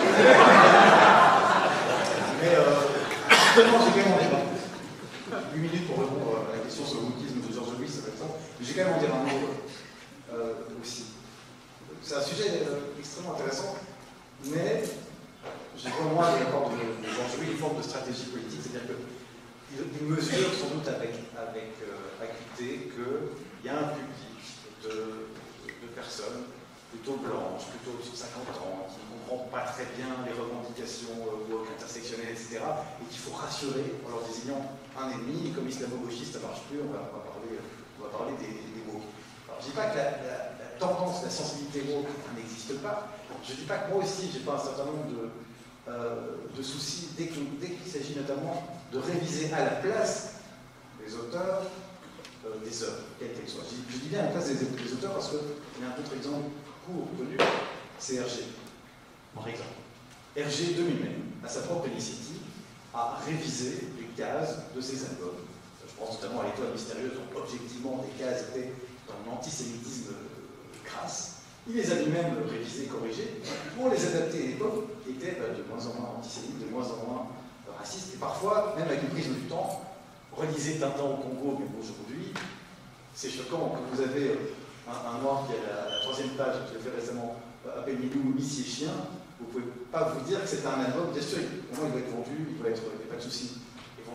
Mais euh, justement, j'ai quand même en dire. huit minutes pour répondre à la question sur le wokisme de Georges Louis, ça va être ça. Mais j'ai quand même en dire un mot euh, aussi. C'est un sujet euh, extrêmement intéressant, mais j'ai pour moi, de l'accord de Georges Louis, une forme de stratégie politique, c'est-à-dire qu'il mesure sans doute avec, avec euh, acuité qu'il y a un public de, de personnes plutôt blanches, plutôt de cinquante ans, qui ne comprend pas très bien les revendications euh, woke, intersectionnelles, et cetera, et qu'il faut rassurer en leur désignant un ennemi, et comme islamo-gauchiste, ça ne marche plus, on va, on va parler, on va parler des, des woke. Alors je ne dis pas que la, la tendance, la sensibilité woke n'existe pas. Je ne dis pas que moi aussi, je n'ai pas un certain nombre de, euh, de soucis dès qu'il dès qu'il s'agit notamment de réviser à la place des auteurs euh, des œuvres, quelles qu'elles soient. Je, je dis bien à la place des, des auteurs parce qu'il y a un autre exemple court, connu, c'est R G. Par exemple, R G de lui-même, à sa propre initiative, a révisé les cases de ses albums. Je pense notamment à l'Étoile mystérieuse, donc objectivement, les cases étaient dans l'antisémitisme crasse. Il les a lui-même révisés, corrigés, pour les adapter à l'époque, qui étaient bah, de moins en moins antisémites, de moins en moins euh, racistes, et parfois, même avec le prisme du temps, relisez Tintin au Congo, mais aujourd'hui, c'est choquant que vous avez euh, un, un noir qui est à la, la troisième page, que j'ai fait récemment, euh, appelé Milou, Missy et Chien, vous ne pouvez pas vous dire que c'est un album, bien sûr, pour moi il doit être vendu, il doit être, il n'y a pas de souci,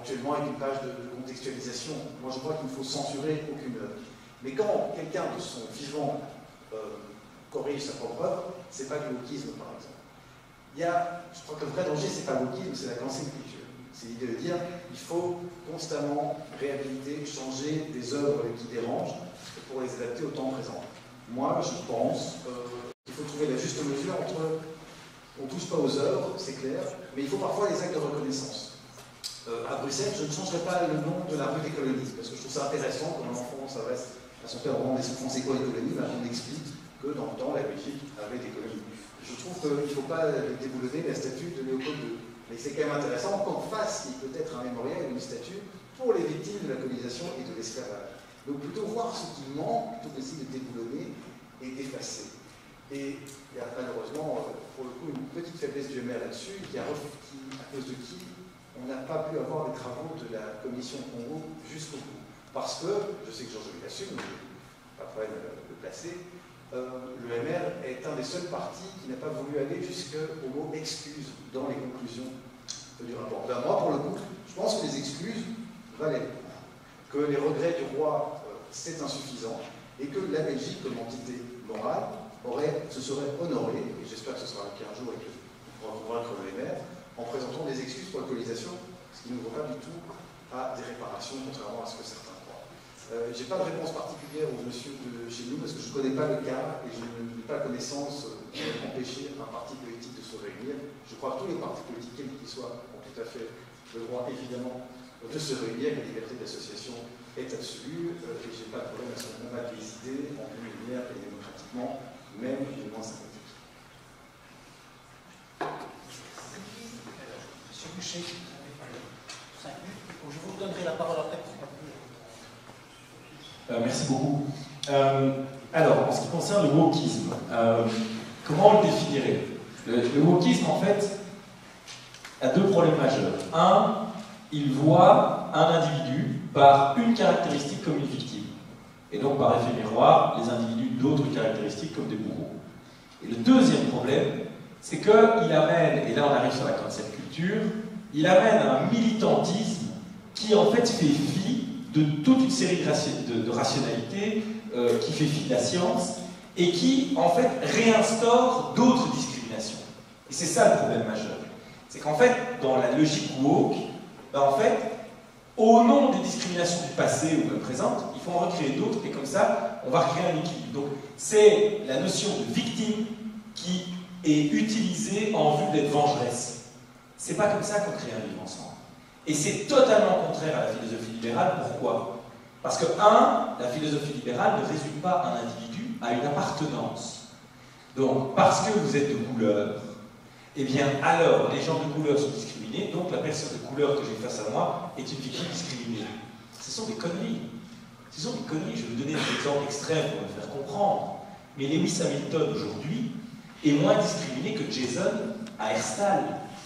éventuellement avec une page de, de contextualisation. Moi, je crois qu'il ne faut censurer aucune œuvre. Mais quand quelqu'un de son vivant euh, corrige sa propre œuvre, c'est pas du wokisme, par exemple. Il y a, je crois que le vrai danger, c'est pas le wokisme, c'est la cancel culture. C'est l'idée de dire qu'il faut constamment réhabiliter, changer des œuvres qui dérangent pour les adapter au temps présent. Moi, je pense euh, qu'il faut trouver la juste mesure entre on ne touche pas aux œuvres, c'est clair, mais il faut parfois les actes de reconnaissance. Euh, à Bruxelles, je ne changerai pas le nom de la rue des colonies, parce que je trouve ça intéressant quand un enfant s'adresse à son père au moment des souffrances et quoi les colonies, ben, on explique que dans le temps, la Belgique avait des colonies. Je trouve qu'il ne faut pas déboulonner la statue de Léopold deux. Mais c'est quand même intéressant qu'on fasse peut-être un mémorial ou une statue pour les victimes de la colonisation et de l'esclavage. Donc plutôt voir ce qui manque, plutôt qu'essayer de déboulonner et d'effacer. Et il y a malheureusement, pour le coup, une petite faiblesse du M R là-dessus, qui, a, qui, à cause de qui on n'a pas pu avoir les travaux de la commission Congo jusqu'au bout. Parce que, je sais que Georges l'assume, mais pas de problème de le placer, euh, le M R est un des seuls partis qui n'a pas voulu aller jusqu'au mot excuse dans les conclusions du rapport. Ben, moi, pour le coup, je pense que les excuses valaient le coup. Que les regrets du roi, euh, c'est insuffisant, et que la Belgique, comme entité morale, aurait, se serait honorée, et j'espère que ce sera le cas un jour et que on pourra convaincre le M R, en présentant des excuses pour la colonisation, ce qui n'ouvre pas du tout à des réparations, contrairement à ce que certains croient. Euh, je n'ai pas de réponse particulière au monsieur de chez nous, parce que je ne connais pas le cas, et je n'ai pas connaissance d'empêcher un parti politique de se réunir. Je crois que tous les partis politiques, quels qu'ils soient, ont tout à fait le droit, évidemment, de se réunir, la liberté d'association est absolue, euh, et je n'ai pas de problème à ce qu'on a des idées en plus lumière et démocratiquement, même les moins sympathiques. Monsieur Boucher, vous avez parlé cinq minutes, je vous donnerai la parole après. Euh, merci beaucoup. Euh, alors, en ce qui concerne le wokisme, euh, comment on le définirait? Le, le wokisme, en fait, a deux problèmes majeurs. Un, il voit un individu par une caractéristique comme une victime. Et donc, par effet miroir, les individus d'autres caractéristiques comme des bourreaux. Et le deuxième problème, c'est qu'il amène, et là on arrive sur la cancel culture, il amène un militantisme qui en fait fait fi de toute une série de, ration de, de rationalités, euh, qui fait fi de la science, et qui en fait réinstaure d'autres discriminations. Et c'est ça le problème majeur. C'est qu'en fait, dans la logique woke, ben en fait, au nom des discriminations du passé ou de présente, il faut en recréer d'autres, et comme ça, on va recréer un équilibre. Donc, c'est la notion de victime qui est utilisée en vue d'être vengeresse. C'est pas comme ça qu'on crée un vivre ensemble. Et c'est totalement contraire à la philosophie libérale. Pourquoi? Parce que, un, la philosophie libérale ne résume pas un individu à une appartenance. Donc, parce que vous êtes de couleur, eh bien, alors, les gens de couleur sont discriminés, donc la personne de couleur que j'ai face à moi est une victime discriminée. Ce sont des conneries. Ce sont des conneries. Je vais vous donner des exemples extrêmes pour me faire comprendre. Mais Lewis Hamilton, aujourd'hui, est moins discriminé que Jason à Herstal.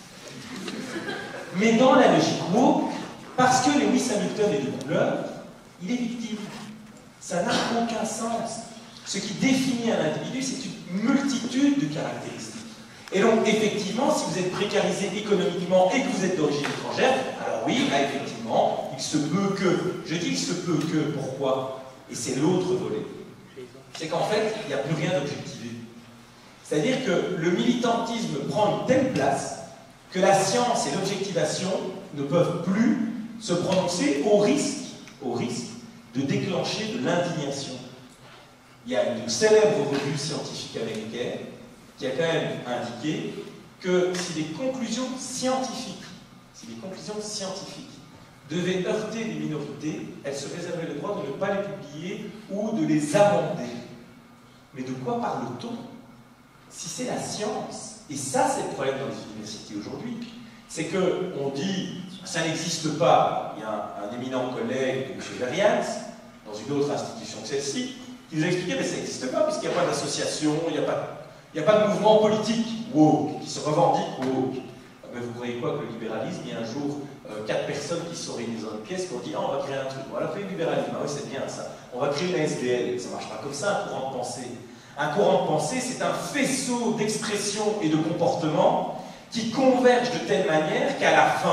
Mais dans la logique woke, parce que Lewis Hamilton est de couleur, il est victime. Ça n'a aucun sens. Ce qui définit un individu, c'est une multitude de caractéristiques. Et donc, effectivement, si vous êtes précarisé économiquement et que vous êtes d'origine étrangère, alors oui, là, effectivement, il se peut que. Je dis il se peut que, pourquoi? Et c'est l'autre volet. C'est qu'en fait, il n'y a plus rien d'objectivé. C'est-à-dire que le militantisme prend une telle place que la science et l'objectivation ne peuvent plus se prononcer au risque, au risque de déclencher de l'indignation. Il y a une célèbre revue scientifique américaine qui a quand même indiqué que si des conclusions scientifiques, si des conclusions scientifiques devaient heurter les minorités, elles se réservaient le droit de ne pas les publier ou de les amender. Mais de quoi parle-t-on? Si c'est la science, et ça c'est le problème dans les universités aujourd'hui, c'est qu'on dit ça n'existe pas. Il y a un, un éminent collègue de M. Verrians, dans une autre institution que celle-ci, qui nous a expliqué que ça n'existe pas, puisqu'il n'y a pas d'association, il n'y a pas, il n'y a pas de mouvement politique woke, qui se revendique woke. Mais vous croyez quoi que le libéralisme, il y a un jour euh, quatre personnes qui se réunissent dans une pièce, qui ont dit ah, on va créer un truc. On va créer le libéralisme, ah oui c'est bien ça. On va créer une S D L, ça ne marche pas comme ça, un courant de pensée. Un courant de pensée, c'est un faisceau d'expressions et de comportements qui convergent de telle manière qu'à la fin,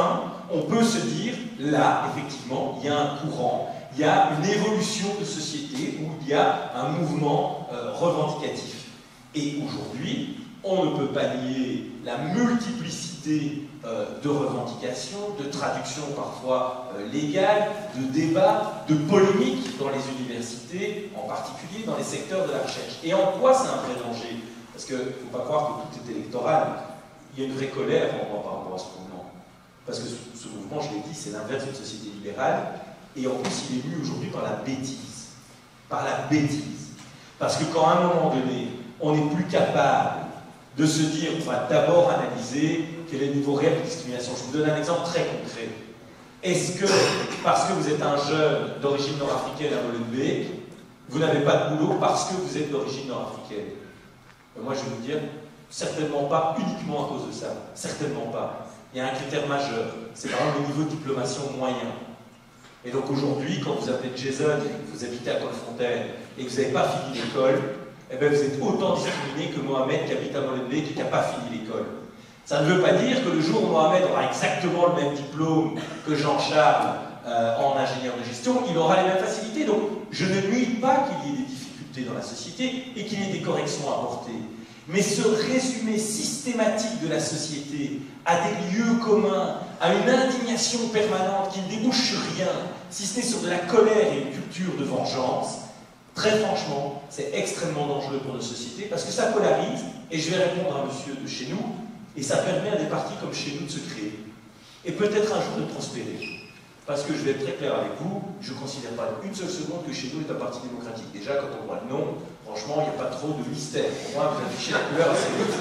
on peut se dire, là, effectivement, il y a un courant, il y a une évolution de société où il y a un mouvement euh, revendicatif. Et aujourd'hui, on ne peut pas nier la multiplicité euh, de revendications, de traductions parfois euh, légales, de débats, de polémiques dans les universités, en particulier dans les secteurs de la recherche. Et en quoi c'est un vrai danger? Parce qu'il ne faut pas croire que tout est électoral. Il y a une vraie colère en moi par rapport à ce mouvement. Parce que ce, ce mouvement, je l'ai dit, c'est l'inverse d'une société libérale. Et en plus, il est mu aujourd'hui par la bêtise. Par la bêtise. Parce que quand à un moment donné, on n'est plus capable de se dire, on va d'abord analyser quel est le niveau réel de discrimination. Je vous donne un exemple très concret. Est-ce que, parce que vous êtes un jeune d'origine nord-africaine à Molenbeek, vous n'avez pas de boulot parce que vous êtes d'origine nord-africaine? Moi, je vais vous dire, certainement pas uniquement à cause de ça. Certainement pas. Il y a un critère majeur, c'est par exemple le niveau de diplomation moyen. Et donc aujourd'hui, quand vous appelez Jason, vous habitez à Colfontaine, et que vous n'avez pas fini l'école, eh bien vous êtes autant discriminé que Mohamed qui habite à Molenbeek et qui n'a pas fini l'école. Ça ne veut pas dire que le jour où Mohamed aura exactement le même diplôme que Jean-Charles euh, en ingénieur de gestion, il aura les mêmes facilités. Donc je ne nuis pas qu'il y ait des difficultés dans la société et qu'il y ait des corrections à apporter. Mais ce résumé systématique de la société à des lieux communs, à une indignation permanente qui ne débouche sur rien, si ce n'est sur de la colère et une culture de vengeance, très franchement, c'est extrêmement dangereux pour nos sociétés parce que ça polarise, et je vais répondre à monsieur de chez nous, et ça permet à des partis comme chez nous de se créer. Et peut-être un jour de prospérer. Parce que je vais être très clair avec vous, je ne considère pas une seule seconde que chez nous est un parti démocratique. Déjà, quand on voit le nom, franchement, il n'y a pas trop de mystère. Pour moi, vous affichez la couleur assez vite.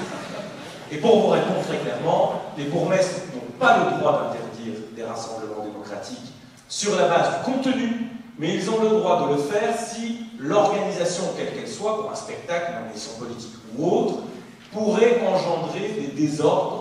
Et pour vous répondre très clairement, les bourgmestres n'ont pas le droit d'interdire des rassemblements démocratiques sur la base du contenu, mais ils ont le droit de le faire si l'organisation, quelle qu'elle soit, pour un spectacle, une organisation politique ou autre, pourrait engendrer des désordres